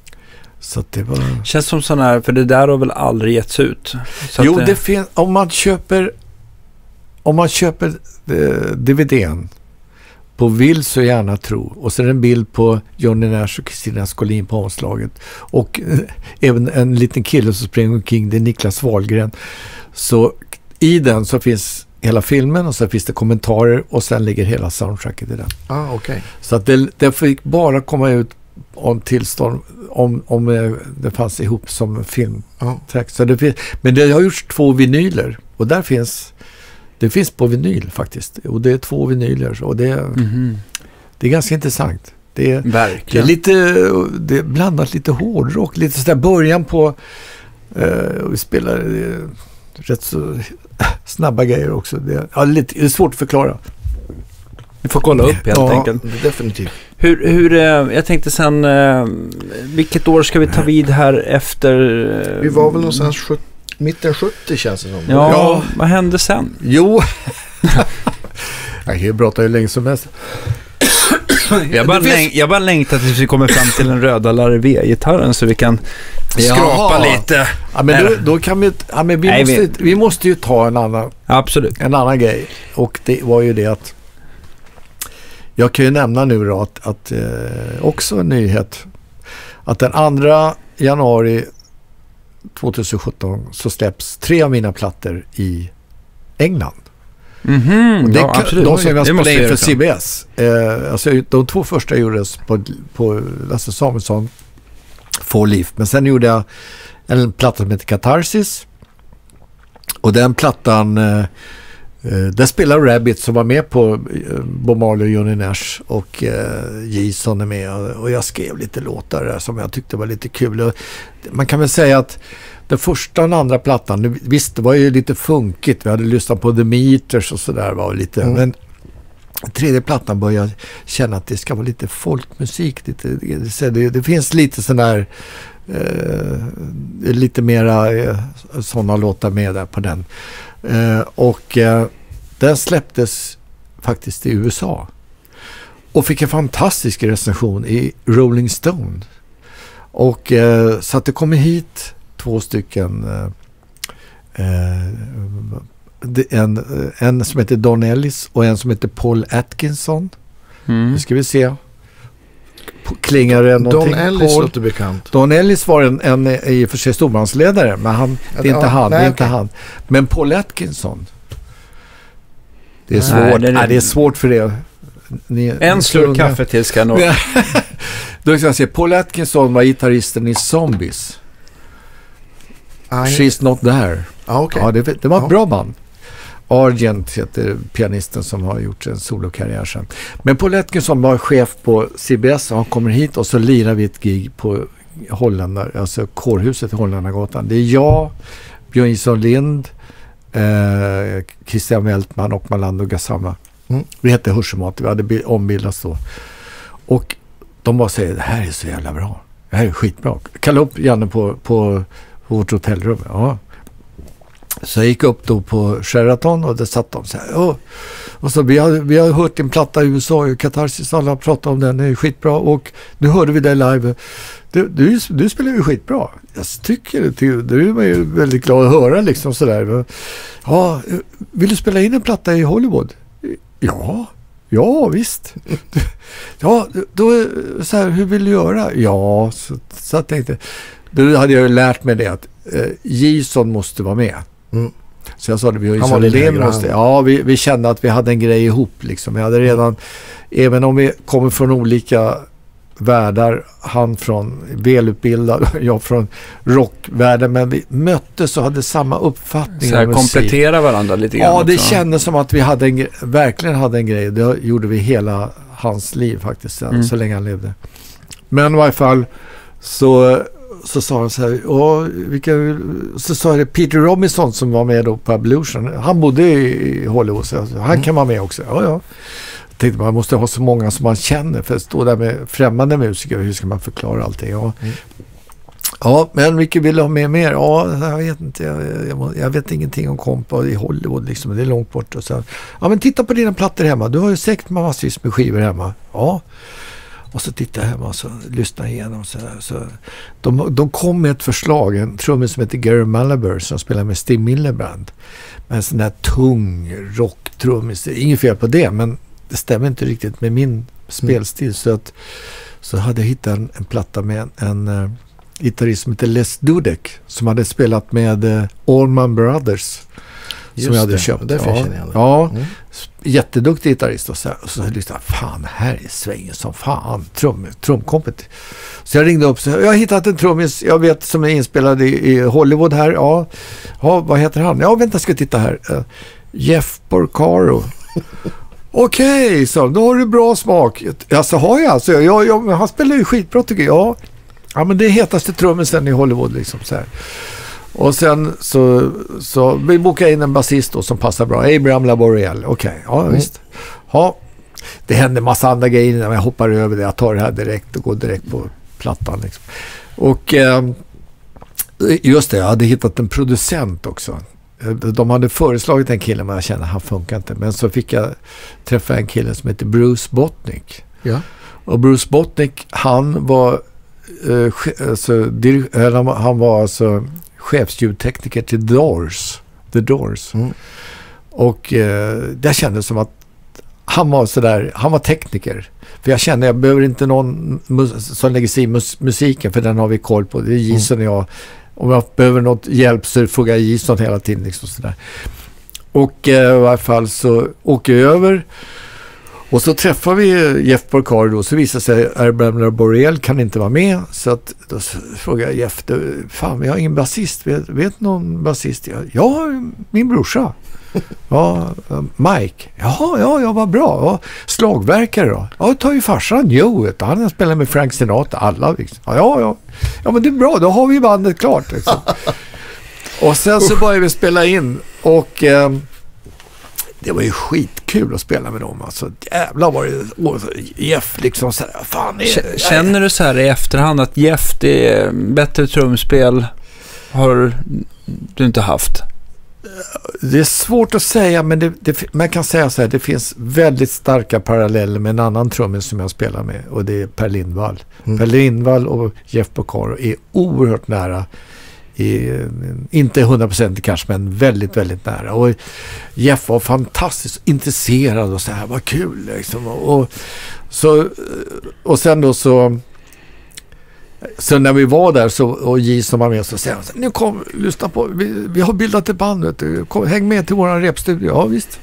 Så att det var... Känns som sån här, för det där har väl aldrig getts ut? Så jo, det, det finns, om man köper Om man köper eh, D V D:n på Vill så gärna tro och så är det en bild på Johnny Nash och Kristina Skolin på omslaget och eh, även en liten kille som springer omkring, det är Niklas Wahlgren. Så i den så finns hela filmen och så finns det kommentarer och sen ligger hela soundtracket i den. Ah, okay. Så att det, det fick bara komma ut om tillstånd om, om det fanns ihop som film. Ah. Så det finns, men det har gjorts två vinyler och där finns det finns på vinyl faktiskt. Och det är två vinyler. Och det, mm-hmm. det är ganska intressant. Det är, det är lite det är blandat lite hårdrock. Lite sådär början på eh, vi spelar eh, rätt så snabba grejer också. Det, ja, lite, det är svårt att förklara. Vi får kolla upp helt ja, enkelt. Definitivt. Hur, hur, jag tänkte sen, vilket år ska vi ta vid här efter? Vi var väl någonstans sjuttio mitten sjuttio känns det som. Ja, ja. Vad hände sen? Jo. Jag kan ju prata hur länge som helst. jag, bara läng- jag bara längtar tills vi kommer fram till den röda Larvé-gitarren så vi kan skrapa Jaha. lite. Ja, men då, då kan vi, ja, men vi, Nej, måste, vi... vi måste ju ta en annan, Absolut. en annan grej. Och det var ju det att jag kan ju nämna nu då att, att eh, också en nyhet att den andra januari tjugohundrasjutton så släpps tre av mina plattor i England. Mm-hmm, det, ja, absolut. De som jag spelade in för det C B S. Eh, alltså, de två första gjordes på, på Lasse Samuelsson Four Leaf. Men sen gjorde jag en platta som heter Katarsis. Och den plattan eh, där spelar Rabbit som var med på eh, Bob Marley och Johnny Nash och eh, Jason är med och, och jag skrev lite låtar där som jag tyckte var lite kul och man kan väl säga att den första och den andra plattan, visst det var ju lite funkigt, vi hade lyssnat på The Meters och sådär var lite, mm. men tredje plattan började jag känna att det ska vara lite folkmusik, lite, det, det, det finns lite sån där eh, lite mera eh, sådana låtar med där på den. Uh, och uh, den släpptes faktiskt i U S A och fick en fantastisk recension i Rolling Stone och uh, så att det kommer hit två stycken uh, uh, en, en som heter Don Ellis och en som heter Paul Atkinson. Mm. Nu ska vi se klingar det någonting. Don Ellis Paul. låter bekant. Don Ellis var en, en i och för sig stormansledare, men han, det är inte ja, han, nej, det är inte okay. han. Men Paul Atkinson. Det är Nej, svårt. det är- Nej, det är svårt för det. Ni, En ni slurk unga. kaffe till ska jag nog... Då ska jag säga, Paul Atkinson var gitarristen i Zombies. Ah, She's Not There. ah, okay. Ja, det, det var ett Ja. bra band. Argent heter pianisten som har gjort en solokarriär sen. Men Paul Atkinson var chef på C B S och han kommer hit och så lirar vi ett gig på Hollandar, alltså kårhuset i Holländargatan. Det är jag, Björn Ison Lind, eh, Christian Weltman och Malando Gassama. Mm. Vi hette Hörselmat, vi hade bi- ombildats då. Och de bara säger, det här är så jävla bra. Det här är skitbra. Kalla upp Janne på, på vårt hotellrum. Ja. Så jag gick upp då på Sheraton och där satt de så här. Och, och så vi har, vi har hört din platta i U S A, Katarsis, alla pratar om den, det är skitbra. Och nu hörde vi dig live. Du, du, du spelar ju skitbra. Jag tycker det. Du är ju väldigt glad att höra liksom sådär. Ja, vill du spela in en platta i Hollywood? Ja, ja visst. Ja, då så här, hur vill du göra? Ja, så, så jag tänkte. Då hade jag ju lärt mig det att eh, Jason måste vara med. Mm. Så jag sa det, vi har ju Han så var lite Lem högre, måste, han. ja, vi, vi kände att vi hade en grej ihop liksom. Vi hade redan, även om vi kommer från olika världar, han från välutbildad, jag från rockvärlden, men vi möttes och hade samma uppfattning Så här, om musik. komplettera varandra lite grann. Ja, det också. kändes som att vi hade en, gre- verkligen hade en grej. Det gjorde vi hela hans liv faktiskt, så, Mm. så länge han levde. Men i varje fall så, så sa han så här, ja, vilka, så sa det Peter Robinson som var med då på Evolution. Han bodde i Hollywood, så han Mm. kan vara med också. Ja, ja. Jag tänkte man måste ha så många som man känner för att stå där med främmande musiker. Hur ska man förklara allting? Ja. Mm. Ja, men vilka vill ha med mer? Ja, jag vet inte. Jag, jag, jag vet ingenting om kompa i Hollywood liksom. Det är långt bort. Och så, ja, men titta på dina plattor hemma. Du har ju säkert massvis med skivor hemma. Ja. Och så tittar jag hemma och så lyssnar igenom. Så, så. De, de kom med ett förslag. En trummis som heter Gary Malaber som spelar med Steve Miller Band. Med en sån där tung rock-trummis. Inget fel på det, men det stämmer inte riktigt med min spelstil. Mm. Så, att, så hade jag hittat en, en platta med en, en uh, gitarrist som heter Les Dudek som hade spelat med uh, Allman Brothers. Just som jag hade det. köpt. Därför ja, känner jag det. ja. Mm. Jätteduktig gitarrist och så, och så lyssnade jag, fan, här är svängen som fan, trum, trumkompet. Så jag ringde upp, så jag har hittat en trummis, jag vet, som är inspelad i, i Hollywood här, ja. Ja, vad heter han? Ja, vänta, ska jag titta här. Uh, Jeff Porcaro. Okej, okay, så då har du bra smak. Alltså har jag alltså, jag, jag, han spelar ju skitbra tycker jag. Ja, men det är hetaste trummisen i Hollywood liksom så här. Och sen så, så vi bokade in en basist då som passar bra. Abraham Laboriel. Okej, okay, ja mm. visst. Ja, det händer massa andra grejer när jag hoppar över det. Jag tar det här direkt och går direkt på plattan. Liksom. Och eh, just det, jag hade hittat en producent också. De hade föreslagit en kille men jag kände att han funkar inte. Men så fick jag träffa en kille som heter Bruce Botnick. Ja. Och Bruce Botnick, han var eh, alltså, dir- han var alltså chefsljudtekniker till Doors. The Doors. Mm. Och eh, det kändes som att han var sådär, han var tekniker. För jag kände, jag behöver inte någon mus- som lägger sig i mus- musiken, för den har vi koll på. Det är Jason och jag. Om jag behöver något hjälp så frågar jag Jason hela tiden. Liksom sådär. Och eh, i varje fall så åker jag över. Och så träffar vi Jeff Porcaro då, så visar sig att Abraham Borrell kan inte vara med. Så att, då frågar jag Jeff, fan vi har ingen basist, vet, vet någon basist? Ja, min brorsa. Ja, Mike. Jaha, ja, ja, vad bra. Ja, slagverkare då? Ja, tar ju farsan Joe, han spelar med Frank Sinatra, alla liksom. Ja, ja, ja. Ja, men det är bra, då har vi bandet klart liksom. Och sen så började vi spela in och eh, det var ju skitkul att spela med dem. Alltså, jävlar var det och Jeff liksom så här, fan är, Känner du så här i efterhand att Jeff, det är bättre trumspel har du inte haft? Det är svårt att säga, men det, det, man kan säga så här, det finns väldigt starka paralleller med en annan trummis som jag spelar med, och det är Per Lindvall. Mm. Per Lindvall och Jeff Porcaro är oerhört nära I, inte hundra procent kanske, men väldigt, väldigt nära. Och Jeff var fantastiskt intresserad och så här, vad kul liksom. Och, så, och sen då så så när vi var där så, och J som var med så säger han, nu kom, lyssna på, vi, vi har bildat ett band, vet du. Kom, häng med till våran repstudio. Ja visst.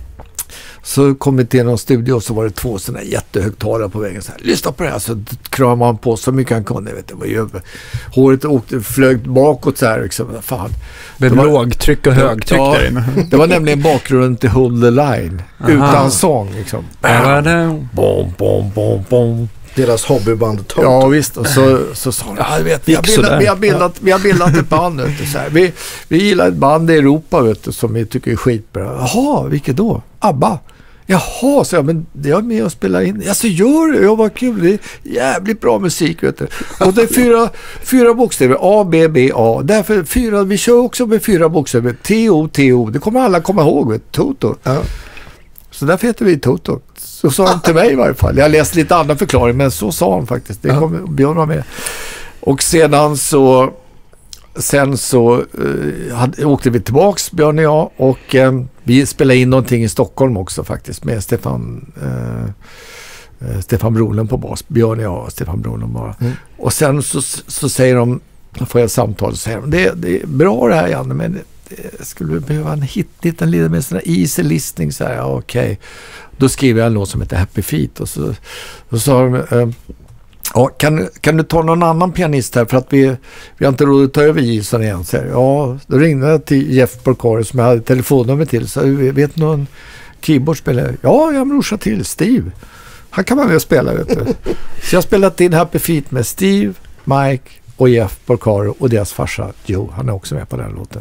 Så kom vi till någon studio och så var det två sådana jättehögtalare på vägen. Så här, lyssna på det här. Så kramade man på så mycket han kunde. Vet du, var ju, håret åkte, flög bakåt så här. Liksom, fan. Det var lågtryck och högtryck ja, där inne. Det var nämligen bakgrunden till Hold the Line. Aha. Utan sång. Liksom. Bom, bom, bom, bom. Deras hobbyband Toto. Ja visst, och så, så sa de, ja, vet, vi, har bildat, vi, har bildat, vi har bildat ett band. Vet du, så här. Vi, vi gillar ett band i Europa vet du, som vi tycker är skitbra. Jaha, vilket då? ABBA. Jaha, så jag, men det är med och spelar in. Ja, så gör det. Ja, vad kul. Det är jävligt bra musik, vet du. Och det är fyra, fyra bokstäver. A, B, B, A. Därför fyra, vi kör också med fyra bokstäver. T, O, T, O. Det kommer alla komma ihåg, vet du. Toto. Ja. Så därför heter vi Toto. Så sa han till mig i varje fall. Jag läste lite annan förklaring, men så sa han faktiskt. Det kom Björn var med. Och sedan så sen så uh, hade, åkte vi tillbaks, Björn och jag, och uh, vi spelade in någonting i Stockholm också faktiskt med Stefan uh, uh, Stefan Brolund på bas. Björn och jag och Stefan Brolund bara. Mm. Och sen så, så säger de, får jag ett samtal och säger de, det, det är bra det här Janne, men det, det skulle behöva en hit, en lite med sån här easy listening så här, ja, okej. Okay. Då skriver jag en låt som heter Happy Feet och så, så sa de uh, ja, kan, kan du ta någon annan pianist här för att vi, vi har inte råd att ta över Gison igen. Så här, ja, då ringde jag till Jeff Porcaro som jag hade telefonnummer till. Så vet någon keyboardspelare? Ja, jag brorsar till Steve. Han kan man väl spela, vet du. Så jag har spelat in Happy Feet med Steve, Mike och Jeff Porcaro och deras farsa Joe. Han är också med på den låten.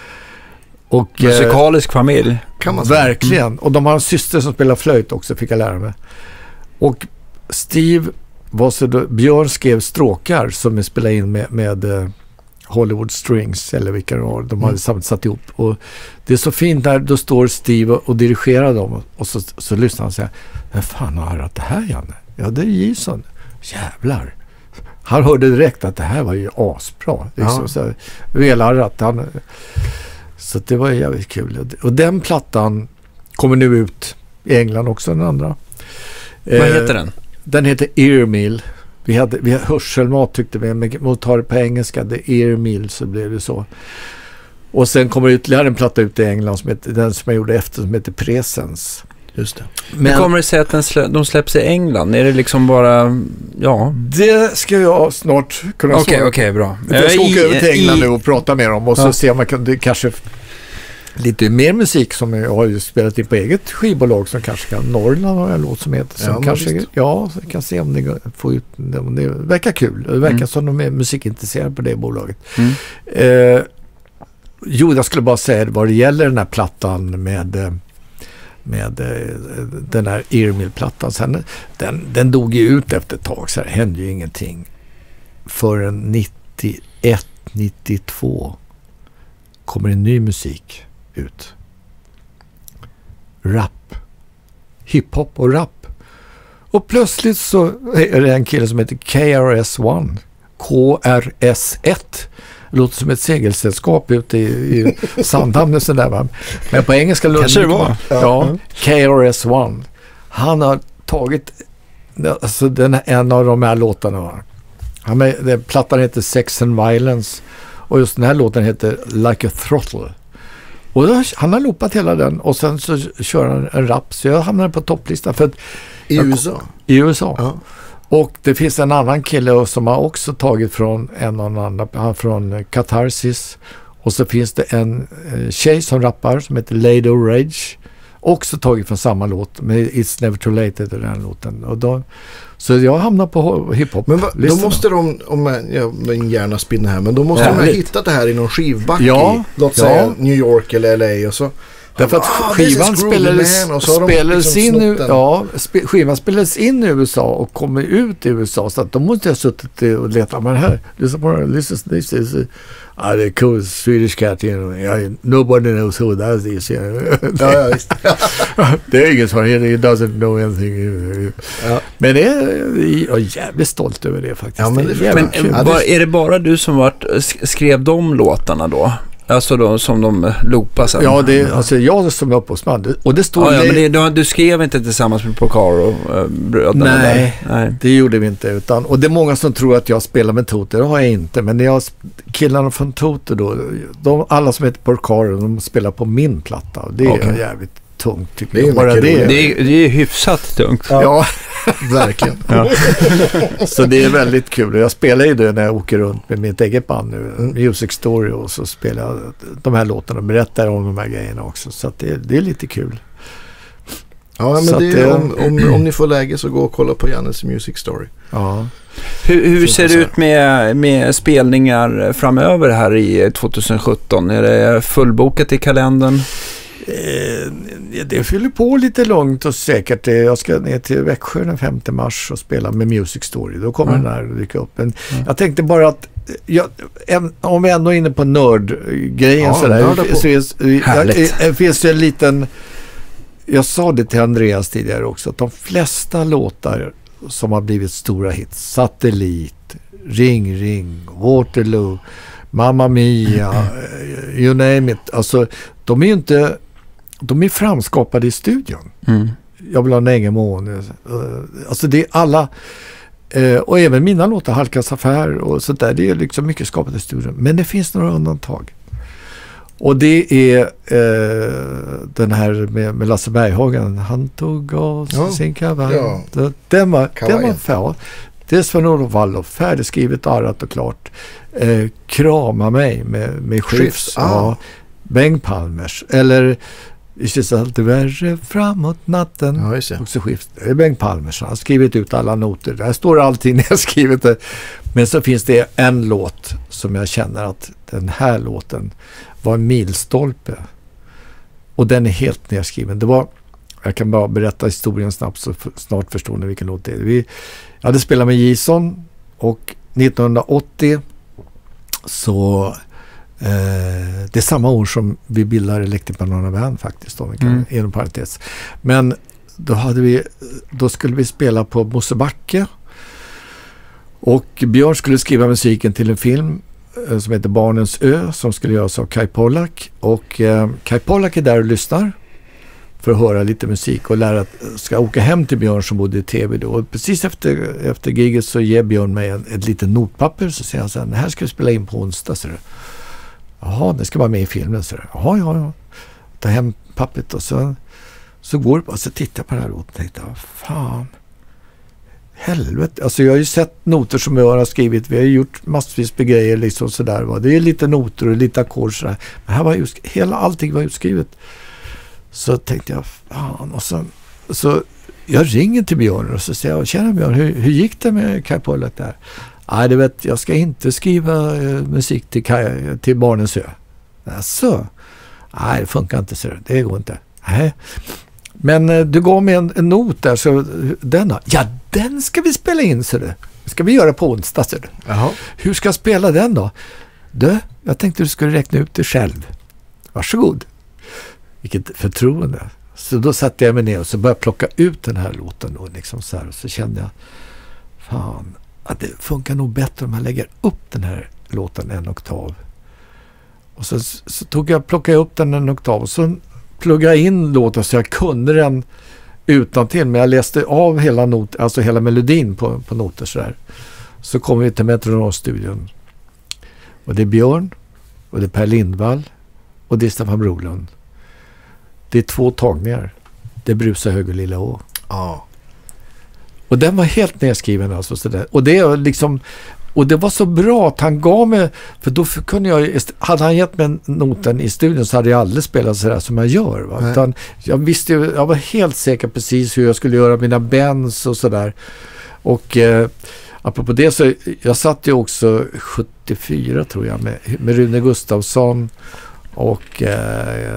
Och, musikalisk eh, familj. Kan man säga. Verkligen. Mm. Och de har en syster som spelar flöjt också, fick jag lära mig. Och Steve var så då, Björn skrev stråkar som vi spelade in med, med uh, Hollywood Strings eller vilka det var. De hade mm. satt ihop. Och det är så fint där, då står Steve och, och dirigerar dem och, och så, så lyssnar han och säger, vem fan har hört det här, Janne? Ja, det är Gison. Jävlar. Han hörde direkt att det här var ju asbra. Liksom, ja. Så velarrat. Han, så det var jävligt kul. Och den plattan kommer nu ut i England också, den andra. Vad eh, heter den? Den heter Earmeal. Vi hade, vi hade hörselmat tyckte vi, men om tar det på engelska, det är Earmeal, så blev det så. Och sen kommer ytterligare en platta ut i England som heter, den som jag gjorde efter, som heter Presence. Just det. Men hur kommer det sig att den slä, de släpps i England? Är det liksom bara, ja? Det ska jag snart kunna svara. Okej, okej, bra. Jag ska åka över till England i, nu och prata med dem och ja. Så ser man kan, det kanske lite mer musik som jag har ju spelat in på eget skivbolag som kanske kan. Norrland har jag en låt som heter som ja, kanske, ja, så kan se om det får ut, om det verkar kul. Det verkar mm. som de är musikintresserade på det bolaget. Mm. Eh, jo, jag skulle bara säga vad det gäller den här plattan med med den här Earmeal-plattan. Sen, den, den dog ju ut efter ett tag, så det hände ju ingenting. Förrän nittioett nittiotvå kommer en ny musik ut. Rap. Hiphop och rap. Och plötsligt så är det en kille som heter K R S ett. K R S ett. Det låter som ett segelsällskap ute i, i Sandhamn och sådär, va? Men på engelska kanske det var. Ja, K R S ett. Han har tagit alltså den, en av de här låtarna. Han med, den plattan heter Sex and Violence och just den här låten heter Like a Throttle. Och då, han har loopat hela den och sen så kör han en rap, så jag hamnar på topplistan för att i U S A. I U S A. Ja. Och det finns en annan kille som har också tagit från en och annan, han från Catharsis. Och så finns det en eh, tjej som rappar som heter Lady Rage. Också tagit från samma låt, men It's Never Too Late heter den låten. Och då, så jag hamnar på hiphop. Men va, då måste de, om jag, jag gärna spinner här, men då måste ja, de ha hittat det här i någon skivback ja, i, låt ja. säga New York eller L A och så Därför att Ah, skivan this is Groovy spelades, Man, och så har de spelades liksom in, snott den. ja, spe, skivan spelades in i U S A och kommer ut i U S A, så att de måste ha suttit och letat, men här, lyssna på det, this is, this is, uh, ah, the cool Swedish cat, you know, yeah, nobody knows who that is, you know. Ja, ja, visst. Det är ingen som, he doesn't know anything. Ja. Men det är, jag är jävligt stolt över det faktiskt. Ja, men det är jävligt Men kul. Ja, var, är det bara du som vart, sk- skrev de låtarna då? Alltså då, som de loopar sen? Ja, det är alltså jag som är upphovsman. Och det står... Ja, ja, det, men det, du, du skrev inte tillsammans med Porcaro äh, bröderna? Nej. Där. Nej. det gjorde vi inte. Utan, och det är många som tror att jag spelar med Toto. Det har jag inte. Men när jag, killarna från Toto då, de, alla som heter Porcaro, de spelar på min platta. Och det är Okay. jävligt tungt tycker Det är jag. Bara mycket det. roligt. Det, är, det är hyfsat tungt. Ja, ja. Verkligen. Ja. Så det är väldigt kul. Jag spelar ju det när jag åker runt med mitt eget band nu, mm. Music Story, och så spelar jag de här låtarna och berättar om de här grejerna också. Så att det, det är lite kul. Ja, men Så det att är, det- om, om, om ni får läge så gå och kolla på Jannes Music Story. Ja. Hur, hur Så ser får det jag ut med, med spelningar framöver här i tjugosjutton? Är det fullbokat i kalendern? Eh, det fyller på lite långt och säkert. Eh, Jag ska ner till Växjö den femte mars och spela med Music Story. Då kommer Mm. den här att dyka upp. Men Mm. jag tänkte bara att jag, en, om vi ändå är inne på nördgrejen Ja, sådär. nörda på. Så är, jag, Härligt. eh, finns det en liten... Jag sa det till Andreas tidigare också, att de flesta låtar som har blivit stora hits, Satellit, Ring Ring, Waterloo, Mamma Mia, you name it, alltså de är ju inte, de är framskapade i studion. Mm. Jag vill ha en egen måne, alltså det är alla, och även mina låtar, Halkas affär och sånt där, det är liksom mycket skapat i studion, men det finns några undantag. Och det är eh, den här med, med Lasse Berghagen. Han tog av Ja. sin kavaj. Ja. Den, den var, den Kavajen. var ja, det är Sven-Olof Wallov, färdigskrivet, arrat och klart. Eh, krama mig med, med Skifs. Skifs, ah. Ja. Bengt Palmers. Eller det känns alltid värre framåt natten. Ja, just det. Också Skifs. Det är Bengt Palmers. Han har skrivit ut alla noter. Där står allting när jag skrivit det. Men så finns det en låt som jag känner att den här låten var en milstolpe. Och den är helt nedskriven. Det var, jag kan bara berätta historien snabbt så f- snart förstår ni vilken låt det är. Vi, jag hade spelat med Jason och nittonhundraåttio så eh, det är samma år som vi bildar Electric Banana Band faktiskt då, Mm. inom parentes. Men då hade vi, då skulle vi spela på Mosebacke och Björn skulle skriva musiken till en film eh, som heter Barnens ö som skulle göras av Kai Pollak, och eh, Kai Pollak är där och lyssnar för att höra lite musik och lära, ska åka hem till Björn som bodde i tv då, och precis efter, efter giget så ger Björn mig en, ett litet notpapper, så säger han så här: det här ska vi spela in på onsdag, så det. Jaha, det ska vara med i filmen, så det. Jaha, ja, ja. Ta hem pappret och så så går det, och så tittar jag på den här låten och tänkte, fan helvete, alltså jag har ju sett noter som jag har skrivit, vi har ju gjort massvis med grejer liksom sådär, va? Det är lite noter och lite ackord sådär, men här var just, hela allting var utskrivet. Så tänkte jag, fan, och så, så jag ringer till Björn och så säger jag, tjena Björn, hur, hur gick det med Kai Pollak där? Nej, du vet, jag ska inte skriva eh, musik till, Kai, till Barnens ö. Alltså, nej, det funkar inte, så det går inte. Nej. Men eh, du går med en, en not där, så den då? Ja, den ska vi spela in, så det. Ska vi göra på onsdag, så det. Jaha. Hur ska jag spela den då? Du, jag tänkte du skulle räkna ut det själv. Varsågod. Vilket förtroende. Så då satte jag mig ner och så började jag plocka ut den här låten då, liksom så här, och så kände jag, fan, att det funkar nog bättre om man lägger upp den här låten en oktav. Och så, så tog jag, plockade jag upp den en oktav och så pluggade jag in låten så jag kunde den utantill, men jag läste av hela not, alltså hela melodin på, på noter så där. Så kom vi till Metronomstudion. Och det är Björn och det är Per Lindvall och det är Stefan Brolund. Det är två tagningar. Det brusar hög och lilla å. Ja. Och den var helt nedskriven alltså sådär. Och det är liksom, och det var så bra att han gav mig, för då kunde jag, hade han gett mig noten i studion så hade jag aldrig spelat sådär som jag gör, va? Utan jag visste, jag var helt säker precis hur jag skulle göra mina bends och sådär. Och eh, apropå det så, jag satt ju också sjuttiofyra tror jag med, med Rune Gustafsson och eh,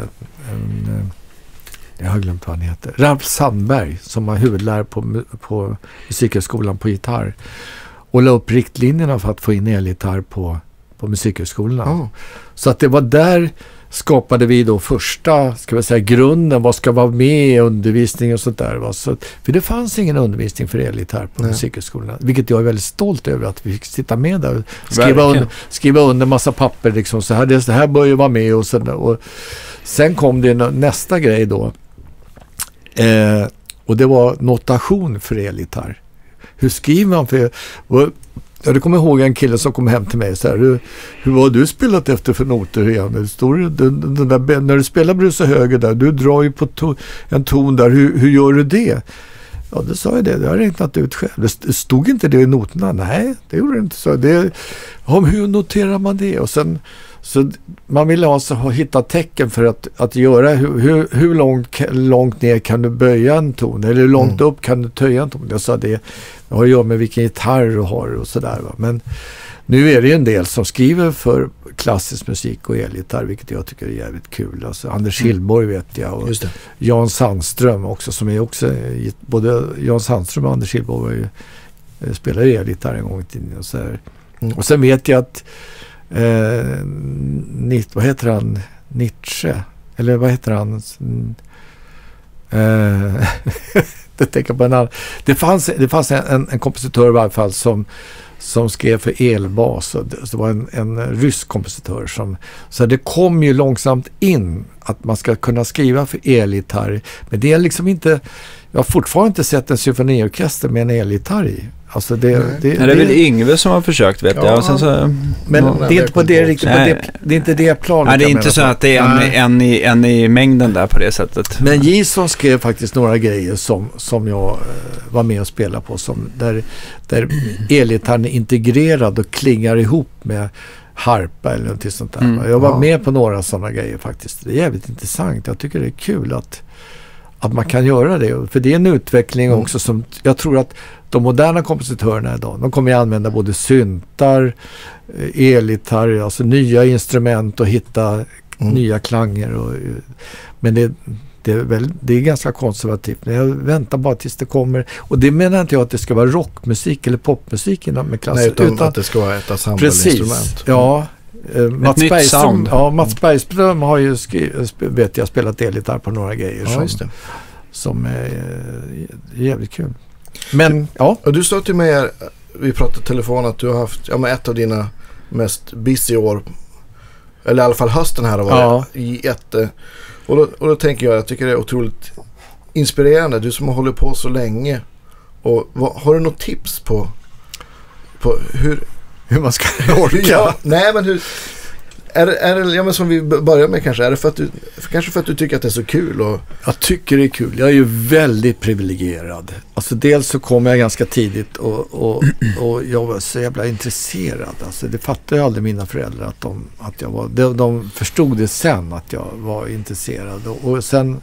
en eh, jag har glömt vad han heter. Ralf Sandberg som var huvudlärare på, på musikhögskolan på gitarr. Och la upp riktlinjerna för att få in elgitarr på, på musikhögskolorna. Oh. Så att det var där skapade vi då första, ska vi säga, grunden. Vad ska vara med i undervisning och sånt där. Va? Så, för det fanns ingen undervisning för elgitarr på Nej. musikhögskolorna. Vilket jag är väldigt stolt över att vi fick sitta med där. Och skriva, under, skriva under massa papper liksom. Så här, det, det här bör ju vara med och sådär. Och sen kom det nästa grej då. Eh, och det var notation för elgitarr. Hur skriver man för... Och, ja, det kommer ihåg en kille som kom hem till mig så här, hur, hur har du spelat efter för noter igen? Det står, den, den där, när du spelar brusa höger där, du drar ju på to, en ton där, hur, hur gör du det? Ja, det sa jag det, det har jag räknat ut själv. Det stod inte det i noterna? Nej, det gjorde det inte. Så det, ja, hur noterar man det? Och sen, så man vill alltså ha, hitta tecken för att, att göra, hur, hur, hur långt, långt ner kan du böja en ton? Eller hur långt mm. upp kan du töja en ton? Jag sa det, det har att göra med vilken gitarr du har och sådär. Va? Men nu är det en del som skriver för klassisk musik och elgitarr, vilket jag tycker är jävligt kul. Alltså, Anders mm. Hillborg vet jag och Jan Sandström också, som är också, både Jan Sandström och Anders Hillborg spelade elgitarr en gång i tiden. Och, så här. Mm. Och sen vet jag att eh, Nit, vad heter han? Nietzsche? Eller vad heter han? Eh, det tänker på en annan. Det fanns, det fanns en, en kompositör i varje fall som som skrev för elbas, och det, det var en, en rysk kompositör som, så det kom ju långsamt in att man ska kunna skriva för elgitarr, men det är liksom inte, jag har fortfarande inte sett en symfoniorkester med en elgitarr i. Alltså det, det, det, det är väl Yngve som har försökt, vet ja, jag. Och sen så, men ja, det är inte på det riktigt, på det, det är inte det planet. Nej, det är inte så att det är en, en, i, en i mängden där på det sättet. Men Jason skrev faktiskt några grejer som, som jag uh, var med och spelade på, som där, där elgitarren är integrerad och klingar ihop med harpa eller något sånt där. Mm, jag var ja. med på några sådana grejer faktiskt. Det är jävligt intressant. Jag tycker det är kul att att man kan göra det. För det är en utveckling mm. också som jag tror att de moderna kompositörerna idag, de kommer att använda både syntar, elgitarr, alltså nya instrument och hitta mm. nya klanger. Och, men det, det, är väl, det är ganska konservativt. Men jag väntar bara tills det kommer. Och det menar inte jag att det ska vara rockmusik eller popmusik med klassen. Nej, utan, utan att det ska vara ett ensemble-instrument. Ja. Uh, Mats Bergström, ja, Mats Bergström har ju skri- vet jag spelat elgitarr på några grejer ja, som, det. som är uh, jävligt kul. Men ja. Och du sa till mig här, vi pratade telefon, att du har haft ja, men ett av dina mest busy år, eller i alla fall hösten här har varit ja. jätte. Och då, och då tänker jag, jag tycker det är otroligt inspirerande, du som har hållit på så länge. Och vad, har du något tips på, på hur hur man ska orka? Ja, nej, men hur är det, är det ja, men som vi börjar med kanske, är det för att du för, kanske för att du tycker att det är så kul? Och... Jag tycker det är kul. Jag är ju väldigt privilegierad. Alltså dels så kom jag ganska tidigt och, och, och jag var så jävla intresserad. Alltså det fattade jag aldrig mina föräldrar att de, att jag var, de, de förstod det sen att jag var intresserad. Och, och sen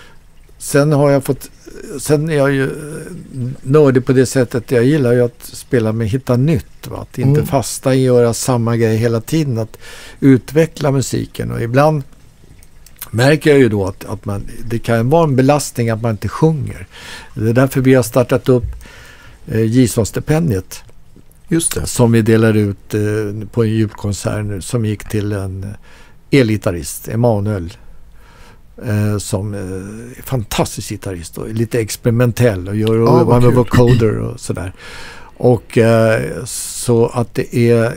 Sen har jag fått, sen är jag ju nördig på det sättet, jag gillar ju att spela med hitta nytt, va? Att inte mm. fasta i göra samma grej hela tiden, att utveckla musiken. Och ibland märker jag ju då att, att man, det kan vara en belastning att man inte sjunger. Det är därför vi har startat upp eh, Jason-stipendiet. Just det. Som vi delar ut eh, på en julkonsert nu, som gick till en elgitarrist, Emanuel. Eh, som är eh, fantastisk gitarrist och lite experimentell och gör och oh, med vocoder och sådär. Och eh, så att det är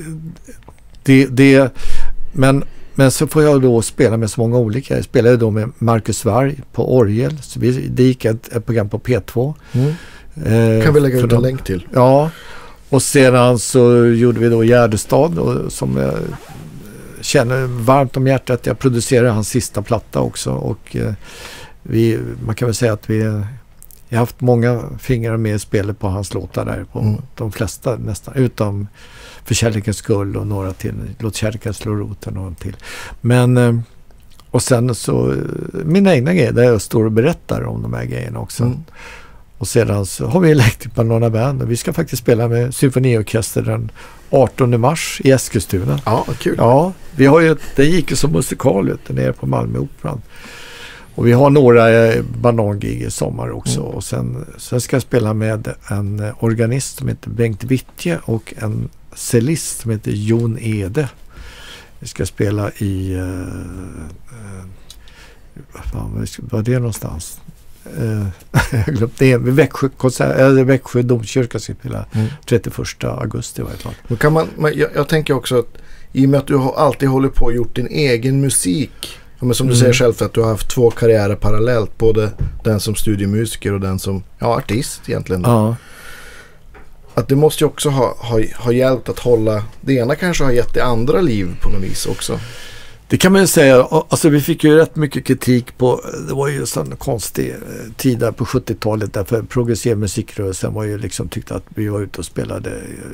det, det men, men så får jag då spela med så många olika. Jag spelade då med Marcus Varg på orgel, så vi, det gick ett, ett program på P två. Mm. Eh, kan vi lägga ut en länk till? Ja, och sedan så gjorde vi då Gärdestad och, som eh, känner varmt om hjärtat. Jag producerar hans sista platta också, och eh, vi, man kan väl säga att vi jag har haft många fingrar med i spelet på hans låtar där, på mm. de flesta nästan, utom För kärlekens skull och några till, Låt kärleken slå rot och några till. Men eh, och sen så mina egna grejer där jag står och berättar om de här grejerna också. Mm. Och sedan så har vi Electric Banana Band och vi ska faktiskt spela med symfoniorkester den artonde mars i Eskilstuna. Ja, kul. Ja, vi har ju, det gick ju som musikal ute nere på Malmöoperan. Och vi har några eh, banangig i sommar också. Mm. Och sen, sen ska jag spela med en eh, organist som heter Bengt Wittje och en cellist som heter Jon Ede. Vi ska spela i eh, eh, vad fan var det någonstans? Uh, jag glömde det. Växjö, konsert, eller Växjö domkyrka ska spela mm. trettioförsta augusti i varje fall. Då kan man, man, jag, jag tänker också att i och med att du har alltid håller på och gjort din egen musik, men som du mm. säger själv för att du har haft två karriärer parallellt, både den som studiemusiker och den som ja, artist egentligen. Ja. Att det måste ju också ha, ha, ha hjälpt att hålla, det ena kanske har gett det andra liv på något vis också. Det kan man ju säga, alltså vi fick ju rätt mycket kritik på, det var ju en konstig tid där på sjuttiotalet därför progressiv musikrörelsen var ju liksom tyckte att vi var ute och spelade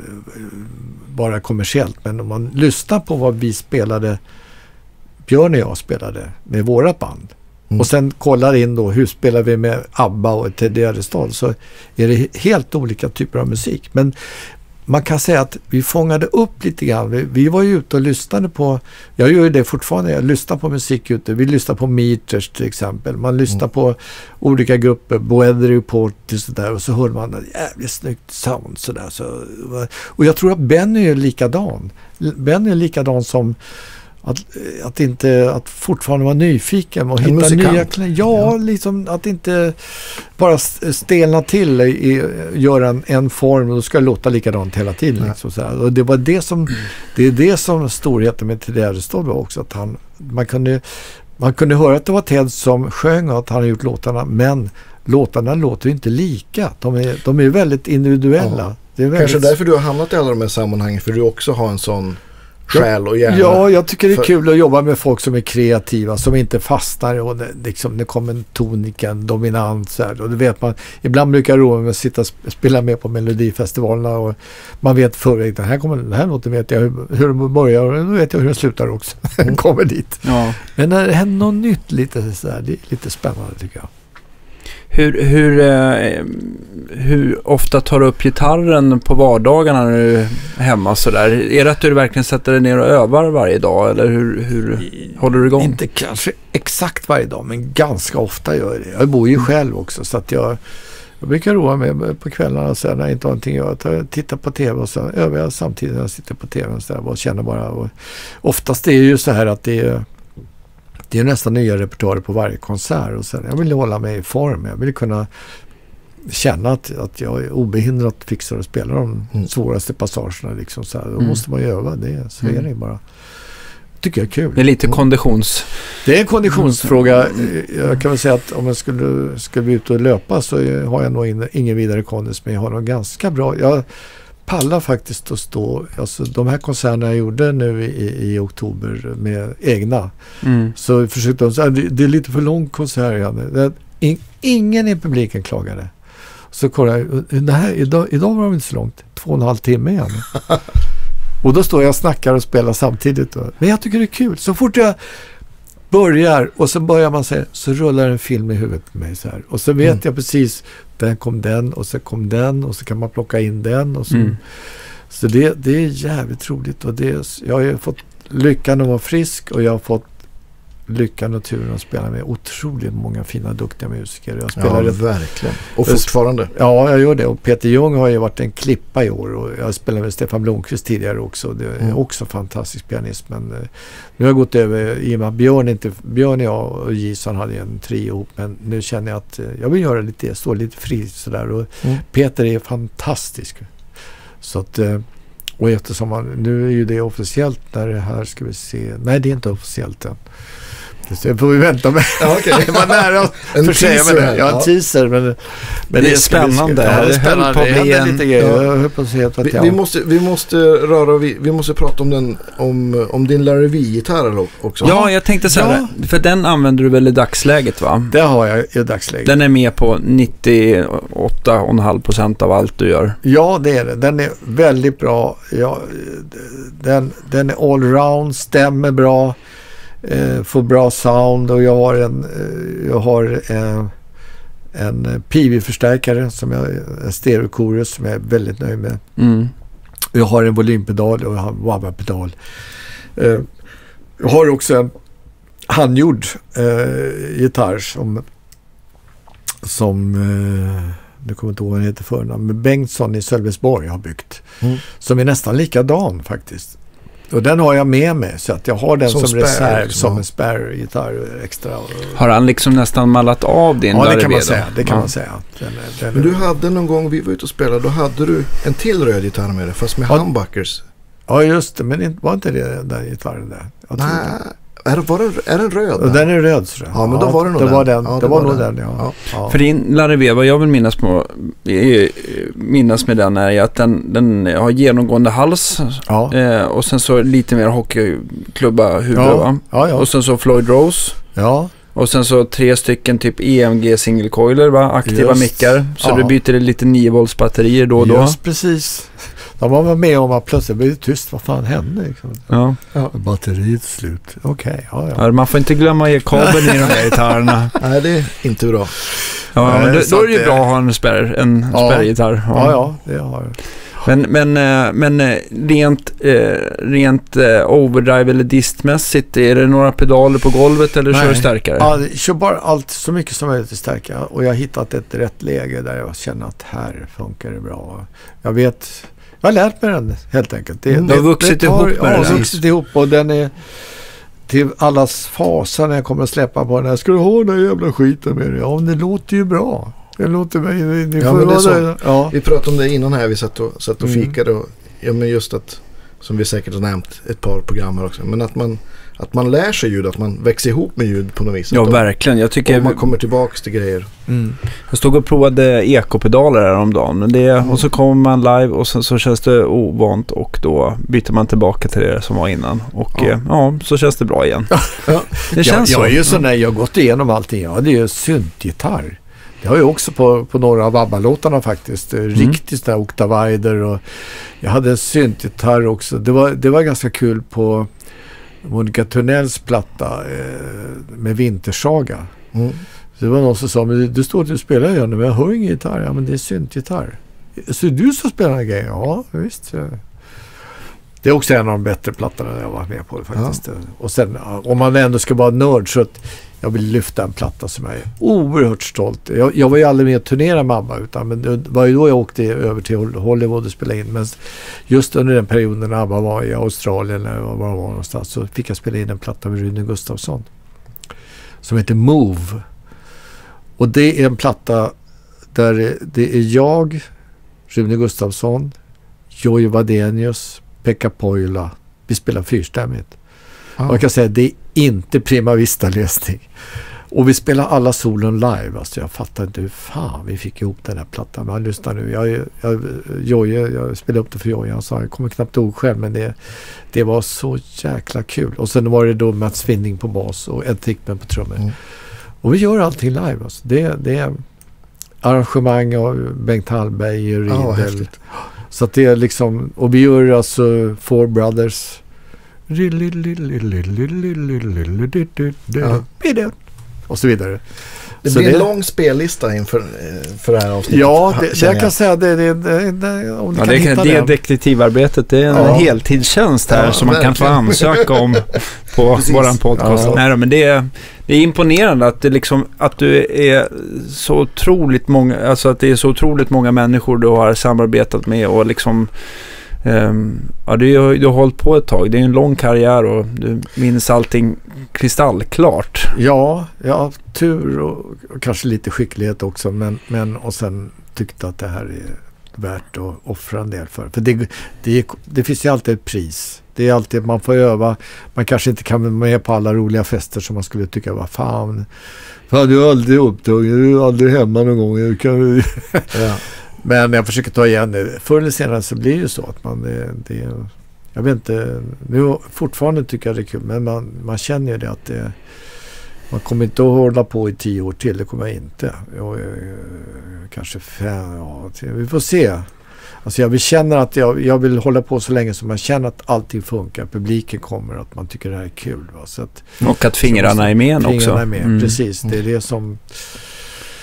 bara kommersiellt, men om man lyssnar på vad vi spelade, Björn och jag spelade med våra band mm. och sen kollar in då hur spelar vi med ABBA och Ted Gärdestad, så är det helt olika typer av musik, men man kan säga att vi fångade upp lite grann. Vi, vi var ju ute och lyssnade på, jag gör ju det fortfarande, jag lyssnar på musik ute. Vi lyssnar på Meters till exempel. Man lyssnar mm. på olika grupper, Boeddie Report och sådär. Och så hör man ett jävligt snyggt sound sådär. Så, och jag tror att Ben är likadan. Ben är likadan som Att, att inte att fortfarande vara nyfiken och en hitta musikant. Nya kläder. Ja, ja, liksom att inte bara stelna till i, göra en, en form och då ska det låta likadant hela tiden. Liksom, så här. Och det var det som mm. det är det som storheten med Ted Gärdestad var också, att han man kunde man kunde höra att det var Ted som sjöng och att han hade gjort låtarna, men låtarna låter inte lika. De är de är väldigt individuella. Ja. Det är väldigt... Kanske därför du har hamnat i alla de här sammanhangen, för du också har en sån själ och hjärna. Ja, jag tycker det är för... kul att jobba med folk som är kreativa, som inte fastnar och det, liksom, det kommer en tonik, en dominans här, och det vet man. Ibland brukar jag roa mig att sitta och spela med på Melodifestivalerna och man vet förväg, den här, kommer, den här låten vet jag hur, hur den börjar och då vet jag hur den slutar också. Den kommer dit. Ja. Men när det händer något nytt lite så här, det är lite spännande tycker jag. Hur, hur, eh, hur ofta tar du upp gitarren på vardagarna när du är hemma så där? Är det att du verkligen sätter dig ner och övar varje dag eller hur, hur håller du igång? Inte kanske exakt varje dag, men ganska ofta gör jag det. Jag bor ju själv också, så att jag, jag brukar roa mig på kvällarna så här, när jag inte har någonting att göra. Jag tittar på tv och så övar jag samtidigt när jag sitter på tv och så där, och känner bara. Och oftast är det ju så här att det är Det är nästan nya repertoarer på varje konsert och sen jag vill hålla mig i form. Jag vill kunna känna att, att jag är obehindrat fixar och spelar de mm. svåraste passagerna liksom så här. Då mm. måste man ju öva det, så mm. är det bara. Tycker jag är kul. Det är lite konditions... Det är en konditionsfråga. Jag kan väl säga att om jag skulle, skulle ut och löpa så har jag nog in, ingen vidare kondis, men jag har nog ganska bra... Jag pallar faktiskt att stå, alltså de här konserterna jag gjorde nu i, i oktober med egna, mm. så försökte de säga, det, det är lite för lång konsert igen. In, ingen i publiken klagade. Så kollade jag, det här, idag, idag var det inte så långt, två och en halv timme igen. Och då står jag och snackar och spelar samtidigt. Då. Men jag tycker det är kul. Så fort jag börjar och så börjar man säga, så rullar en film i huvudet på mig så här. Och så vet mm. jag precis, den kom den och så kom den och så kan man plocka in den. Och så mm. så det, det är jävligt roligt. Och det, jag har fått lyckan att vara frisk och jag har fått lyckan och turen att spela med otroligt många fina, duktiga musiker. Jag spelar ja, rätt, verkligen. Och fortfarande. Ja, jag gör det. Och Peter Jung har ju varit en klippa i år. Och jag spelade med Stefan Blomqvist tidigare också. Det är mm. också fantastisk pianist. Men uh, nu har jag gått över i och med Björn, inte, Björn och jag och Gison hade en trio ihop. Men nu känner jag att uh, jag vill göra lite, stå lite fri sådär. Och mm. Peter är fantastisk. Så att... Uh, och eftersom man, nu är ju det officiellt när det här ska vi se. Nej, det är inte officiellt än. Det får vi vänta med. Ja, okay. Det var nära en teaser. Det. Ja, en teaser. Men, men det, är det är spännande. Ja, det är spännande. Det händer lite grejer. Ja. Jag på att se vi, vi, måste, vi måste röra, vi, vi måste prata om, den, om, om din Larrivee-gitarr också. Ja, jag tänkte säga ja. För den använder du väl i dagsläget, va? Det har jag i dagsläget. Den är med på nittioåtta komma fem procent av allt du gör. Ja, det är det. Den är väldigt bra. Ja, den, den är allround, stämmer bra. Eh, får bra sound och jag har en eh, jag har eh, en P V-förstärkare som jag, en stereo-chorus som jag är väldigt nöjd med. Mm. Jag har en volympedal och jag har en wah-wah-pedal. Uh, jag har också en handgjord uh, gitarr som som uh, nu kommer inte ihåg vad den heter förnamn, men Bengtsson i Sölvesborg har byggt. Mm. Som är nästan likadan faktiskt. Och den har jag med mig så att jag har den som, som reserv, liksom. Som en spare-gitarr extra. Har han liksom nästan mallat av din? Ja, det kan man säga. Det kan ja. man säga. Den är, den Men du hade någon gång vi var ute och spelade, då hade du en till röd gitarr med dig, fast med ja. humbuckers. Ja, just det. Men var inte det den gitarren där? Jag Nej. Är, var det, är den röd? Och den är röd, så. Ja, men då ja, var det nog det den. Var den. Ja, det, det var, var nog den, den, ja. ja. ja. För din Larivé, vad jag vill minnas, på, minnas med den är att den, den har genomgående hals ja. eh, och sen så lite mer hockeyklubba huvud, ja. va? Ja, ja. Och sen så Floyd Rose. Ja. Och sen så tre stycken typ E M G single coiler, va? Aktiva Just. mickar. Så ja. du byter lite nio volts batterier då och då. Just precis. De var med om att plötsligt blev det tyst. Vad fan hände? Liksom. Ja. Ja. Batteriet slut. Okej, okay. ja, ja. ja. Man får inte glömma att ge kabeln i de här gitarrerna. Nej, det är inte bra. Ja, Nej, men då, då är det ju det... bra att ha en spärr, en ja. spärrgitarr. Ja, ja, ja det har jag. Men, men, men rent, rent overdrive eller distmässigt, är det några pedaler på golvet eller Nej. kör du starkare? Ja, kör bara allt så mycket som möjligt stärka. Och jag har hittat ett rätt läge där jag känner att här funkar det bra. Jag vet, jag har lärt mig den helt enkelt. Det, mm, det, det har vuxit det ihop med ja, den. Ja, vuxit ihop och den är till allas fasa när jag kommer att släppa på den här. Ska du ha den här jävla skiten med dig? Ja, men det låter ju bra. Det låter mig... Ni ja, får men det är så. det. Ja. Vi pratade om det innan här, vi satt och, satt och Mm. fikade och ja, men just att, som vi säkert har nämnt ett par program här också, men att man, att man lär sig ljud, att man växer ihop med ljud på något vis. Ja, och, verkligen. Jag tycker och man kommer tillbaka till grejer. Mm. Jag stod och provade ekopedaler här om dagen. Det, mm. Och så kommer man live och sen så känns det ovant och då byter man tillbaka till det som var innan. Och ja, eh, ja så känns det bra igen. Ja. Det känns jag, så. Jag är ju sån där, jag har gått igenom allting. Jag hade ju syntgitarr. Det har jag också på, på några av ABBA-låtarna faktiskt. Mm. Riktigt där Octavider och jag hade en syntgitarr också. Det var, det var ganska kul på Monica Tunnells platta eh, med Vintersaga. Mm. Så det var någon som sa, men du står till att spela igen, men jag hör ingen gitarr. Ja, men det är syntgitarr. Så är du som spelar en grej? Ja, visst. Det är också en av de bättre plattorna jag var med på faktiskt. Ja. Och sen, om man ändå ska vara nörd så att jag vill lyfta en platta som jag är oerhört stolt. Jag, jag var ju aldrig med att turnera med ABBA, utan men det var ju då jag åkte över till Hollywood och spelade in. Men just under den perioden när ABBA var i Australien eller var var någonstans, så fick jag spela in en platta med Rune Gustafsson som heter Move. Och det är en platta där det är jag, Rune Gustafsson, Jojje Wadenius, Pekka Poila. Vi spelar fyrstämmigt. Ah. Och jag kan säga att det är inte prima vista-läsning. Och vi spelar alla solen live. Alltså jag fattar inte hur fan vi fick ihop den här plattan. Men lyssna nu. Jag, jag, Jojje, jag spelade upp det för Jojje. Han sa, jag kommer knappt ihåg själv. Men det, det var så jäkla kul. Och sen var det då Mats Finning på bas och Ed Tickman på trummor. Mm. Och vi gör allting live. Alltså. Det, det är arrangemang av Bengt Hallberg och Riedel. Ah, så att det är liksom, och vi gör alltså Four Brothers. Ja. Och så vidare. Det så blir det, en lång spellista inför för det här avsnittet. Ja, det, det jag kan säga det, det, det, det om ja, kan det, hitta det den. detektivarbetet, det är en ja. heltidstjänst här ja, som man verkligen kan få ansöka om på våran podcast. Ja. Nej, men det är, det är imponerande att det liksom att du är så otroligt många, alltså att det är så otroligt många människor du har samarbetat med och liksom Um, ja, du, du har hållit på ett tag. Det är en lång karriär och du minns allting kristallklart. Ja, jag har tur och, och kanske lite skicklighet också, men, men och sen tyckte att det här är värt att offra en del för. För det, det, det finns ju alltid ett pris. Det är alltid, man får öva. Man kanske inte kan vara med på alla roliga fester som man skulle tycka var fan. Fan, du är aldrig upptagen, du är aldrig hemma någon gång. Du kan... ja. Men jag försöker ta igen det. Förr eller senare så blir det ju så att man det, det, jag vet inte, nu fortfarande tycker jag det är kul, men man, man känner ju det att det, man kommer inte att hålla på i tio år till, det kommer jag inte. Jag, jag, kanske fem, ja, vi får se. Alltså jag vill känna att jag, jag vill hålla på så länge som man känner att allting funkar, publiken kommer, att man tycker det här är kul. Va? Så att, och att fingrarna är med också. Fingrarna är med, mm. precis. Det är det som...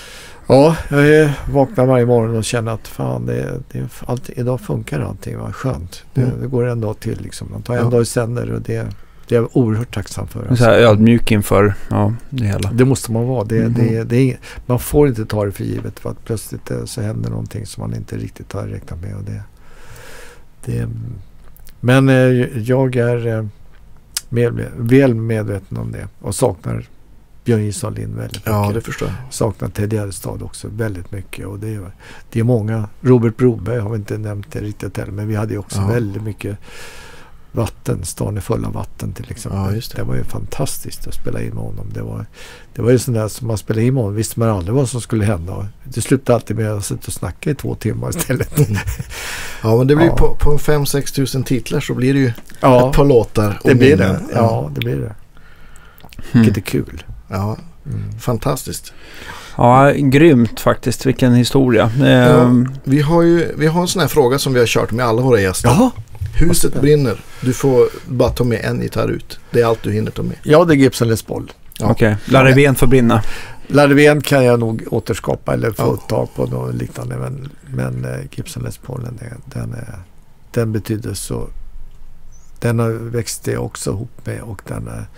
Ja, jag vaknar varje morgon och känner att fan, det, det, allt, idag funkar allting, vad skönt. Det, Mm. det går en dag till liksom. Man tar en Ja. dag i sänder och det, det är jag oerhört tacksam för. Så Alltså. här ödmjuk inför ja, det hela. Det måste man vara. Det, Mm. det, det är, ing- man får inte ta det för givet för att plötsligt eh, så händer någonting som man inte riktigt har räknat med. Och det, det, men eh, jag är eh, med, väl medveten om det och saknar Björn Gilson Lind väldigt Ja, mycket. det förstår jag. Saknar Ted Gärdestad också väldigt mycket. Och det, är, det är många. Robert Broberg har vi inte nämnt det riktigt heller, men vi hade ju också Ja. väldigt mycket vatten, stan är full av vatten till exempel. Ja, just det. det var ju fantastiskt att spela in med honom. Det var, det var ju sånt där som man spelade in med honom, visste man aldrig vad som skulle hända. Och det slutade alltid med att sitta och snacka i två timmar istället. Ja, men det blir Ja. på, på fem sex tusen titlar så blir det ju Ja, ett par låtar. och det blir minnen. det. Ja, det blir det. Mm. Vilket är kul. Ja, Mm. fantastiskt. Ja, grymt faktiskt. Vilken historia. Ja, Ehm, vi har ju vi har en sån här fråga som vi har kört med alla våra gäster. Jaha. Huset brinner. Du får bara ta med en gitarr ut. Det är allt du hinner ta med. Ja, det är Gibson Les Paul. Ja. Okej, Lariven får brinna. Larven kan jag nog återskapa eller få Ja. tag på något liknande. Men, men eh, Gibson Les Paul, den, är, den, är, den betyder så... Den har växt jag också ihop med och den är...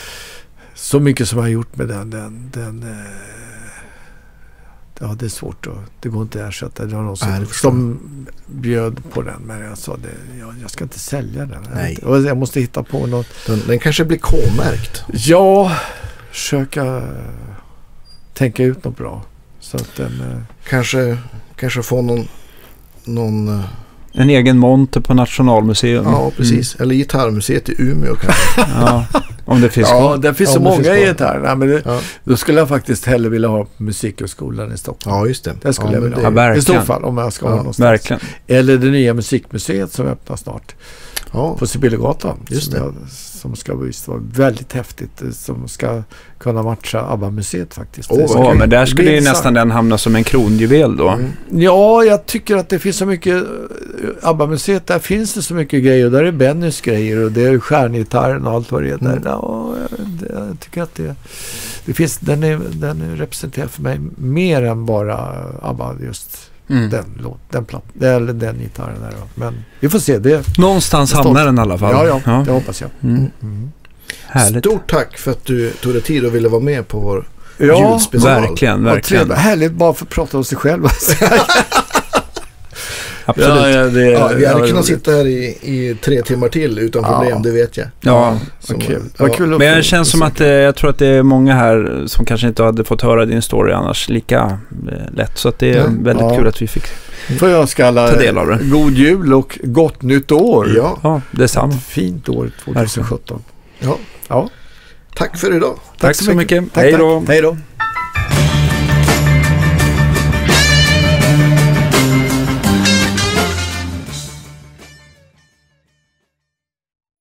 Så mycket som jag har gjort med den, den, den eh, ja, det är svårt att, det går inte att ersätta. Det var någon som, Nej, det förstår som bjöd på den, men jag sa det, jag, jag ska inte sälja den. Nej. Jag, jag måste hitta på något. Den, den kanske blir K-märkt. Ja, försöka tänka ut något bra. Så att den... eh, Kanske, kanske få någon... någon eh, En egen monter på Nationalmuseum. ja, precis. Eller gitarrmuseet i Umeå kanske. Ja, om det finns Ja, kvar. det finns Ja, så om det många finns kvar. gitarrer. Nej, men det, Ja, då skulle jag faktiskt hellre vilja ha på Musikhögskolan i Stockholm. ja just det. Det skulle ja, jag men vilja Ja, ha. verkligen. I så fall, om jag ska ha Ja, någonstans. Verkligen. Eller det nya musikmuseet som öppnar snart Ja, på Sibyllegatan. Just som det. Jag, som ska visst vara väldigt häftigt. eh, Som ska kunna matcha ABBA-museet faktiskt. Åh, Det vad ska- Ja, kul. men där det skulle blir ju intressant. nästan den hamna som en kronjuvel då. Mm. Ja, jag tycker att det finns så mycket eh, ABBA-museet, där finns det så mycket grejer och där är Bennys grejer och det är stjärngitarren och allt vad det är där. Mm. Ja, jag, det, jag tycker att det, det finns, den är, den är representerar för mig mer än bara ABBA, just Mm. den låt, den platt, eller den gitarren där då. Men vi får se, det, Någonstans Stolt. hamnar den i alla fall. ja, ja, det hoppas jag. Mm. Mm. Härligt. Stort tack för att du tog dig tid och ville vara med på vår Ja, julspecial. Verkligen, vad verkligen. trevligt. Härligt bara för att prata om sig själv. Absolut. Ja, ja, det, Ja, vi hade ja, kunnat roligt. sitta här i, i tre timmar till utan Ja. problem, det vet jag. Ja, Som, Vad kul. ja. Vad kul att men få- det känns som att eh, jag tror att det är många här som kanske inte hade fått höra din story annars lika eh, lätt. Så att det är Ja. väldigt Ja. kul att vi fick. Får jag ska alla Ta del av det. god jul och gott nytt år. Ja, Ja, detsamma. Ett fint år tjugo sjutton. ja. Ja. Tack för idag. Tack så mycket. Tack, Hej då. tack. Hej då.